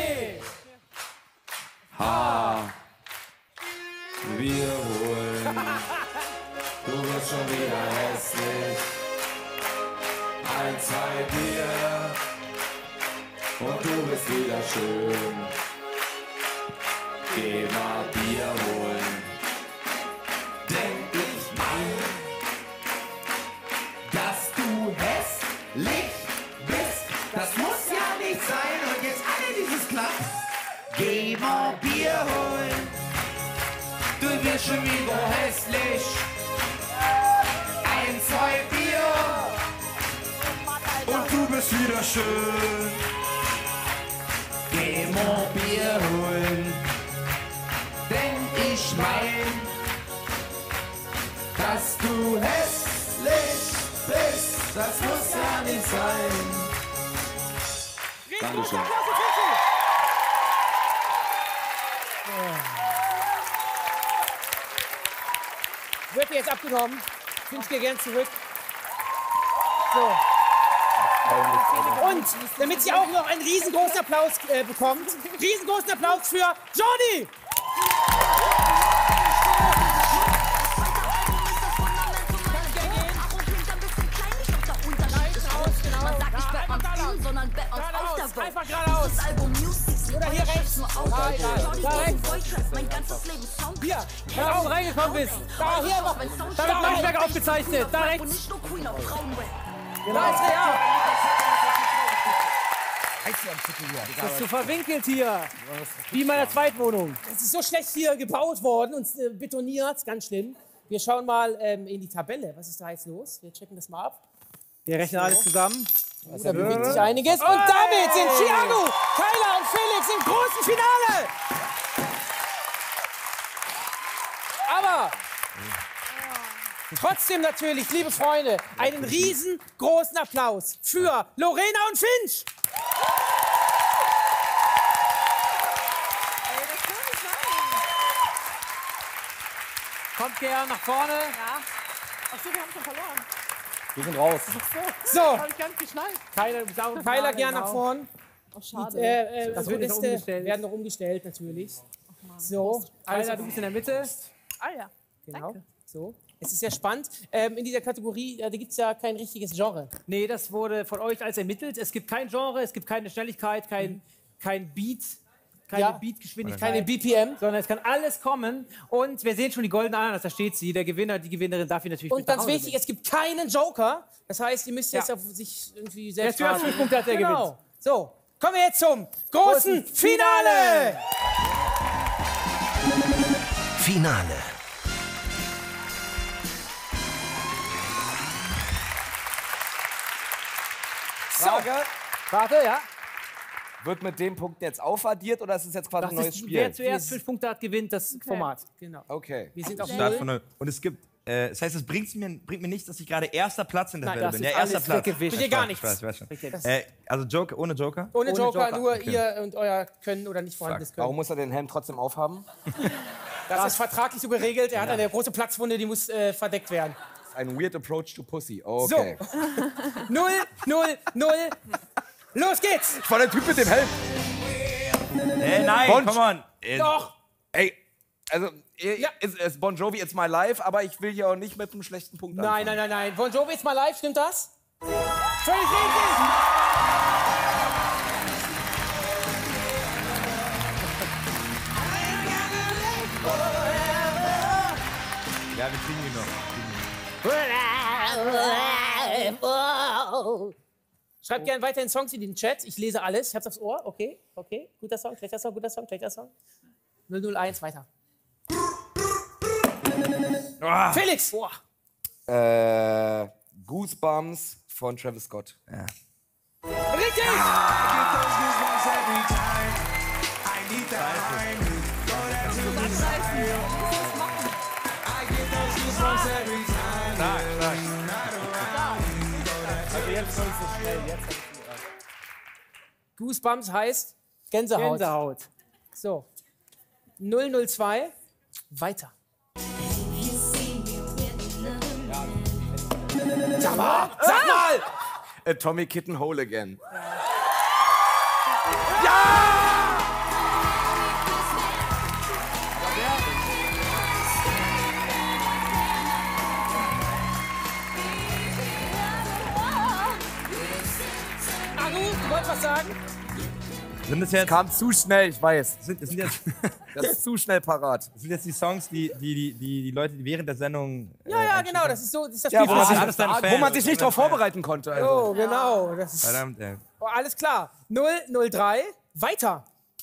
H. Wir holen. Du wirst schon wieder hässlich. Ein, zwei Bier. Und du bist wieder schön. Geh mal Bier holen. Denk ich mein, dass du hässlich bist. Das muss ja nicht sein. Und jetzt alle dieses Klapp. Geh mal Bier holen. Du wirst schon wieder hässlich. Ein, zwei Bier. Und du bist wieder schön. Geh mal Bier holen. Denn ich mein, dass du hässlich bist. Das muss ja nicht sein. Dankeschön. Wird dir jetzt abgenommen. Finch dir gern zurück. So. Und damit sie auch noch einen riesengroßen Applaus äh, bekommt, riesengroßen Applaus für Jordi! London, sondern bei uns auf der Welt. Einfach geradeaus. Das Album Music. Oder hier rechts. Nur auf. Ah, egal. Da rechts. Mein ganzes Leben Sound. Hier, wenn du oben reingekommen bist. Da, hier, da wird Maischberg aufgezeichnet. Da rechts. Und nicht nur Queen of Frauenrap. Da ist real. Das ist so verwinkelt hier. Wie in meiner Zweitwohnung. Es ist so schlecht hier gebaut worden und äh, betoniert. Ganz schlimm. Wir schauen mal ähm, in die Tabelle. Was ist da jetzt los? Wir checken das mal ab. Wir rechnen so. alles zusammen. Oh, da bewegt sich einiges. Und damit sind Thiago, Kyla und Felix im großen Finale. Aber trotzdem natürlich, liebe Freunde, einen riesengroßen Applaus für Lorena und Finch. Kommt gern nach vorne. Ja. Achso, wir haben schon verloren. Wir sind raus. So. Hab ich gar nicht geschnallt. Keiner, Keiner gern nach vorn. Oh, schade. Die, äh, äh, das wird noch umgestellt. Werden noch umgestellt, natürlich. So, Keiner, du bist in der Mitte. Ah ja. Genau. Danke. So. Es ist sehr spannend. Ähm, in dieser Kategorie, äh, da gibt es ja kein richtiges Genre. Nee, das wurde von euch als ermittelt. Es gibt kein Genre, es gibt keine Schnelligkeit, kein, mhm. kein Beat. Keine Ja. Beatgeschwindigkeit. Keine B P M. Sondern es kann alles kommen. Und wir sehen schon die goldene Ananas, da steht sie. Der Gewinner, die Gewinnerin darf ihn natürlich Und mit nach ganz Hause wichtig, es gibt keinen Joker. Das heißt, ihr müsst jetzt Ja. auf sich irgendwie Wer selbst zuerst fünf Punkte hat, der genau. gewinnt. So, kommen wir jetzt zum großen Finale. Finale. Frage. Warte, ja. Wird mit dem Punkt jetzt aufaddiert oder ist es jetzt quasi Das ein neues ist, Spiel? wer zuerst fünf Punkte hat, gewinnt das Format. Genau. Okay. Wir sind auf Start Null. von null. Und es gibt, äh, das heißt, es bringt mir, bringt mir nichts, dass ich gerade erster Platz in der Nein, Tabelle das bin. ist Der erster alles Platz. weggewischt. Bringt dir gar nichts. Ich weiß, ich weiß schon. Bringt dir das- Äh, also Joker, ohne Joker? Ohne, Ohne Joker, Joker. nur Okay. ihr und euer Können oder nicht vorhandenes Können. Warum muss er den Helm trotzdem aufhaben? Das ist vertraglich so geregelt. Er hat eine große Platzwunde, die muss äh, verdeckt werden. Ein weird approach to pussy. Okay. So. Null, null, null. Los geht's! Ich war der Typ mit dem Helm. Äh, nein, Bon- come on. Äh, Doch! Ey, also, ihr, ist, ist Bon Jovi It's My Life, aber ich will hier auch nicht mit einem schlechten Punkt Nein, anfangen. nein, nein, nein. Bon Jovi ist mal live, stimmt das? Völlig richtig! Ja, wir kriegen ihn noch. Schreibt gerne weiterhin Songs in den Chat. Ich lese alles. Ich hab's aufs Ohr. Okay, okay. Guter Song, schlechter Song, guter Song, schlechter Song. null null eins, weiter. Oh. Felix! Boah. Äh, Goosebumps von Travis Scott. Ja. Richtig! Also jetzt soll es so schnell. Jetzt hab ich Goosebumps heißt Gänsehaut. Gänsehaut. So. null null zwei, weiter. Sag mal! Sag mal! A Tommy Kitten Hole Again. Agu, du wolltest was sagen? Sind das jetzt, Kam zu schnell, ich weiß. sind, das sind jetzt, Das ist zu schnell parat. das sind jetzt die Songs, die die, die, die, die Leute die während der Sendung. äh, Ja, ja, einschicken? genau. Das ist so. Das ist das Ja, Spiel wo, für man sich. sich, alles deine wo Fans, man sich nicht alles drauf deine vorbereiten konnte. Also. Oh, genau. Das ist, Verdammt, ey. oh, alles klar. null null drei, weiter.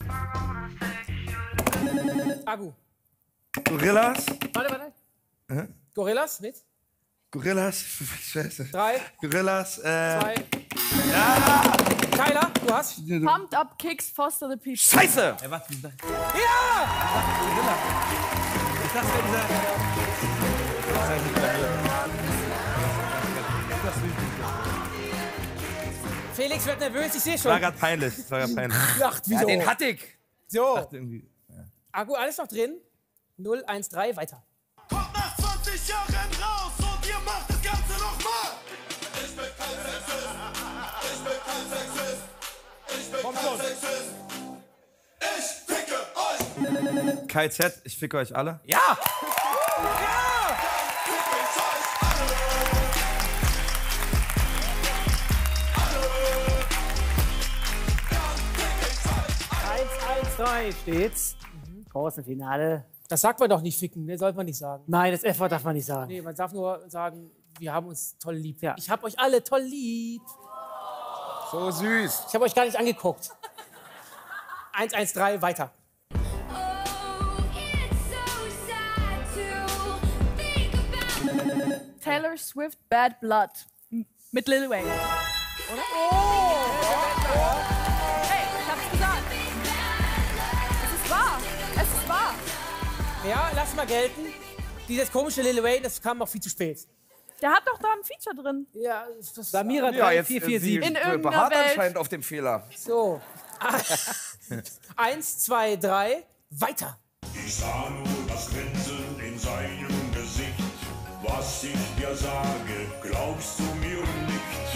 Agu. Gorillas. Warte, warte. Äh? Gorillas mit? Gorillas. Scheiße. Drei, Gorillas. Äh, zwei. Ja! Kyla, du hast? Pumped Up Kicks Foster the People. Scheiße! Ey, was? Wie ist das? Ja! Ist das denn dieser. Das heißt nicht bei mir. Felix wird nervös, ich sehe Das war schon. gerade peinlich. Das war gerade peinlich. Ach, wieso? Ja, den hatte ich. So, Ich dachte irgendwie. Agu, alles noch drin? null eins drei, weiter. Kommt nach zwanzig Jahren raus und ihr macht das Ganze nochmal. Ich bin kein Sexist. Ich bin kein Sexist. Ich bin kein Sexist. Ich ficke euch. K Z, ich ficke euch alle. Ja! eins drei steht's. Mhm. Großen Finale. Das sagt man doch nicht, ficken, das sollte man nicht sagen. Nein, das F-Wort darf man nicht sagen. Nee, man darf nur sagen, wir haben uns toll lieb. Ja. Ich hab euch alle toll lieb. So süß. Ich habe euch gar nicht angeguckt. eins eins drei, weiter. Taylor Swift, Bad Blood. M- Mit Lil Wayne. Oder? Oh! Hey, ich hab's gesagt. Es ist wahr. Es ist wahr. Ja, lass mal gelten. Dieses komische Lil Wayne, das kam auch viel zu spät. Der hat doch da ein Feature drin. Ja, das Samira Ja, drei jetzt vier äh, vier sie sieben. In irgendeiner beharrt Welt. anscheinend auf dem Fehler. So. Eins, zwei, drei, weiter. Ich sah nur das Grinsen in seinem Gesicht. Was ich dir sage, glaubst du mir nicht?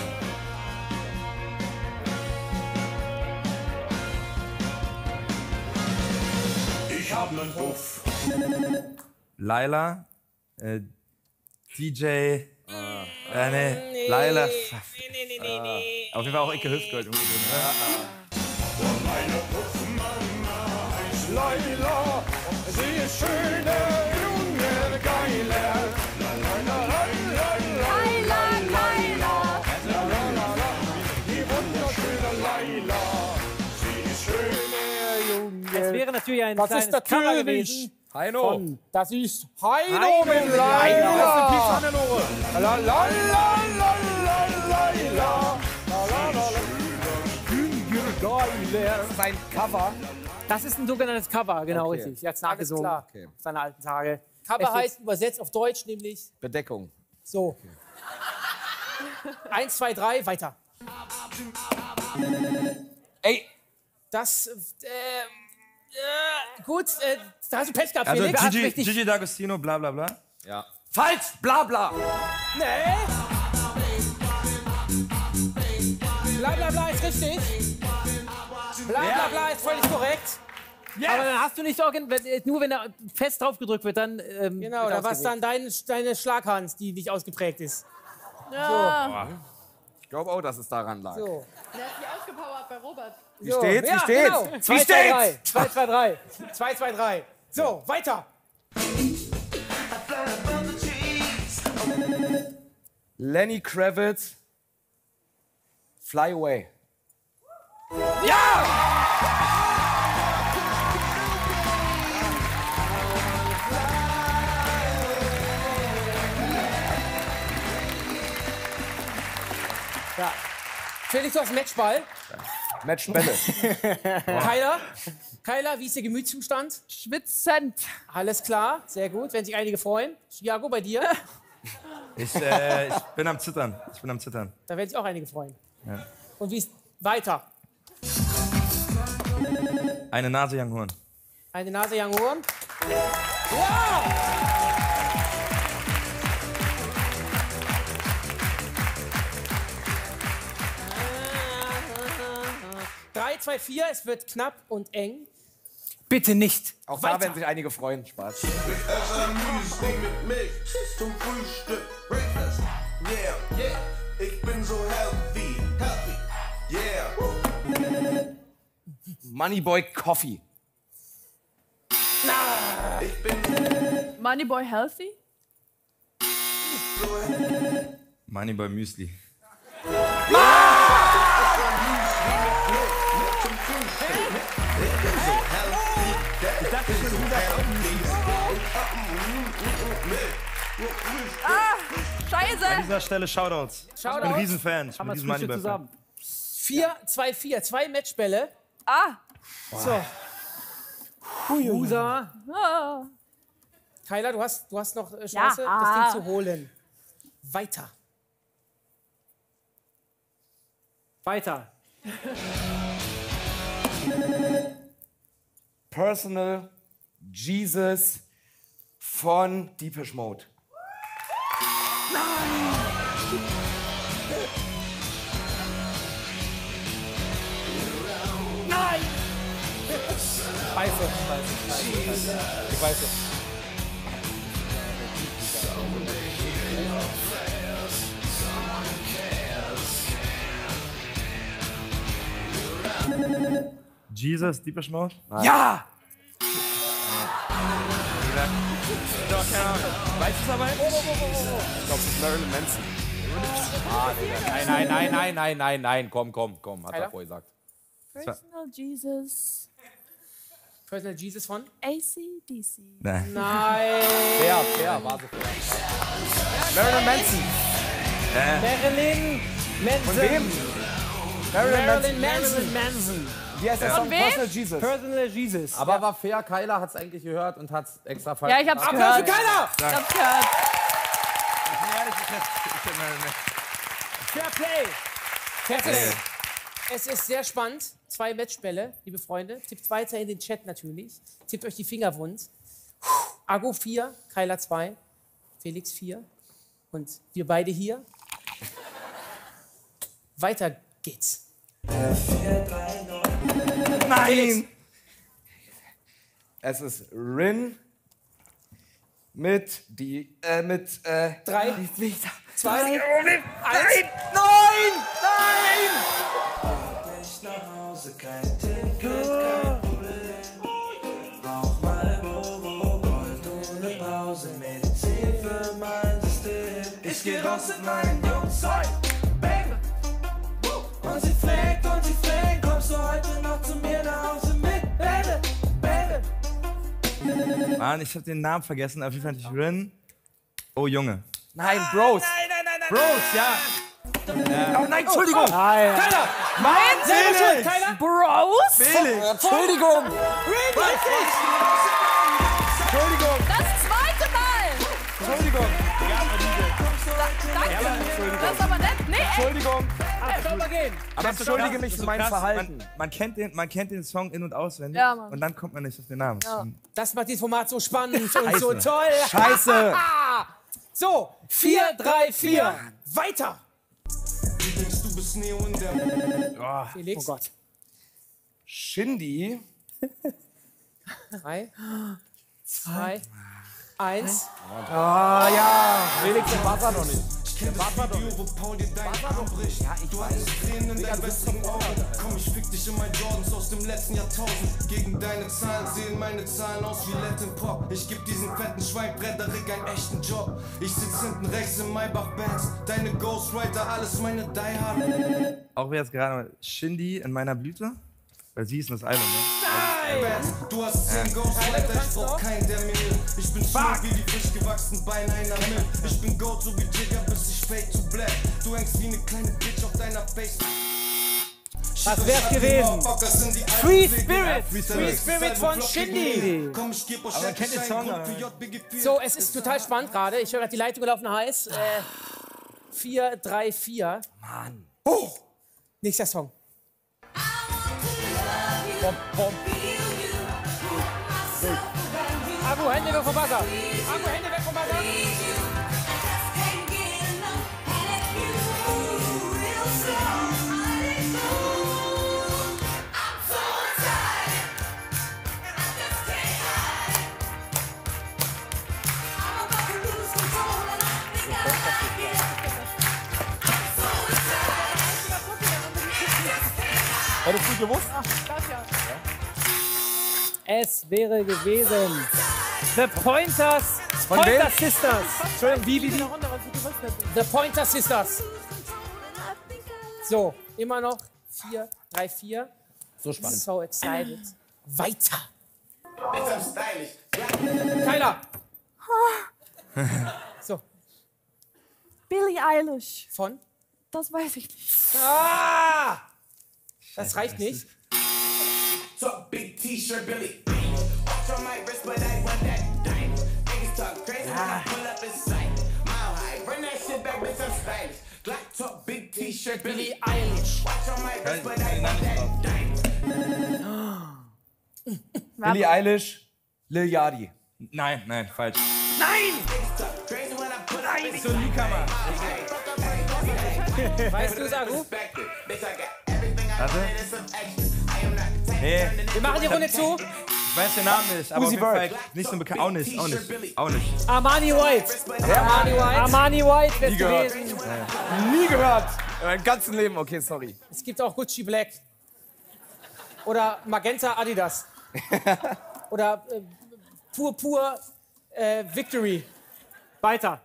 Ich hab nen Puff. Laila, äh, D J, äh, nee, Laila. Nee, nee, nee, nee, nee. Auf jeden Fall auch Icke Hüftgold. Und meine Puffmama heißt Laila. Sie ist schöne, junge, geile. Laila, Laila. Die wunderschöne Laila. Sie ist schöne, junge. Es wäre natürlich ein Das kleines ist der Cover König. gewesen. Heino. Von, das ist Heino Heino mit mit Laila. Hannelore. La la la la la Laila. Das ist ein Cover. Das ist ein sogenanntes Cover, genau Okay. richtig. Jetzt Alles nachgesungen. klar. Okay. Seine alten Tage. Cover Es ist- heißt übersetzt auf Deutsch nämlich Bedeckung. so. Eins, zwei, drei, weiter. Ey, Das, äh, äh, gut, äh, da hast du Pech gehabt, Also Felix. Gigi, Richtig. Gigi D'Agostino, bla bla bla. ja. Falsch, bla bla. Nee. Bla bla bla ist richtig. Bla bla bla ist völlig korrekt. Aber dann hast du nicht organ wenn, äh, nur wenn er fest drauf gedrückt wird, dann. Ähm, Genau, wird da war es ausgewählt. dann dein, deine Schlaghand, die nicht ausgeprägt ist. Ja. Ich glaube auch, dass es daran lag. So. Der hat die ausgepowert bei Robert. Wie So. steht's? Wie Ja, steht's? genau. Wie zwei, zwei, drei. steht's? zwei, zwei, drei. zwei, zwei, drei. So, weiter. Lenny Kravitz, Fly Away. Ja. Felix, du hast Matchball. Matchbälle. Kyler, Kyler, wie ist der Gemütszustand? Schwitzend. Alles klar, sehr gut, wenn sich einige freuen. Thiago, bei dir? Ich, äh, ich bin am Zittern. Ich bin am Zittern. Da werden sich auch einige freuen. Ja. Und wie ist weiter? Eine Nase Young Horn. Eine Nase Young Horn. Ja! Drei, zwei, vier, es wird knapp und eng. Bitte nicht. Auch da werden sich einige freuen. Spaß. Ich esse Müsli mit Milch zum Frühstück. Breakfast. Yeah, yeah. Ich bin so healthy, healthy. Yeah. Moneyboy Coffee. Ich bin Moneyboy Healthy? Moneyboy Müsli. Ah, Scheiße. An dieser Stelle Shoutouts. Ich bin ein Riesenfan. Ich bin ein riesen Moneyboy-Fan. Vier, zwei, vier, zwei Matchbälle. Ah. So. Usa. Ah. Kyla, du hast, du hast noch äh, Chance, Ja. das Ding zu holen. Weiter. Weiter. Personal Jesus von Deepish Mode. Nein! Scheiße, scheiße, scheiße. Ich weiß es. Jesus, Deepish Mode? Ja! Doch, keine Ahnung. Weißt du es aber? Ich glaube, es ist Marilyn Manson. Ah, Digga. Nein, nein, nein, nein, nein, nein, nein. Komm, komm, komm. Hat er vorher gesagt. Personal Jesus. Personal Jesus von? A C D C. Nein. Nein. Fair, fair, war so fair. Marilyn Manson. Äh. Marilyn Manson. Von wem? Marilyn, Marilyn Manson. Manson. Wie heißt der Von Song? wem? Personal Jesus. Personal Jesus. Aber war fair, Kyla hat es eigentlich gehört und hat es extra falsch Ja, ich hab's gemacht. gehört. Applaus für Kyla! Ich hab's gehört. Fair Play. Fair Play. Es ist sehr spannend. Zwei Matchbälle, liebe Freunde. Tippt weiter in den Chat natürlich. Tippt euch die Finger wund. Ago vier, Kyla zwei, Felix vier und wir beide hier. Weiter geht's. Nein! Es ist Rin mit die, äh, mit, äh, drei, zwei, Nein! eins. Nein! Nein! Nein! Ich nach Hause, kein Ticket, kein Problem. Rauch Marlboro Gold ohne Pause, Medizin für mein System. Ich geh raus mit meinen Jungs, hey, Baby. Und sie fängt und sie fängt, kommst du heute noch zu mir nach Hause mit, Baby, Baby. Mann, ich hab den Namen vergessen. Auf jeden Fall nicht Rin. Oh, Junge. Nein, Bros. Nein, nein, nein, nein. Bros, ja. Oh nein, Entschuldigung! Oh, nein. Keiner! Mein Felix! Felix! Keiner? Bros? Felix! Entschuldigung! Richtig! Entschuldigung! Das zweite Mal! Entschuldigung! Danke! Das ist aber nett. Nee, ey. Entschuldigung! Ach, soll mal gehen. Aber entschuldige mich Das ist für so mein krass. Verhalten. Man, man, kennt den, man kennt den Song in- und auswendig. Ja, Mann. Und dann kommt man nicht auf den Namen. Ja. Das macht dieses Format so spannend und so Scheiße. toll. Scheiße! So, vier, drei, vier. Weiter! Du denkst, du bist Neo in der... Oh, Felix. Oh Gott. Shindy. Drei, zwei, eins. Ah ja! Felix, der Buzzer noch nicht. Der Video, wo Paul dir deinen Arm bricht. Du hattest Tränen in deinen wässrigen Augen. Komm, ich fick dich in mein Jordans aus dem letzten Jahrtausend. Gegen deine Zahlen sehen meine Zahlen aus wie Latin Pop. Ich geb diesen fetten Schwein Frederik einen echten Job. Ich sitz hinten rechts im Maybach-Benz. Deine Ghostwriter, alles meine Die Hard. Auch jetzt gerade mal Shindy in meiner Blüte. Weil sie ist das Album, ne? Du hast zehn Ghostwriter, ich brauch keinen, der mir hilft. Ich bin schwach wie die frisch gewachsenen Beine einer Milch. Ich bin Goat, so wie Jigger, bis ich fade to black. Du hängst wie eine kleine Bitch auf deiner Face. Was wär's gewesen? Free Spirit! Free Spirit von Shindy! Komm, ich geb euch Aber man kennt den Song, Grund für aber- J B G vier. So, es ist total spannend gerade. Ich höre gerade, die Leitung laufen heiß. Äh, vier, drei, vier. Mann. Oh! Nächster Song. Bom, bom. Agu, Hände weg vom Wasser. Agu, Hände weg vom Wasser. Hättest du gewusst? Es wäre gewesen The Pointers, Von Pointer wem? Sisters. Entschuldigung, wie, wie, wie? The Pointer Sisters. So, immer noch vier, drei, vier. So spannend. So excited. Weiter. Bitch, I'm stylish. Keiner. So, Billie Eilish. von? Das weiß ich nicht. Ah! Das reicht nicht. Talk big T-shirt, Billy. Watch on my wrist, but I want that dime. Niggas talk crazy when I pull up in sight. Mile high, bring that shit back, bitch, I'm stylish. Glock talk big T-shirt, Billy Eilish. Watch on my wrist, but I want that dime. Billie Eilish, Lil Yachty. Nein, nein, falsch. Nein! Crazy when I pull up in So ein Newcomer. Weißt du, Sagu? Warte. Nee, Wir machen die Runde zu. ich weiß den Namen nicht, aber Uzi auf jeden Fall Vert. nicht so bekannt. Auch nicht, auch nicht, auch nicht. Armani White. Armani White. Armani White wäre Nie gehört. gewesen. Nie gehört. In meinem ganzen Leben. Okay, sorry. Es gibt auch Gucci Black. Oder Magenta Adidas. Oder äh, Pur Pur äh, Victory. Weiter.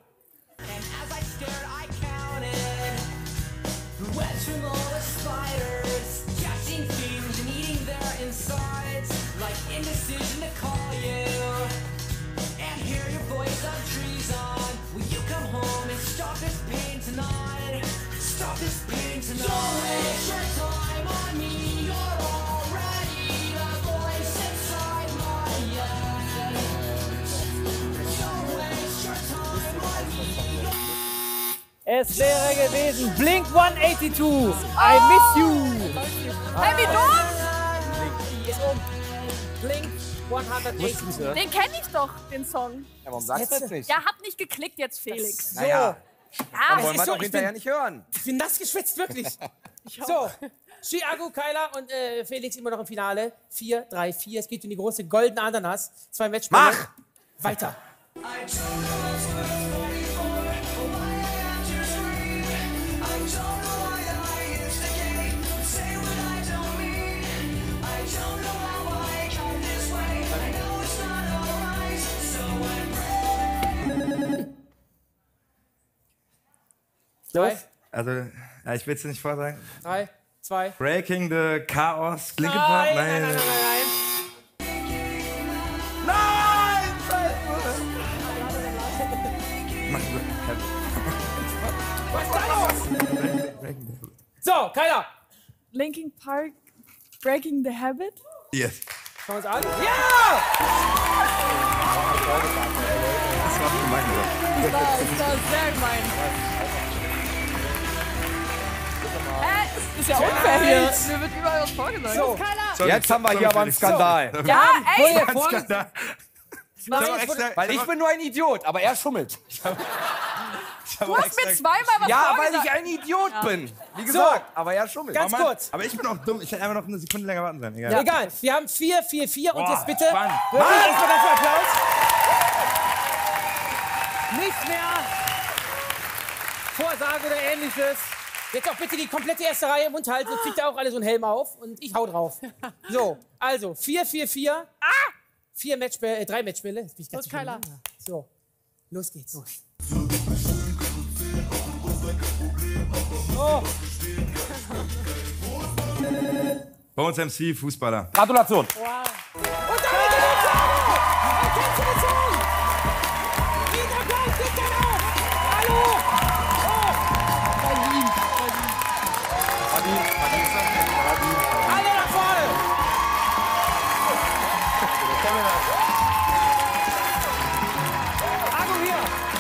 Es wäre gewesen Blink hundertzweiundachtzig. I miss you. Hey, wie dumm! Blink hundertzweiundachtzig. Den kenne ich doch, den Song. Ja, warum sagst du das nicht? Ja, hab nicht geklickt jetzt, Felix. So. Naja, ja, dann wollen es wir ist so, doch ich hinterher bin- nicht hören. Ich bin nass geschwitzt, wirklich. So, Chiago, Kyla und äh, Felix immer noch im Finale. vier, drei, vier. Es geht um die große goldene Ananas. Zwei Matchspiele. Mach! Weiter. Los. Also, ja, ich will es nicht vorsagen. Drei, zwei. Breaking the Chaos, Linkin Nein, Park. nein, nein, nein, nein, Mach so. Was ist da los? So, Kyla. Linkin Park, Breaking the Habit. Yes. Schauen wir uns an. Ja! Das war gemein, Das war, das war sehr gemein. Hä? Das ist ja unfair hier. Mir wird überall was vorgesagt. So, Sorry, Jetzt haben wir sorry, hier aber einen Felix. Skandal. So. Ja, ey! Vorher, vorher, Skandal. Was? Ich hab extra- Weil ich bin nur ein Idiot, aber er schummelt. Ich hab Du hast extra- mir zweimal was Ja, weil vorgesagt. ich ein Idiot Ja. bin. Wie gesagt, aber er schummelt. ganz Oh Mann, kurz. Aber ich bin auch dumm. Ich hätte einfach noch eine Sekunde länger warten sollen. Egal. Ja. Egal, wir haben vier, vier, vier und Boah, jetzt bitte spannend. wirklich erstmal dafür Applaus. Nicht mehr Vorsage oder ähnliches. Jetzt auch bitte die komplette erste Reihe im Mund halten, sonst kriegt ihr auch alle so einen Helm auf und ich hau drauf. So, also vier, vier, vier. Ah! Vier Matchbälle, äh, drei Matchbälle. Jetzt bin ich ganz Los, Kyla. durcheinander. So, los geht's. Los. Oh. Bones M C, Fußballer. Gratulation. Und damit die Luciano! Und kennst du den Song? Niedergang, geht dann auf! Hallo! Oh! Berlin, alle nach vorne! Argo hier!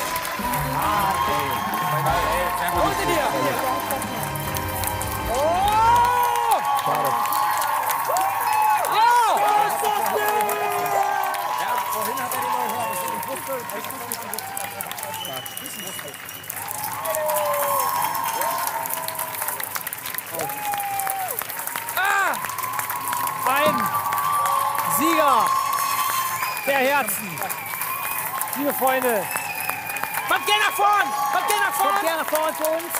Unter dir! Oh! Ja! Ah! Ein Sieger der Herzen. Liebe Freunde, kommt gerne nach vorn! Kommt gerne nach vorn! Kommt gerne nach vorn für uns.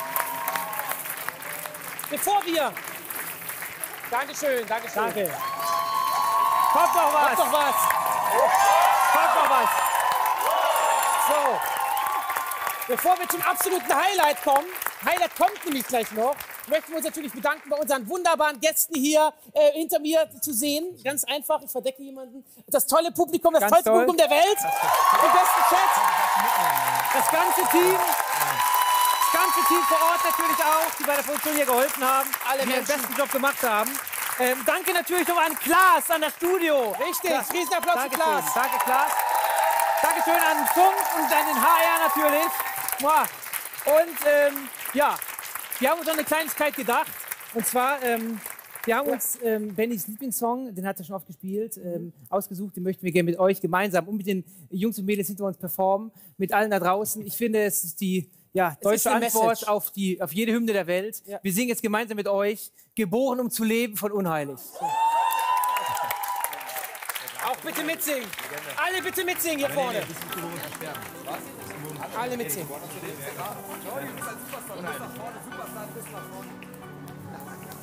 Bevor wir... Dankeschön, Dankeschön. Danke. Kommt noch was! Kommt noch was! Kommt noch was! So. Bevor wir zum absoluten Highlight kommen, Highlight kommt nämlich gleich noch, möchten wir uns natürlich bedanken bei unseren wunderbaren Gästen hier äh, hinter mir zu sehen. Ganz einfach, ich verdecke jemanden. Das tolle Publikum, das Ganz tollste toll. Publikum der Welt. Den besten Chat. Das ganze Team. Das ganze Team vor Ort natürlich auch, die bei der Produktion hier geholfen haben. Alle, die den besten Job gemacht haben. Ähm, danke natürlich noch an Klaas, an das Studio. Richtig, Ja. Riesenapplaus für Dankeschön. Klaas. Danke, Klaas. Dankeschön an Funk und an den H R natürlich. Mua. Und ähm, ja, wir haben uns noch eine Kleinigkeit gedacht. Und zwar, ähm, wir haben uns ähm, Bennys Lieblingssong, den hat er schon oft gespielt, ähm, ausgesucht. Den möchten wir gerne mit euch gemeinsam und mit den Jungs und Mädels hinter uns performen. Mit allen da draußen. Ich finde, es ist die ja, ist deutsche eine Antwort Message. auf, die, auf jede Hymne der Welt. Ja. Wir singen jetzt gemeinsam mit euch. Geboren, um zu leben von Unheilig. Auch bitte mitsingen. Alle bitte mitsingen hier vorne. Alle mitsingen.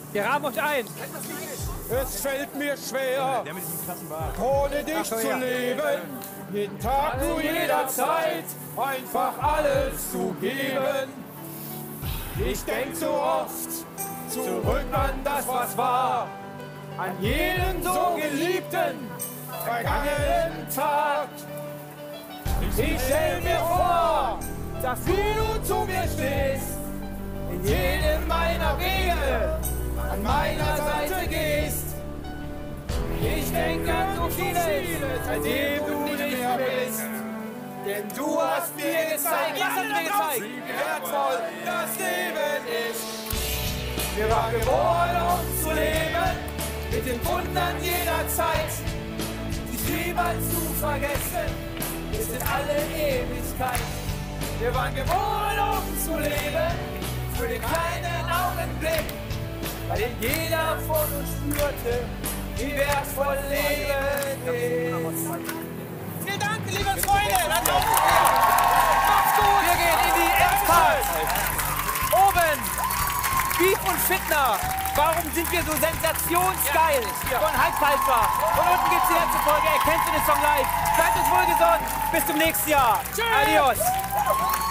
Wir rahmen euch ein. Es fällt mir schwer, ohne dich Ach so, zu ja. leben. Jeden Tag zu jeder Zeit einfach alles zu geben. Ich denk so oft zurück an das, was war. An jeden so geliebten, vergangenen Tag. Ich stell mir vor, dass wie du zu mir stehst, in jedem meiner Wege an meiner Seite gehst. Ich denke an so vieles, seitdem du nicht mehr bist. Denn du hast mir gezeigt, Was hast du mir gezeigt? wie wertvoll das Leben ist. Wir waren geboren, um zu leben, mit den Wundern jeder Zeit. Dich niemals zu vergessen, bis in alle Ewigkeit. Wir waren geboren, um zu leben, für den kleinen Augenblick, bei dem jeder von uns spürte, wie wertvoll Leben ist. Vielen Dank, liebe Freunde. Macht's gut. Wir gehen in die Endcard. Oben, Beef und Fitner. Warum sind wir so sensationsgeil? Von Halbpalper. Und unten gibt's die letzte Folge. Erkennt ihr den Song live. Bleibt uns wohlgesonnen. Bis zum nächsten Jahr. Adios.